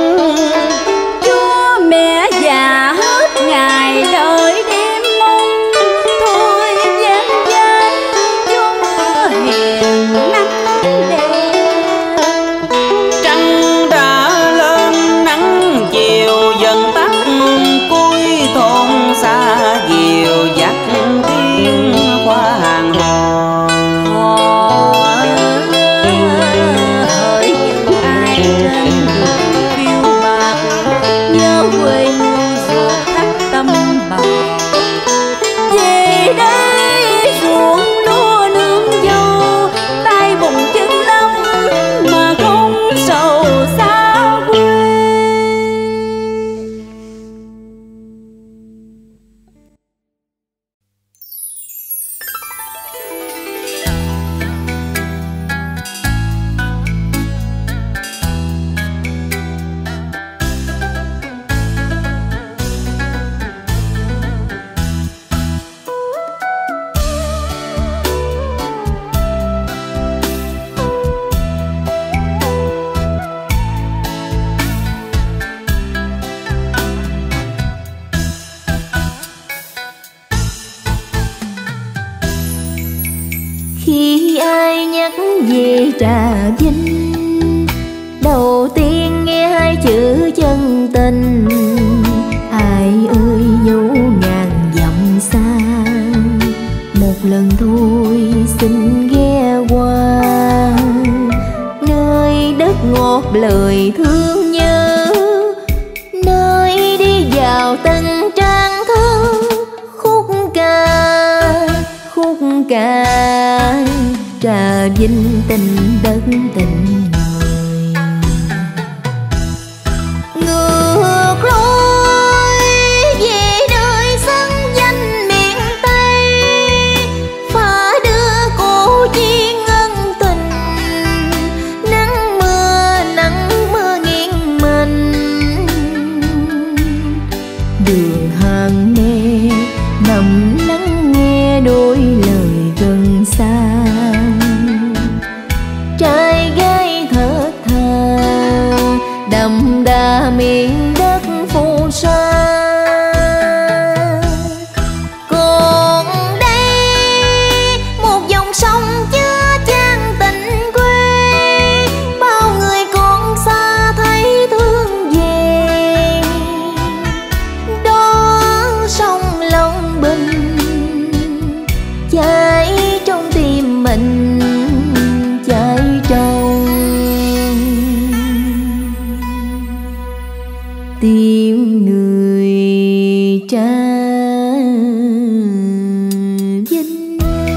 E: Chúa mẹ già hết ngày đợi đêm mong, thôi gian gian chúa mưa hiền nắng đẹp.
D: Trăng đã lên nắng chiều dần tắt, cuối thôn xa dịu dắt tiếng qua hàng hò.
B: nhắc về Trà Vinh. Đầu tiên nghe hai chữ chân tình, ai ơi dấu ngàn dặm xa. Một lần thôi xin ghé qua, nơi đất ngọt lời thương nhớ, nơi đi vào từng trang thơ. Khúc ca Trà Vinh tình đất tình người. Ngược lối về nơi sân danh miền Tây, phá đưa cô chi ngân tình. Nắng mưa nghiêng mình, đường hàng nê nằm lắng nghe đôi lời gần xa. Trai gái thật thà đậm đà miền đất phù sa. Còn đây một dòng sông chứa chan tình quê, bao người còn xa thấy thương về. Đó sông Long Bình cháy trong tim mình, cháy trong tim người Trà Vinh.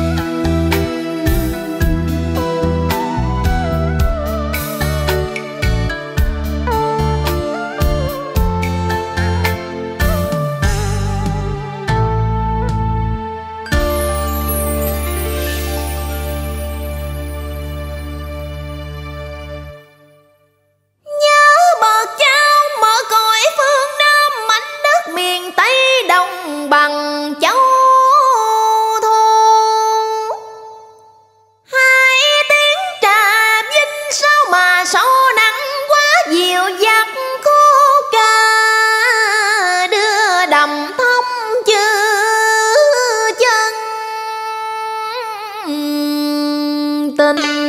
B: Nhớ bờ Châu mở cõi phương Nam, mảnh đất miền Tây đồng bằng châu thô. Hai tiếng Trà Vinh sao mà sâu nặng quá, dịu dặt cô ca đưa đầm thông chữ chân tình.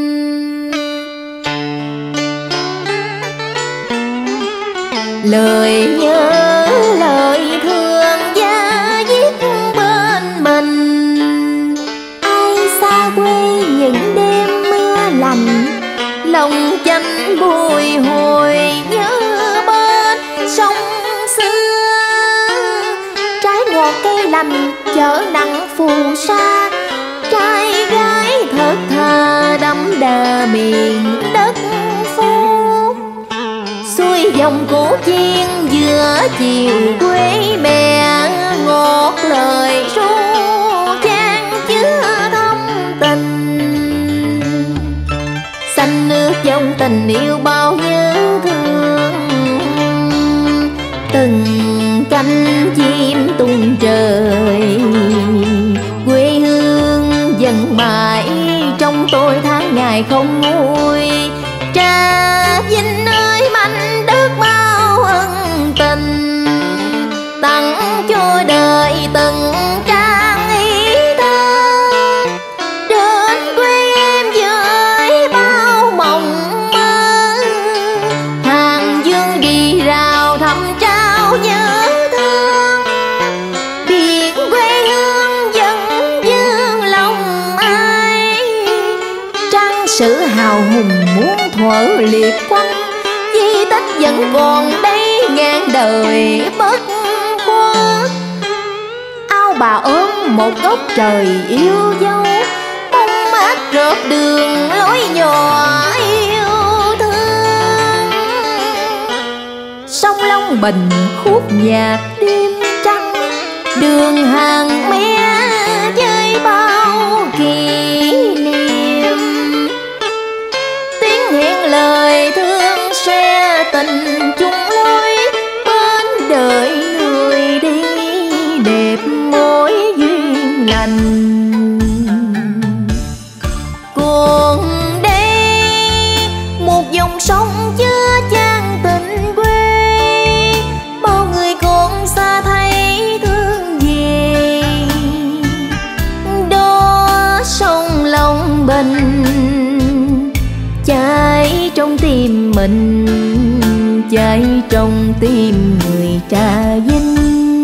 B: Lời nhớ lời thương da diết bên mình, ai xa quê những đêm mưa lạnh, lòng chanh bồi hồi nhớ bên sông xưa. Trái ngọt cây lành chở nặng phù sa, trai gái thật thà đậm đà miền đất phố. Xuôi dòng cổ chiên giữa chiều quê mẹ, ngọt lời ru chan chứa thâm tình. Xanh nước dòng tình yêu bao nhớ thương, từng cánh chim tung trời. Quê hương dần mãi trong tôi tháng ngày không nguôi. Trà Vinh ơi mảnh đất bao ân tình, tặng cho đời từng trang ý thơ. Đến quê em với bao mộng mơ, hàng dương đi rào thăm trao nhớ thương. Biển quê hương vẫn dương lòng ai, trang sử hào hùng muốn thuở liệt quân. Di tích vẫn còn đây ngàn đời bất khuất. Ao Bà ôm một góc trời yêu dấu, bóng mát rợp đường lối nhỏ yêu thương. Sông Long Bình khúc nhạc đêm trăng, đường hàng mé chơi bao kỷ niệm. Tiếng hẹn lời thương sẽ tình chung lối, bên đời người đi đẹp mối duyên lành. Còn đây một dòng sông chứa chan tình quê, bao người còn xa thấy thương về. Đó sông Long Bình mình cháy trong tim người Trà Vinh.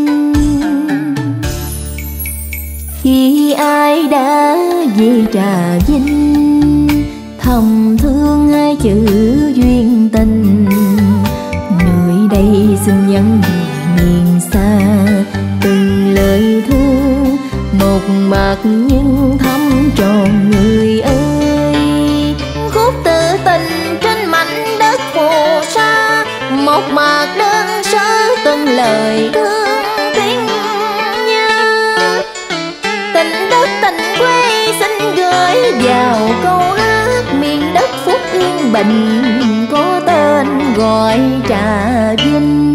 B: Khi ai đã về Trà Vinh thầm thương hai chữ duyên tình, nơi đây xin nhắn miền xa từng lời thương một mạc nhưng thắm tròn người ơi. Khúc tự tình trên mảnh đất phù sa, một mạc đơn sơ từng lời thương tiếng nhớ. Tình đất tình quê xin gửi vào câu hát miền đất phúc yên bình có tên gọi Trà Vinh.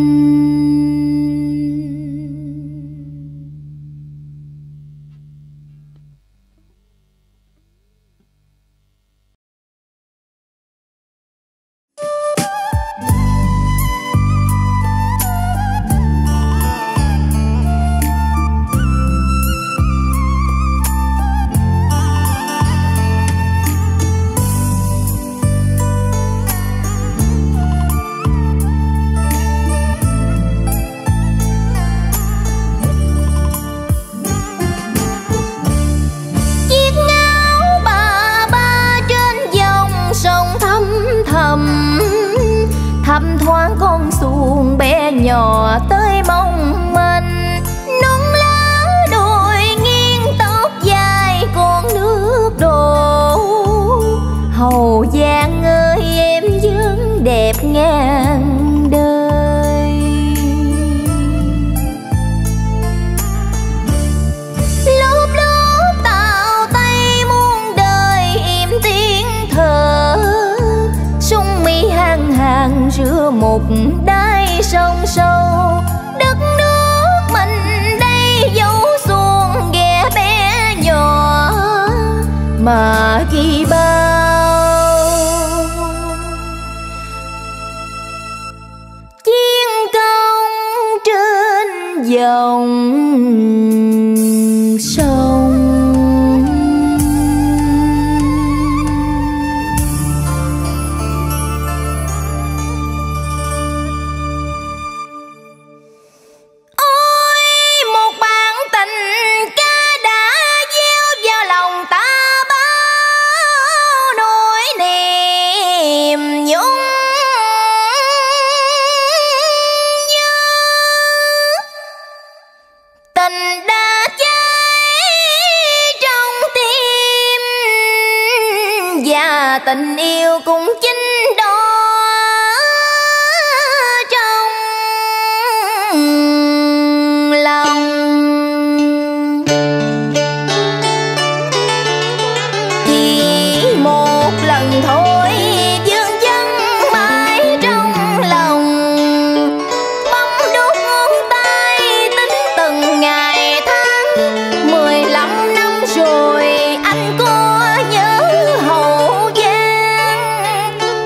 B: Thăm thoáng con xuồng bé nhỏ tới mong manh, nón lá đôi nghiêng tóc dài con nước đổ. Hậu Giang ơi em vẫn đẹp ngàn đời. Lúc lúc tạo tay muôn đời im tiếng thở, sung mi hàng hàng giữa một đáy sông sâu. Đất nước mình đây dấu xuồng ghé bé nhỏ mà khi bao chiến công trên dòng sông. Tình yêu cũng chính đó trong lòng. Chỉ một lần thôi dương dân mãi trong lòng, bấm đốt ngón tay tính từng ngày tháng. 15 năm rồi anh có nhớ Hậu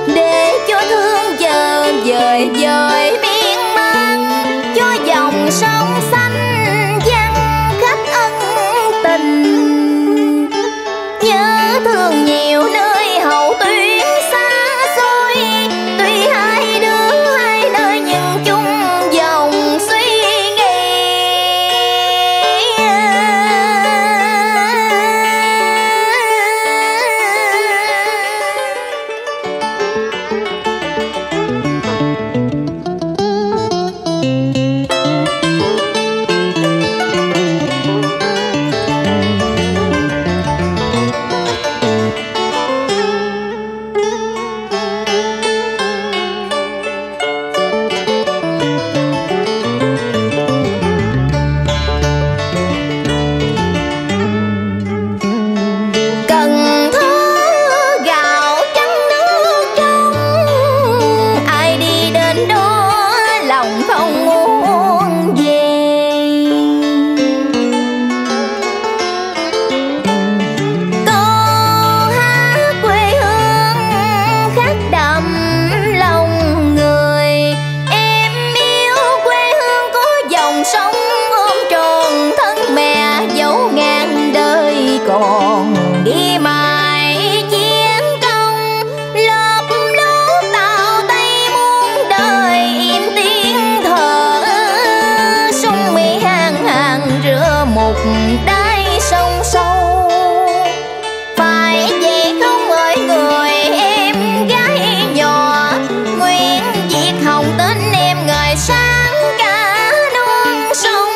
B: đáy sông sâu. Phải vậy không ơi người em gái nhỏ, nguyện viết hồng tên em ngời sáng cả non sông.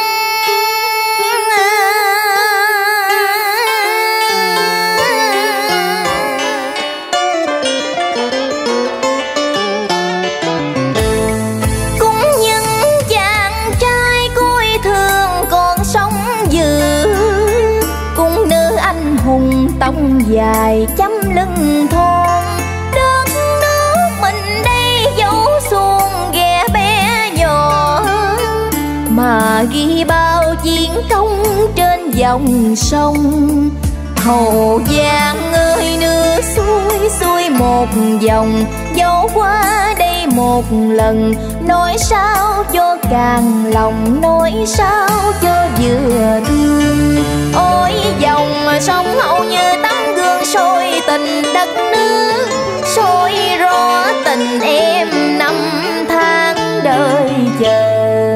B: Cũng những chàng trai cuối thương còn sống dữ, cũng nữ anh hùng tông dài chấm lưng thon. Đất nước mình đây dấu xuông ghẻ bé nhỏ, mà ghi bao chiến công trên dòng sông. Hậu Giang ơi nước xuôi xuôi một dòng, dẫu qua đây một lần. Nói sao cho càng lòng, nói sao cho vừa thương. Ôi dòng sông Hậu như tấm gương soi tình đất nước, soi rõ tình em năm tháng đợi chờ.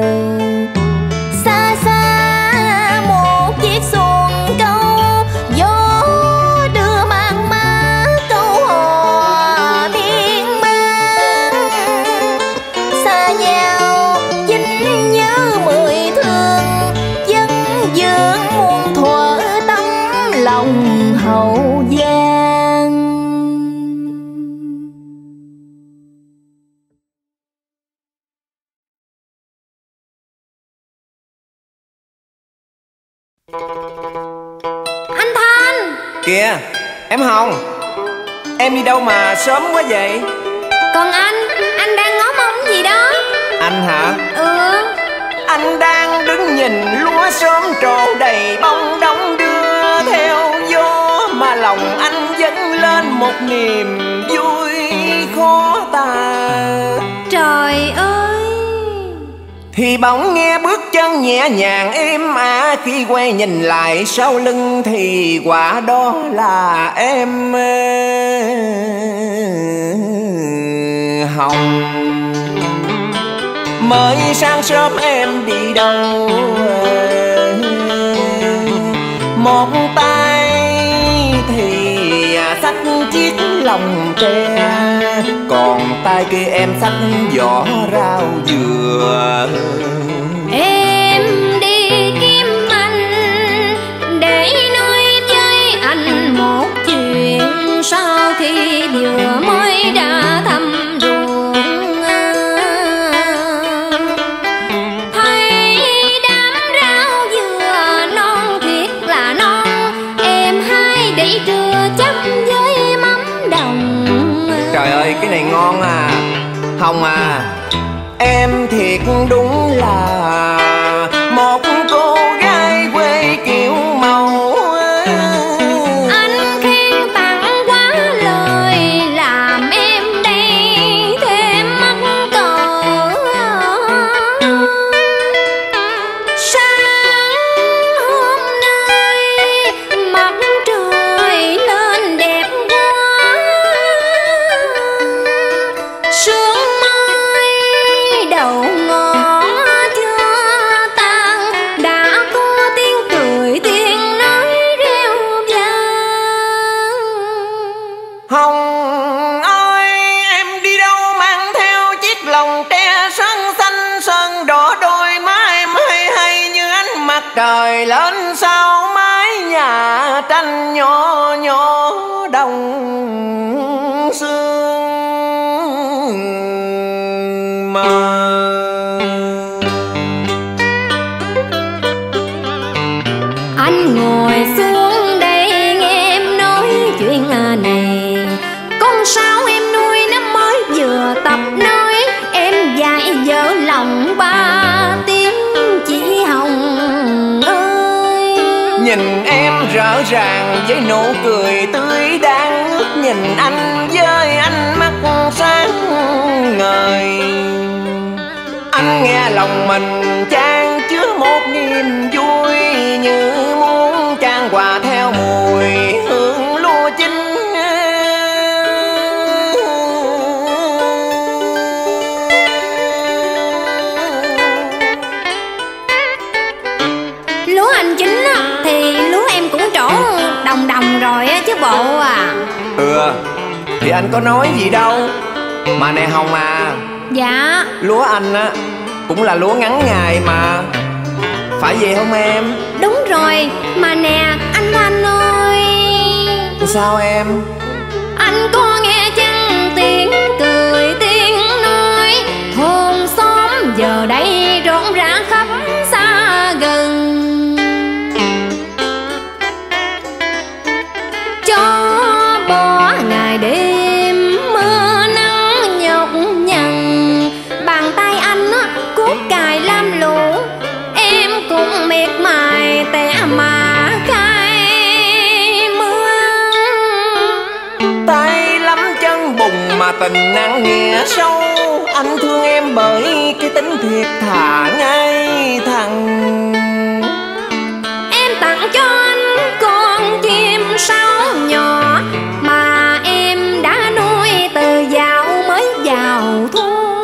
B: Xa xa một chiếc xuồng câu, gió đưa mang má câu hò miên man. Xa nhau chính nhớ mười thương, dân dưỡng muôn thuở tấm lòng Hậu Giang. Anh Thanh!
A: Kìa em Hồng, em đi đâu mà sớm quá vậy?
B: Còn anh đang ngó mông gì đó?
A: Anh hả?
B: Ừ.
A: Anh đang đứng nhìn lúa sớm trổ đầy bông đong đưa theo gió, mà lòng anh dâng lên một niềm vui khó tả.
B: Trời ơi!
A: Thì bỗng nghe bước chân nhẹ nhàng êm ả, khi quay nhìn lại sau lưng thì quả đó là em Hồng. Mới sáng sớm em đi đâu, một tay thì xách chiếc lồng tre, còn tay kia em xách vỏ rau dừa.
B: Em đi kiếm anh để nói với anh một chuyện, sau khi vừa mới ra thăm ruộng. Thấy đám rau dừa non thiệt là non, em hái để trưa chấm với mắm đồng.
A: Trời ơi cái này ngon à Hồng à. Em thiệt đúng là một cô gái quê kiểu mẫu.
B: Anh khen tặng quá lời, làm em đây thêm mắc cỡ. Sáng hôm nay mặt trời lên đẹp quá, sương mai đầu ngõ chưa tan, đã có tiếng cười tiếng nói reo vang.
A: Hồng ơi em đi đâu mang theo chiếc lồng tre sơn xanh sơn đỏ, đôi má em hay hay như ánh mặt trời lên sau mái nhà tranh nhỏ nhỏ đồng sương mờ.
B: Anh ngồi xuống đây nghe em nói chuyện này, con sao em nuôi nó mới vừa tập nói, em dạy dở lòng ba tiếng chị Hồng ơi.
A: Nhìn em rõ ràng với nụ cười tươi đang ngước nhìn anh với ánh mắt sáng ngời. Anh nghe lòng mình chan chứa một niềm vui, như muốn chan hòa theo mùi hương lúa chín.
B: Lúa hành chín bộ à?
A: Thì anh có nói gì đâu. Mà nè Hồng à.
B: Dạ.
A: Lúa anh á cũng là lúa ngắn ngày mà. Phải vậy không em?
B: Đúng rồi. Mà nè anh Thanh ơi.
A: Sao em?
B: Anh có nghe chăng tiếng cười tiếng nói, thôn xóm giờ đây rộn rã khắp xa gần. Cho bỏ ngày đêm mưa nắng nhọc nhằn, bàn tay anh cuốc cài lam lũ, em cũng miệt mài tẻ mà cay mưa.
A: Tay lắm chân bùng mà tình nặng nghĩa sâu, anh thương em bởi cái tính thiệt thà ngay thẳng.
B: Em tặng cho anh con chim sáo nhỏ mà em đã nuôi từ dạo mới vào thu.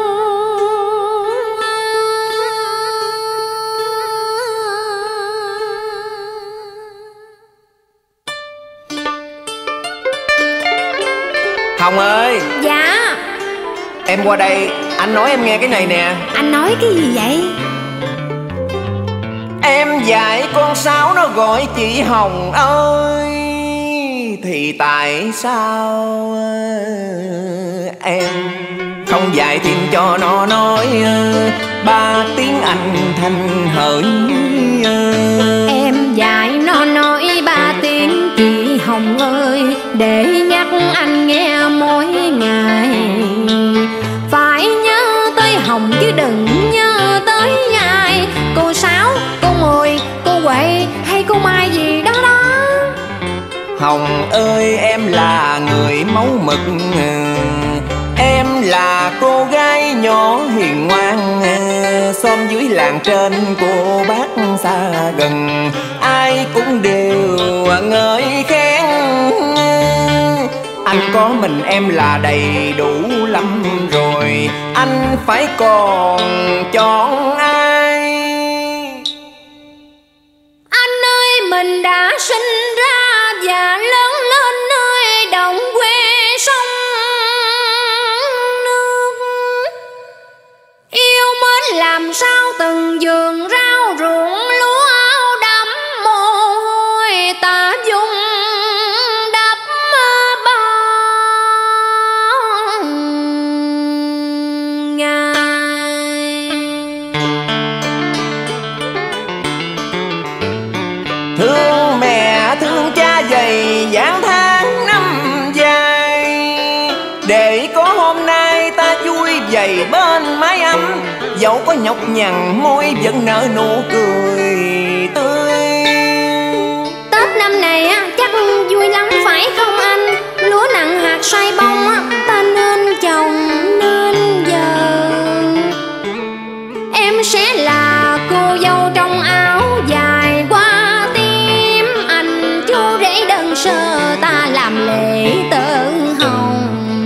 A: Hồng ơi.
B: Dạ.
A: Em qua đây, anh nói em nghe cái này nè.
B: Anh nói cái gì vậy?
A: Em dạy con sáo nó gọi chị Hồng ơi, thì tại sao em không dạy thêm cho nó nói 3 tiếng Anh thanh hỡi.
B: Em dạy nó nói 3 tiếng chị Hồng ơi, để nhắc anh nghe mỗi ngày. Phải nhớ tới Hồng chứ đừng nhớ tới ai. Cô Sáu, cô Mười, cô Huệ hay cô Mai gì đó đó.
A: Hồng ơi em là người mẫu mực, em là cô gái nhỏ hiền ngoan, xóm dưới làng trên cô bác xa gần ai cũng đều ngợi khen. Anh có mình em là đầy đủ lắm rồi, anh phải còn chọn ai?
B: Anh ơi mình đã sinh ra và lớn lên nơi đồng quê sông nước, yêu mến làm sao từng vườn rau ruộng lúa áo đẫm mồ hôi ta dung đắp bao ngày.
A: Thương mẹ thương cha dày dáng tháng năm dài, để có hôm nay ta vui vầy bên mái ấm, dẫu có nhọc nhằn môi vẫn nở nụ cười tươi.
B: Tết năm này chắc vui lắm phải không anh? Lúa nặng hạt xoay bông ta nên trồng nên giờ. Em sẽ là cô dâu trong áo dài qua tim anh, chú rể đơn sơ ta làm lễ tơ hồng.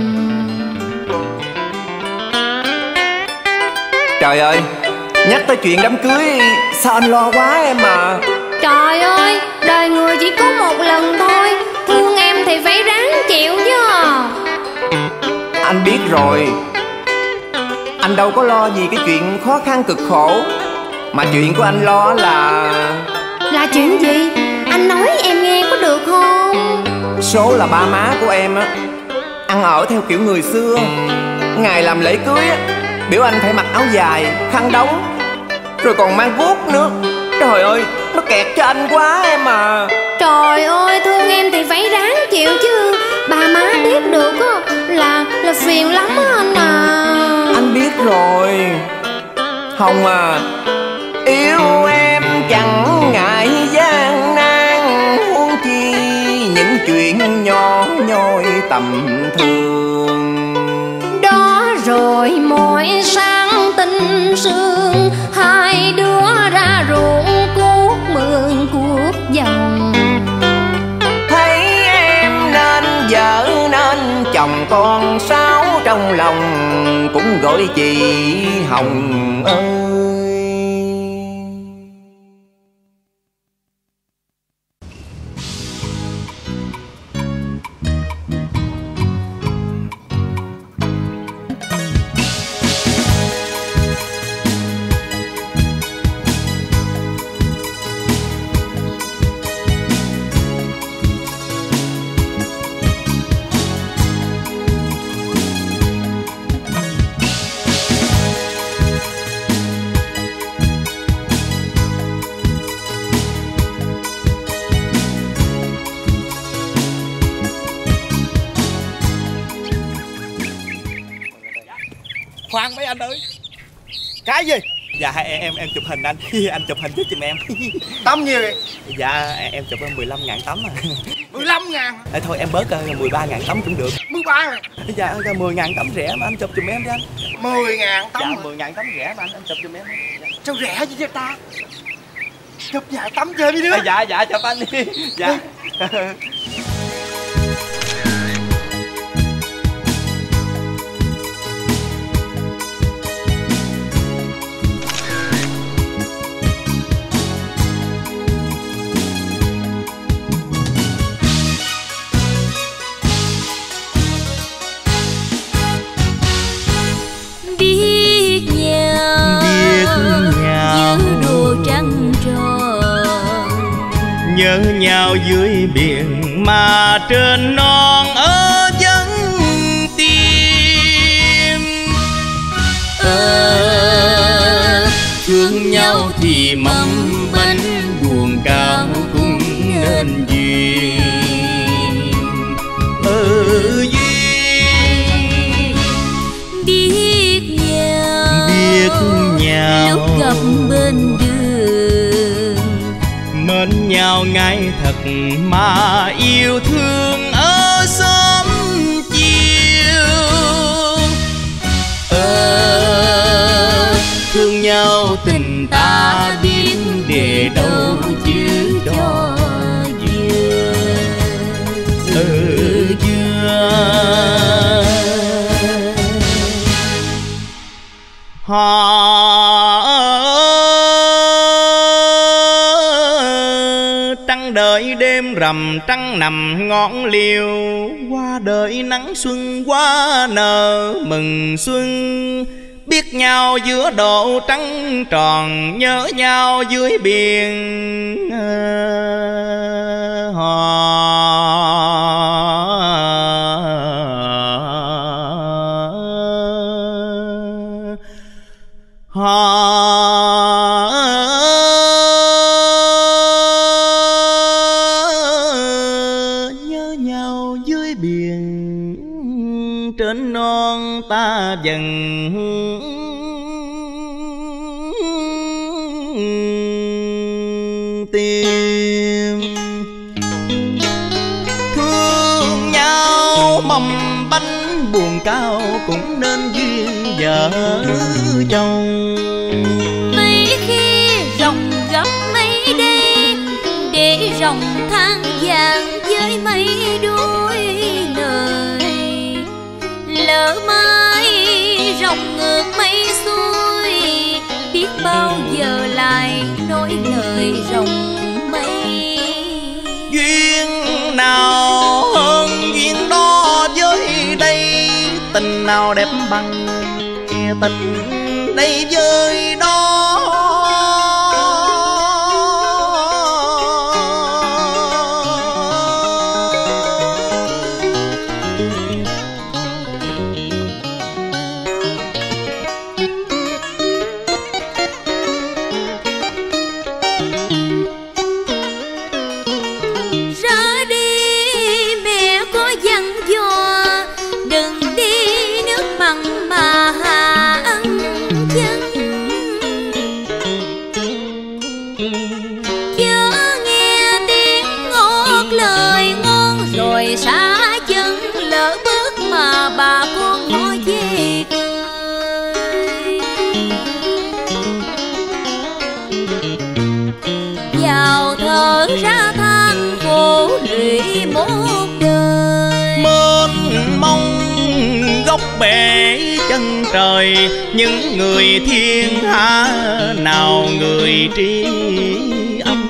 A: Trời ơi, nhắc tới chuyện đám cưới sao anh lo quá em à.
B: Trời ơi, đời người chỉ có một lần thôi, thương em thì phải ráng chịu chứ.
A: Anh biết rồi, anh đâu có lo gì cái chuyện khó khăn cực khổ, mà chuyện của anh lo là
B: chuyện gì? Anh nói em nghe có được không?
A: số là ba má của em ăn ở theo kiểu người xưa. Ngày làm lễ cưới biểu anh phải mặc áo dài, khăn đóng, rồi còn mang guốc nữa. Trời ơi, nó kẹt cho anh quá em à.
B: Trời ơi, thương em thì phải ráng chịu chứ. Bà má biết được là phiền lắm anh à.
A: Anh biết rồi. Hồng à, yêu em chẳng ngại gian nan, huống chi những chuyện nhỏ nhoi tầm thường.
B: Đó rồi mỗi sáng tinh sương, hai đứa ra ruộng cuốc mương cuốc dòng.
A: Thấy em nên vợ nên chồng, con sáu trong lòng cũng gọi chị Hồng ơi.
H: anh ơi. Cái gì? Dạ em chụp hình anh. Anh chụp hình giúp giùm em.
J: Tấm nhiêu vậy?
H: Dạ em chụp 15.000 tấm à.
J: 15.000?
H: Thôi em bớt 13.000 tấm cũng được.
J: 13.000?
H: Dạ 10.000 tấm rẻ mà anh chụp giùm em đi anh.
J: 10.000 tấm?
H: Dạ 10.000 tấm rẻ mà anh chụp giùm em. Dạ.
J: Sao rẻ vậy ta? Chụp vài tấm chơi mấy đứa.
H: Dạ chụp anh đi. Dạ.
C: Nhớ nhau dưới biển mà trên non ở chân tim. Thương nhau thì mâm bánh, buồn cao cũng nên duyên. Duyên
E: biết nhau lúc gặp bên đường,
C: mến nhau ngay thật mà yêu thương ở sớm chiều. Thương nhau tình ta biết để đâu chứ cho duyên. Trăng đợi đêm rằm, trăng nằm ngọn liêu, qua đợi nắng xuân qua nở mừng xuân. Biết nhau giữa độ trăng tròn, nhớ nhau dưới biển nhớ nhau dưới biển trên non ta dần tìm. Thương nhau mầm bánh, buồn cao cũng nên duyên vợ chồng.
E: Mấy khi rồng gấp mấy đây, để rồng than vàng với mấy đôi lời. Lỡ mai rồng ngược mây xuôi, biết bao giờ lại nói lời rồng mây.
C: Duyên nào hơn duyên đó với đây, tình nào đẹp bằng tình đây với đó.
E: Ra than khổ lụy một đời.
C: Mênh mông góc bể chân trời, những người thiên hạ nào người tri âm.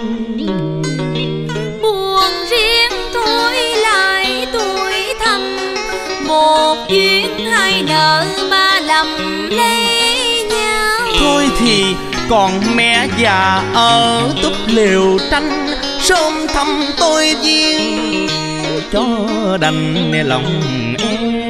E: Buồn riêng thôi lại tuổi thầm, một duyên hai nợ ba lầm lấy nhau.
C: Thôi thì còn mẹ già ở túp lều tranh, sớm thăm tôi duyên cho đành lòng em.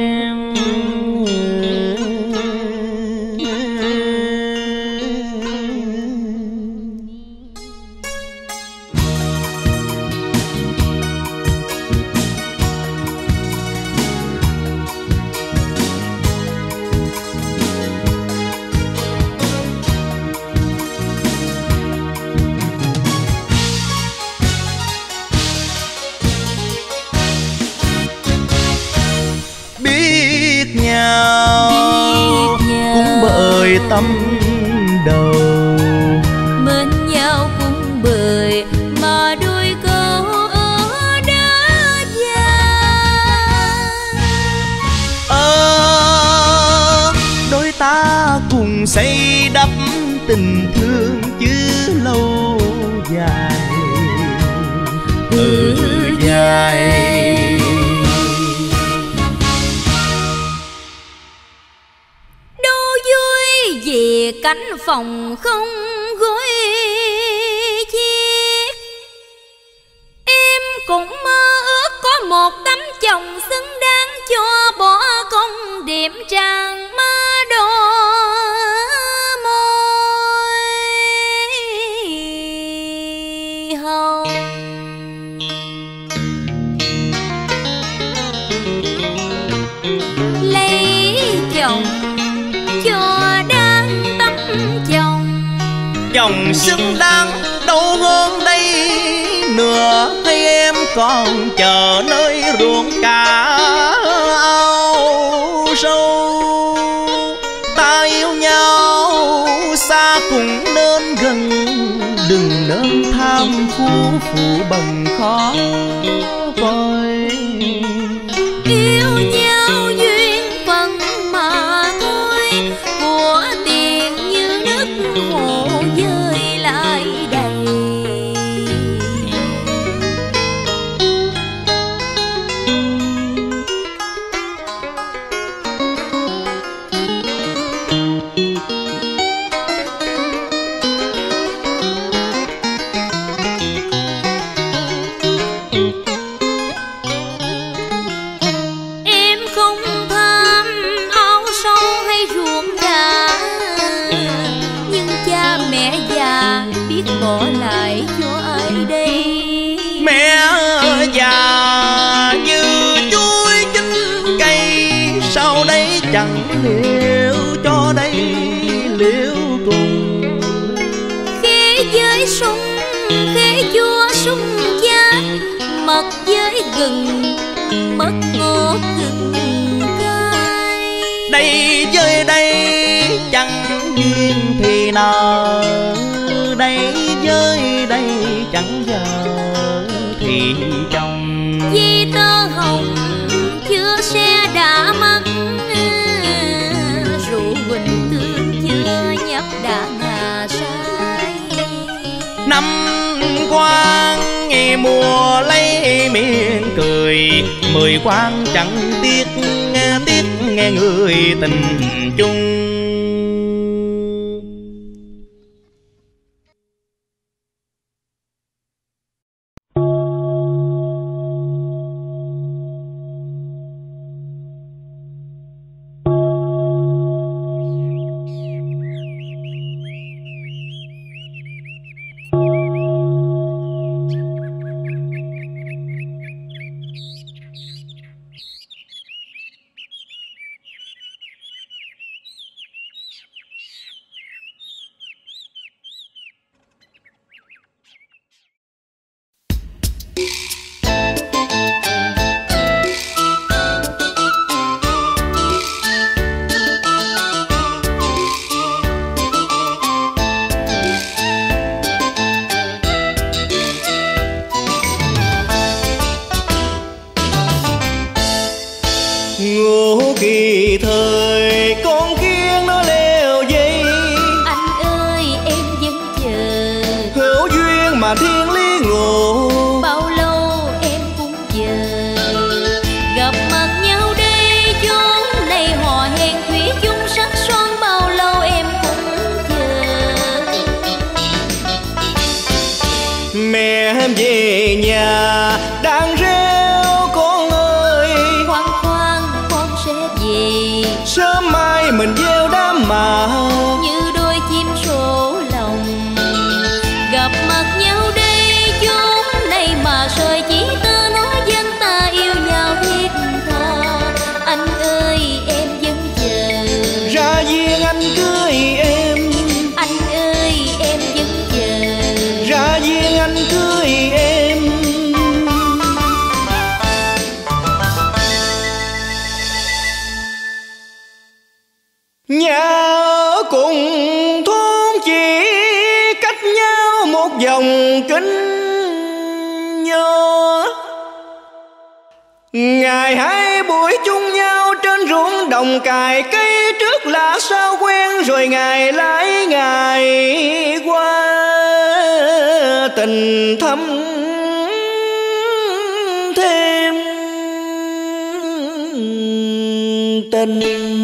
I: tâm đầu.
E: Mến nhau cũng bời mà đôi câu ở đã già.
I: Đôi ta cùng xây đắp tình thương chứ lâu dài. Dài.
E: Về cánh phòng không gối chiếc, em cũng mơ ước có một tấm chồng xứng đáng cho bỏ công điểm trang má đỏ môi hồng. Lấy chồng cho
I: chồng xứng đáng đâu hơn đây nữa, hay em còn chờ nơi ruộng cà ao sâu. Ta yêu nhau xa cũng nên gần, đừng nên tham phú phụ bần khó coi.
E: Yêu nhau duyên phận mà thôi, của tiền như nước hồ dơi lại đầy. Em không tham áo sâu hay ruộng gà, nhưng cha mẹ già biết bỏ lại cho ai đây.
I: Mẹ già như chuối chín cây, sau đây chẳng liệu cho đây liệu cùng.
E: Khế với sung, khế chua sung chát, mật với gừng, mất ngọt gừng cay.
I: Đây với đây chẳng duyên thì nào, đây với đây chẳng giờ thì chồng.
E: Vì tơ hồng chưa xe đã mất, rượu quỳnh tương chưa nhấp đã ngà say.
I: Năm quan nghe mùa lấy miệng cười, 10 quan chẳng tiếc nghe người tình chung. Ngô kỳ thời con kiến nó leo dây,
E: Anh ơi em vẫn chờ,
I: hữu duyên mà thiên lý ngộ.
E: bao lâu em cũng chờ. Gặp mặt nhau đây chốn này hò hẹn thủy chung sắc son, bao lâu em cũng chờ.
I: Mẹ em về nhà đang reo con ơi,
E: Khoan khoan con sẽ về,
I: sớm mai mình gieo đám mà.
E: như đôi chim sổ lòng. Gặp mặt nhau đây chốn này mà rồi chỉ ta nói dân ta yêu nhau thiết tha. Anh ơi em vẫn chờ,
I: Ra duyên anh cưới em,
E: anh ơi em vẫn chờ.
I: ra duyên anh cưới em. Nhà ở cùng
H: một dòng kính nhớ. Ngày hai buổi chung nhau trên ruộng đồng cài cây trước là sao quen, rồi ngày lại ngày qua tình thâm thêm tình.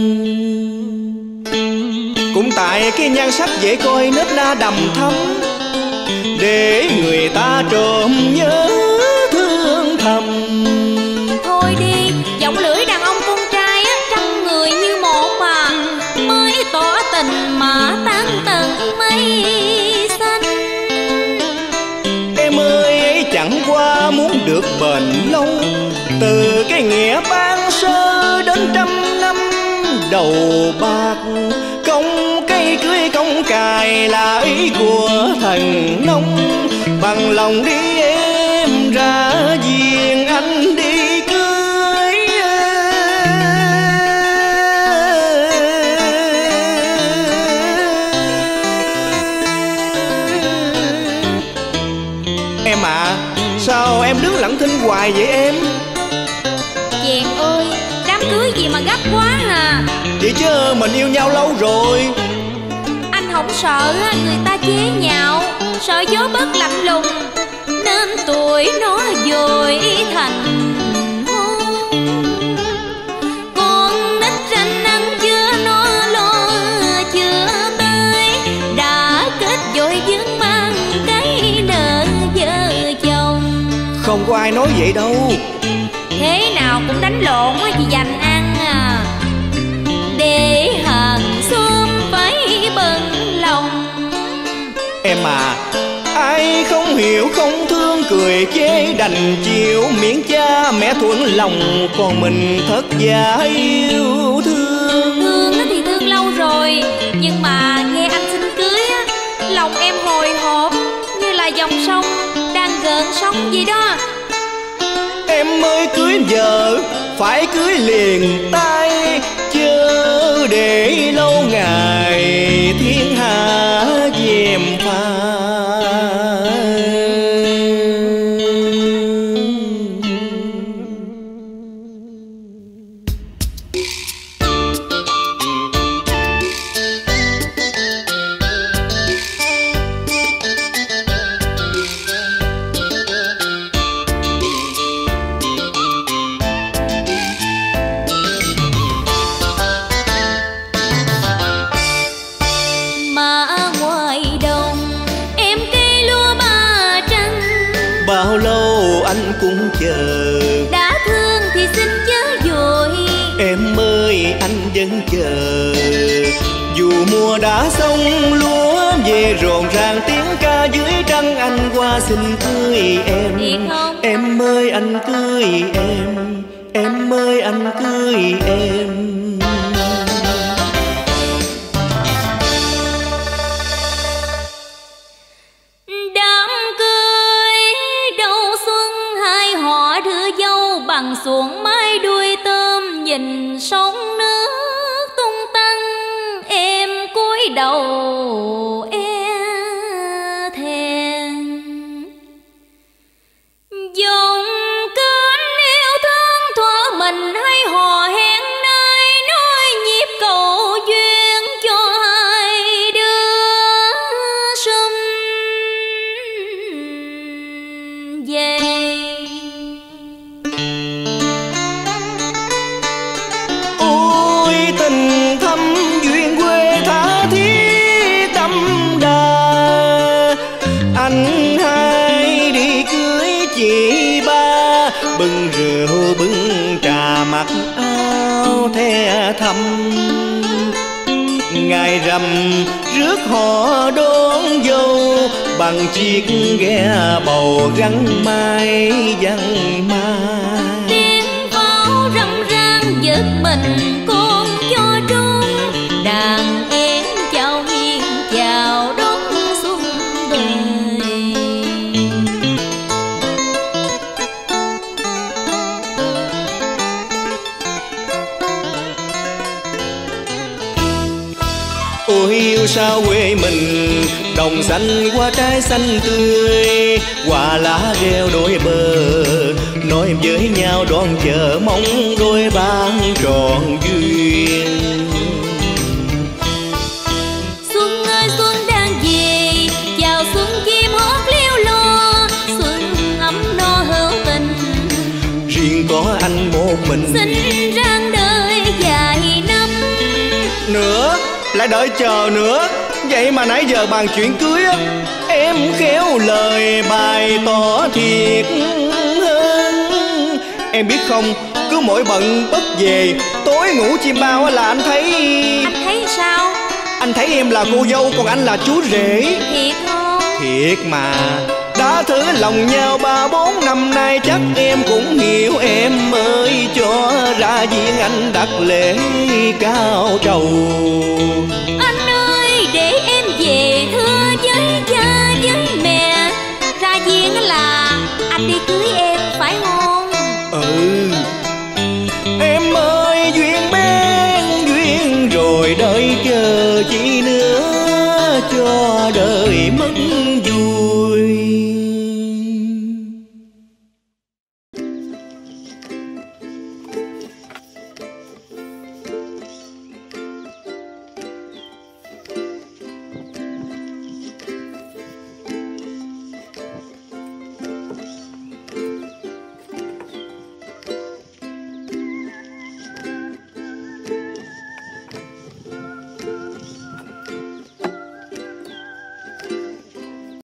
H: Cũng tại cái nhan sắc dễ coi nết na đầm thắm, để người ta trộm nhớ thương thầm.
B: Thôi đi, giọng lưỡi đàn ông con trai á, trăm người như một mà, mới tỏ tình mà tan tận mây xanh.
H: Em ơi ấy chẳng qua muốn được bền lâu, từ cái nghĩa ban sơ đến trăm năm đầu bạc. Công cây cưới công cài là ý của thần nông, bằng lòng đi em ra giềng anh đi cưới. Em à, sao em đứng lặng thinh hoài vậy em?
B: Chàng ơi, đám cưới gì mà gấp quá à?
H: Vậy chứ mình yêu nhau lâu rồi.
B: Anh không sợ người ta chế nhạo, sợ gió bớt lạnh lùng, nên tuổi nó dồi thành hôn. Con nít ranh ăn chưa no lo chưa tới, đã kết dội dướng mang cái nợ vợ chồng.
H: Không có ai nói vậy đâu.
B: Thế nào cũng đánh lộn vì dành ăn à, để hàng xóm phải bận lòng.
H: Em à, ai không hiểu không thương cười chế đành chịu, miễn cha mẹ thuận lòng còn mình thất giả yêu thương.
B: Thương thì thương lâu rồi, nhưng mà nghe anh xin cưới á, lòng em hồi hộp như là dòng sông đang gợn sóng gì đó.
H: Em mới cưới vợ phải cưới liền tay, chớ để lâu ngày thiên hạ gièm pha. Bao lâu anh cũng chờ,
B: đã thương thì xin chớ vội.
H: Em ơi anh vẫn chờ, dù mùa đã xong lúa về rộn ràng tiếng ca dưới trăng, anh qua xin cưới em. Em ơi anh cưới em ơi anh cưới em.
B: Bằng xuồng mái đuôi tôm, nhìn sông nước tung tăng, em cúi đầu e thẹn. Dòng kênh yêu thương thuở mình hay hò hẹn nơi nói nhịp cầu duyên cho hai đứa sum về.
H: Tình thâm duyên quê tha thiết đậm đà, anh hai đi cưới chị ba, bưng rượu bưng trà mặc áo the thắm. Ngày rằm rước họ đón dâu, bằng chiếc ghe bầu gắn mai văn mai.
B: Tiếng pháo râm ran giật mình con cho trốn, đàn én chào hiên chào đón xuân về.
H: Ôi yêu sao quê mình đồng xanh hoa trái xanh tươi, hoa lá reo đôi bờ, nói em với nhau đón chờ mong đôi ban trọn duyên.
E: Xuân ơi xuân đang về, chào xuân chim hót liêu lo, xuân ấm no hữu tình,
H: riêng có anh một mình
E: xin ráng đời vài năm
H: nữa, lại đợi chờ nữa. Vậy mà nãy giờ bàn chuyện cưới á, em khéo lời bày tỏ thiệt hơn. Em biết không, cứ mỗi bận bất về, tối ngủ chim bao là anh thấy.
E: Anh thấy sao?
H: Anh thấy em là cô dâu, còn anh là chú rể.
E: Thiệt không?
H: Thiệt mà. Đã thử lòng nhau 3-4 năm nay, chắc em cũng hiểu em ơi. Cho ra viên anh đặt lễ cao trầu.
E: Anh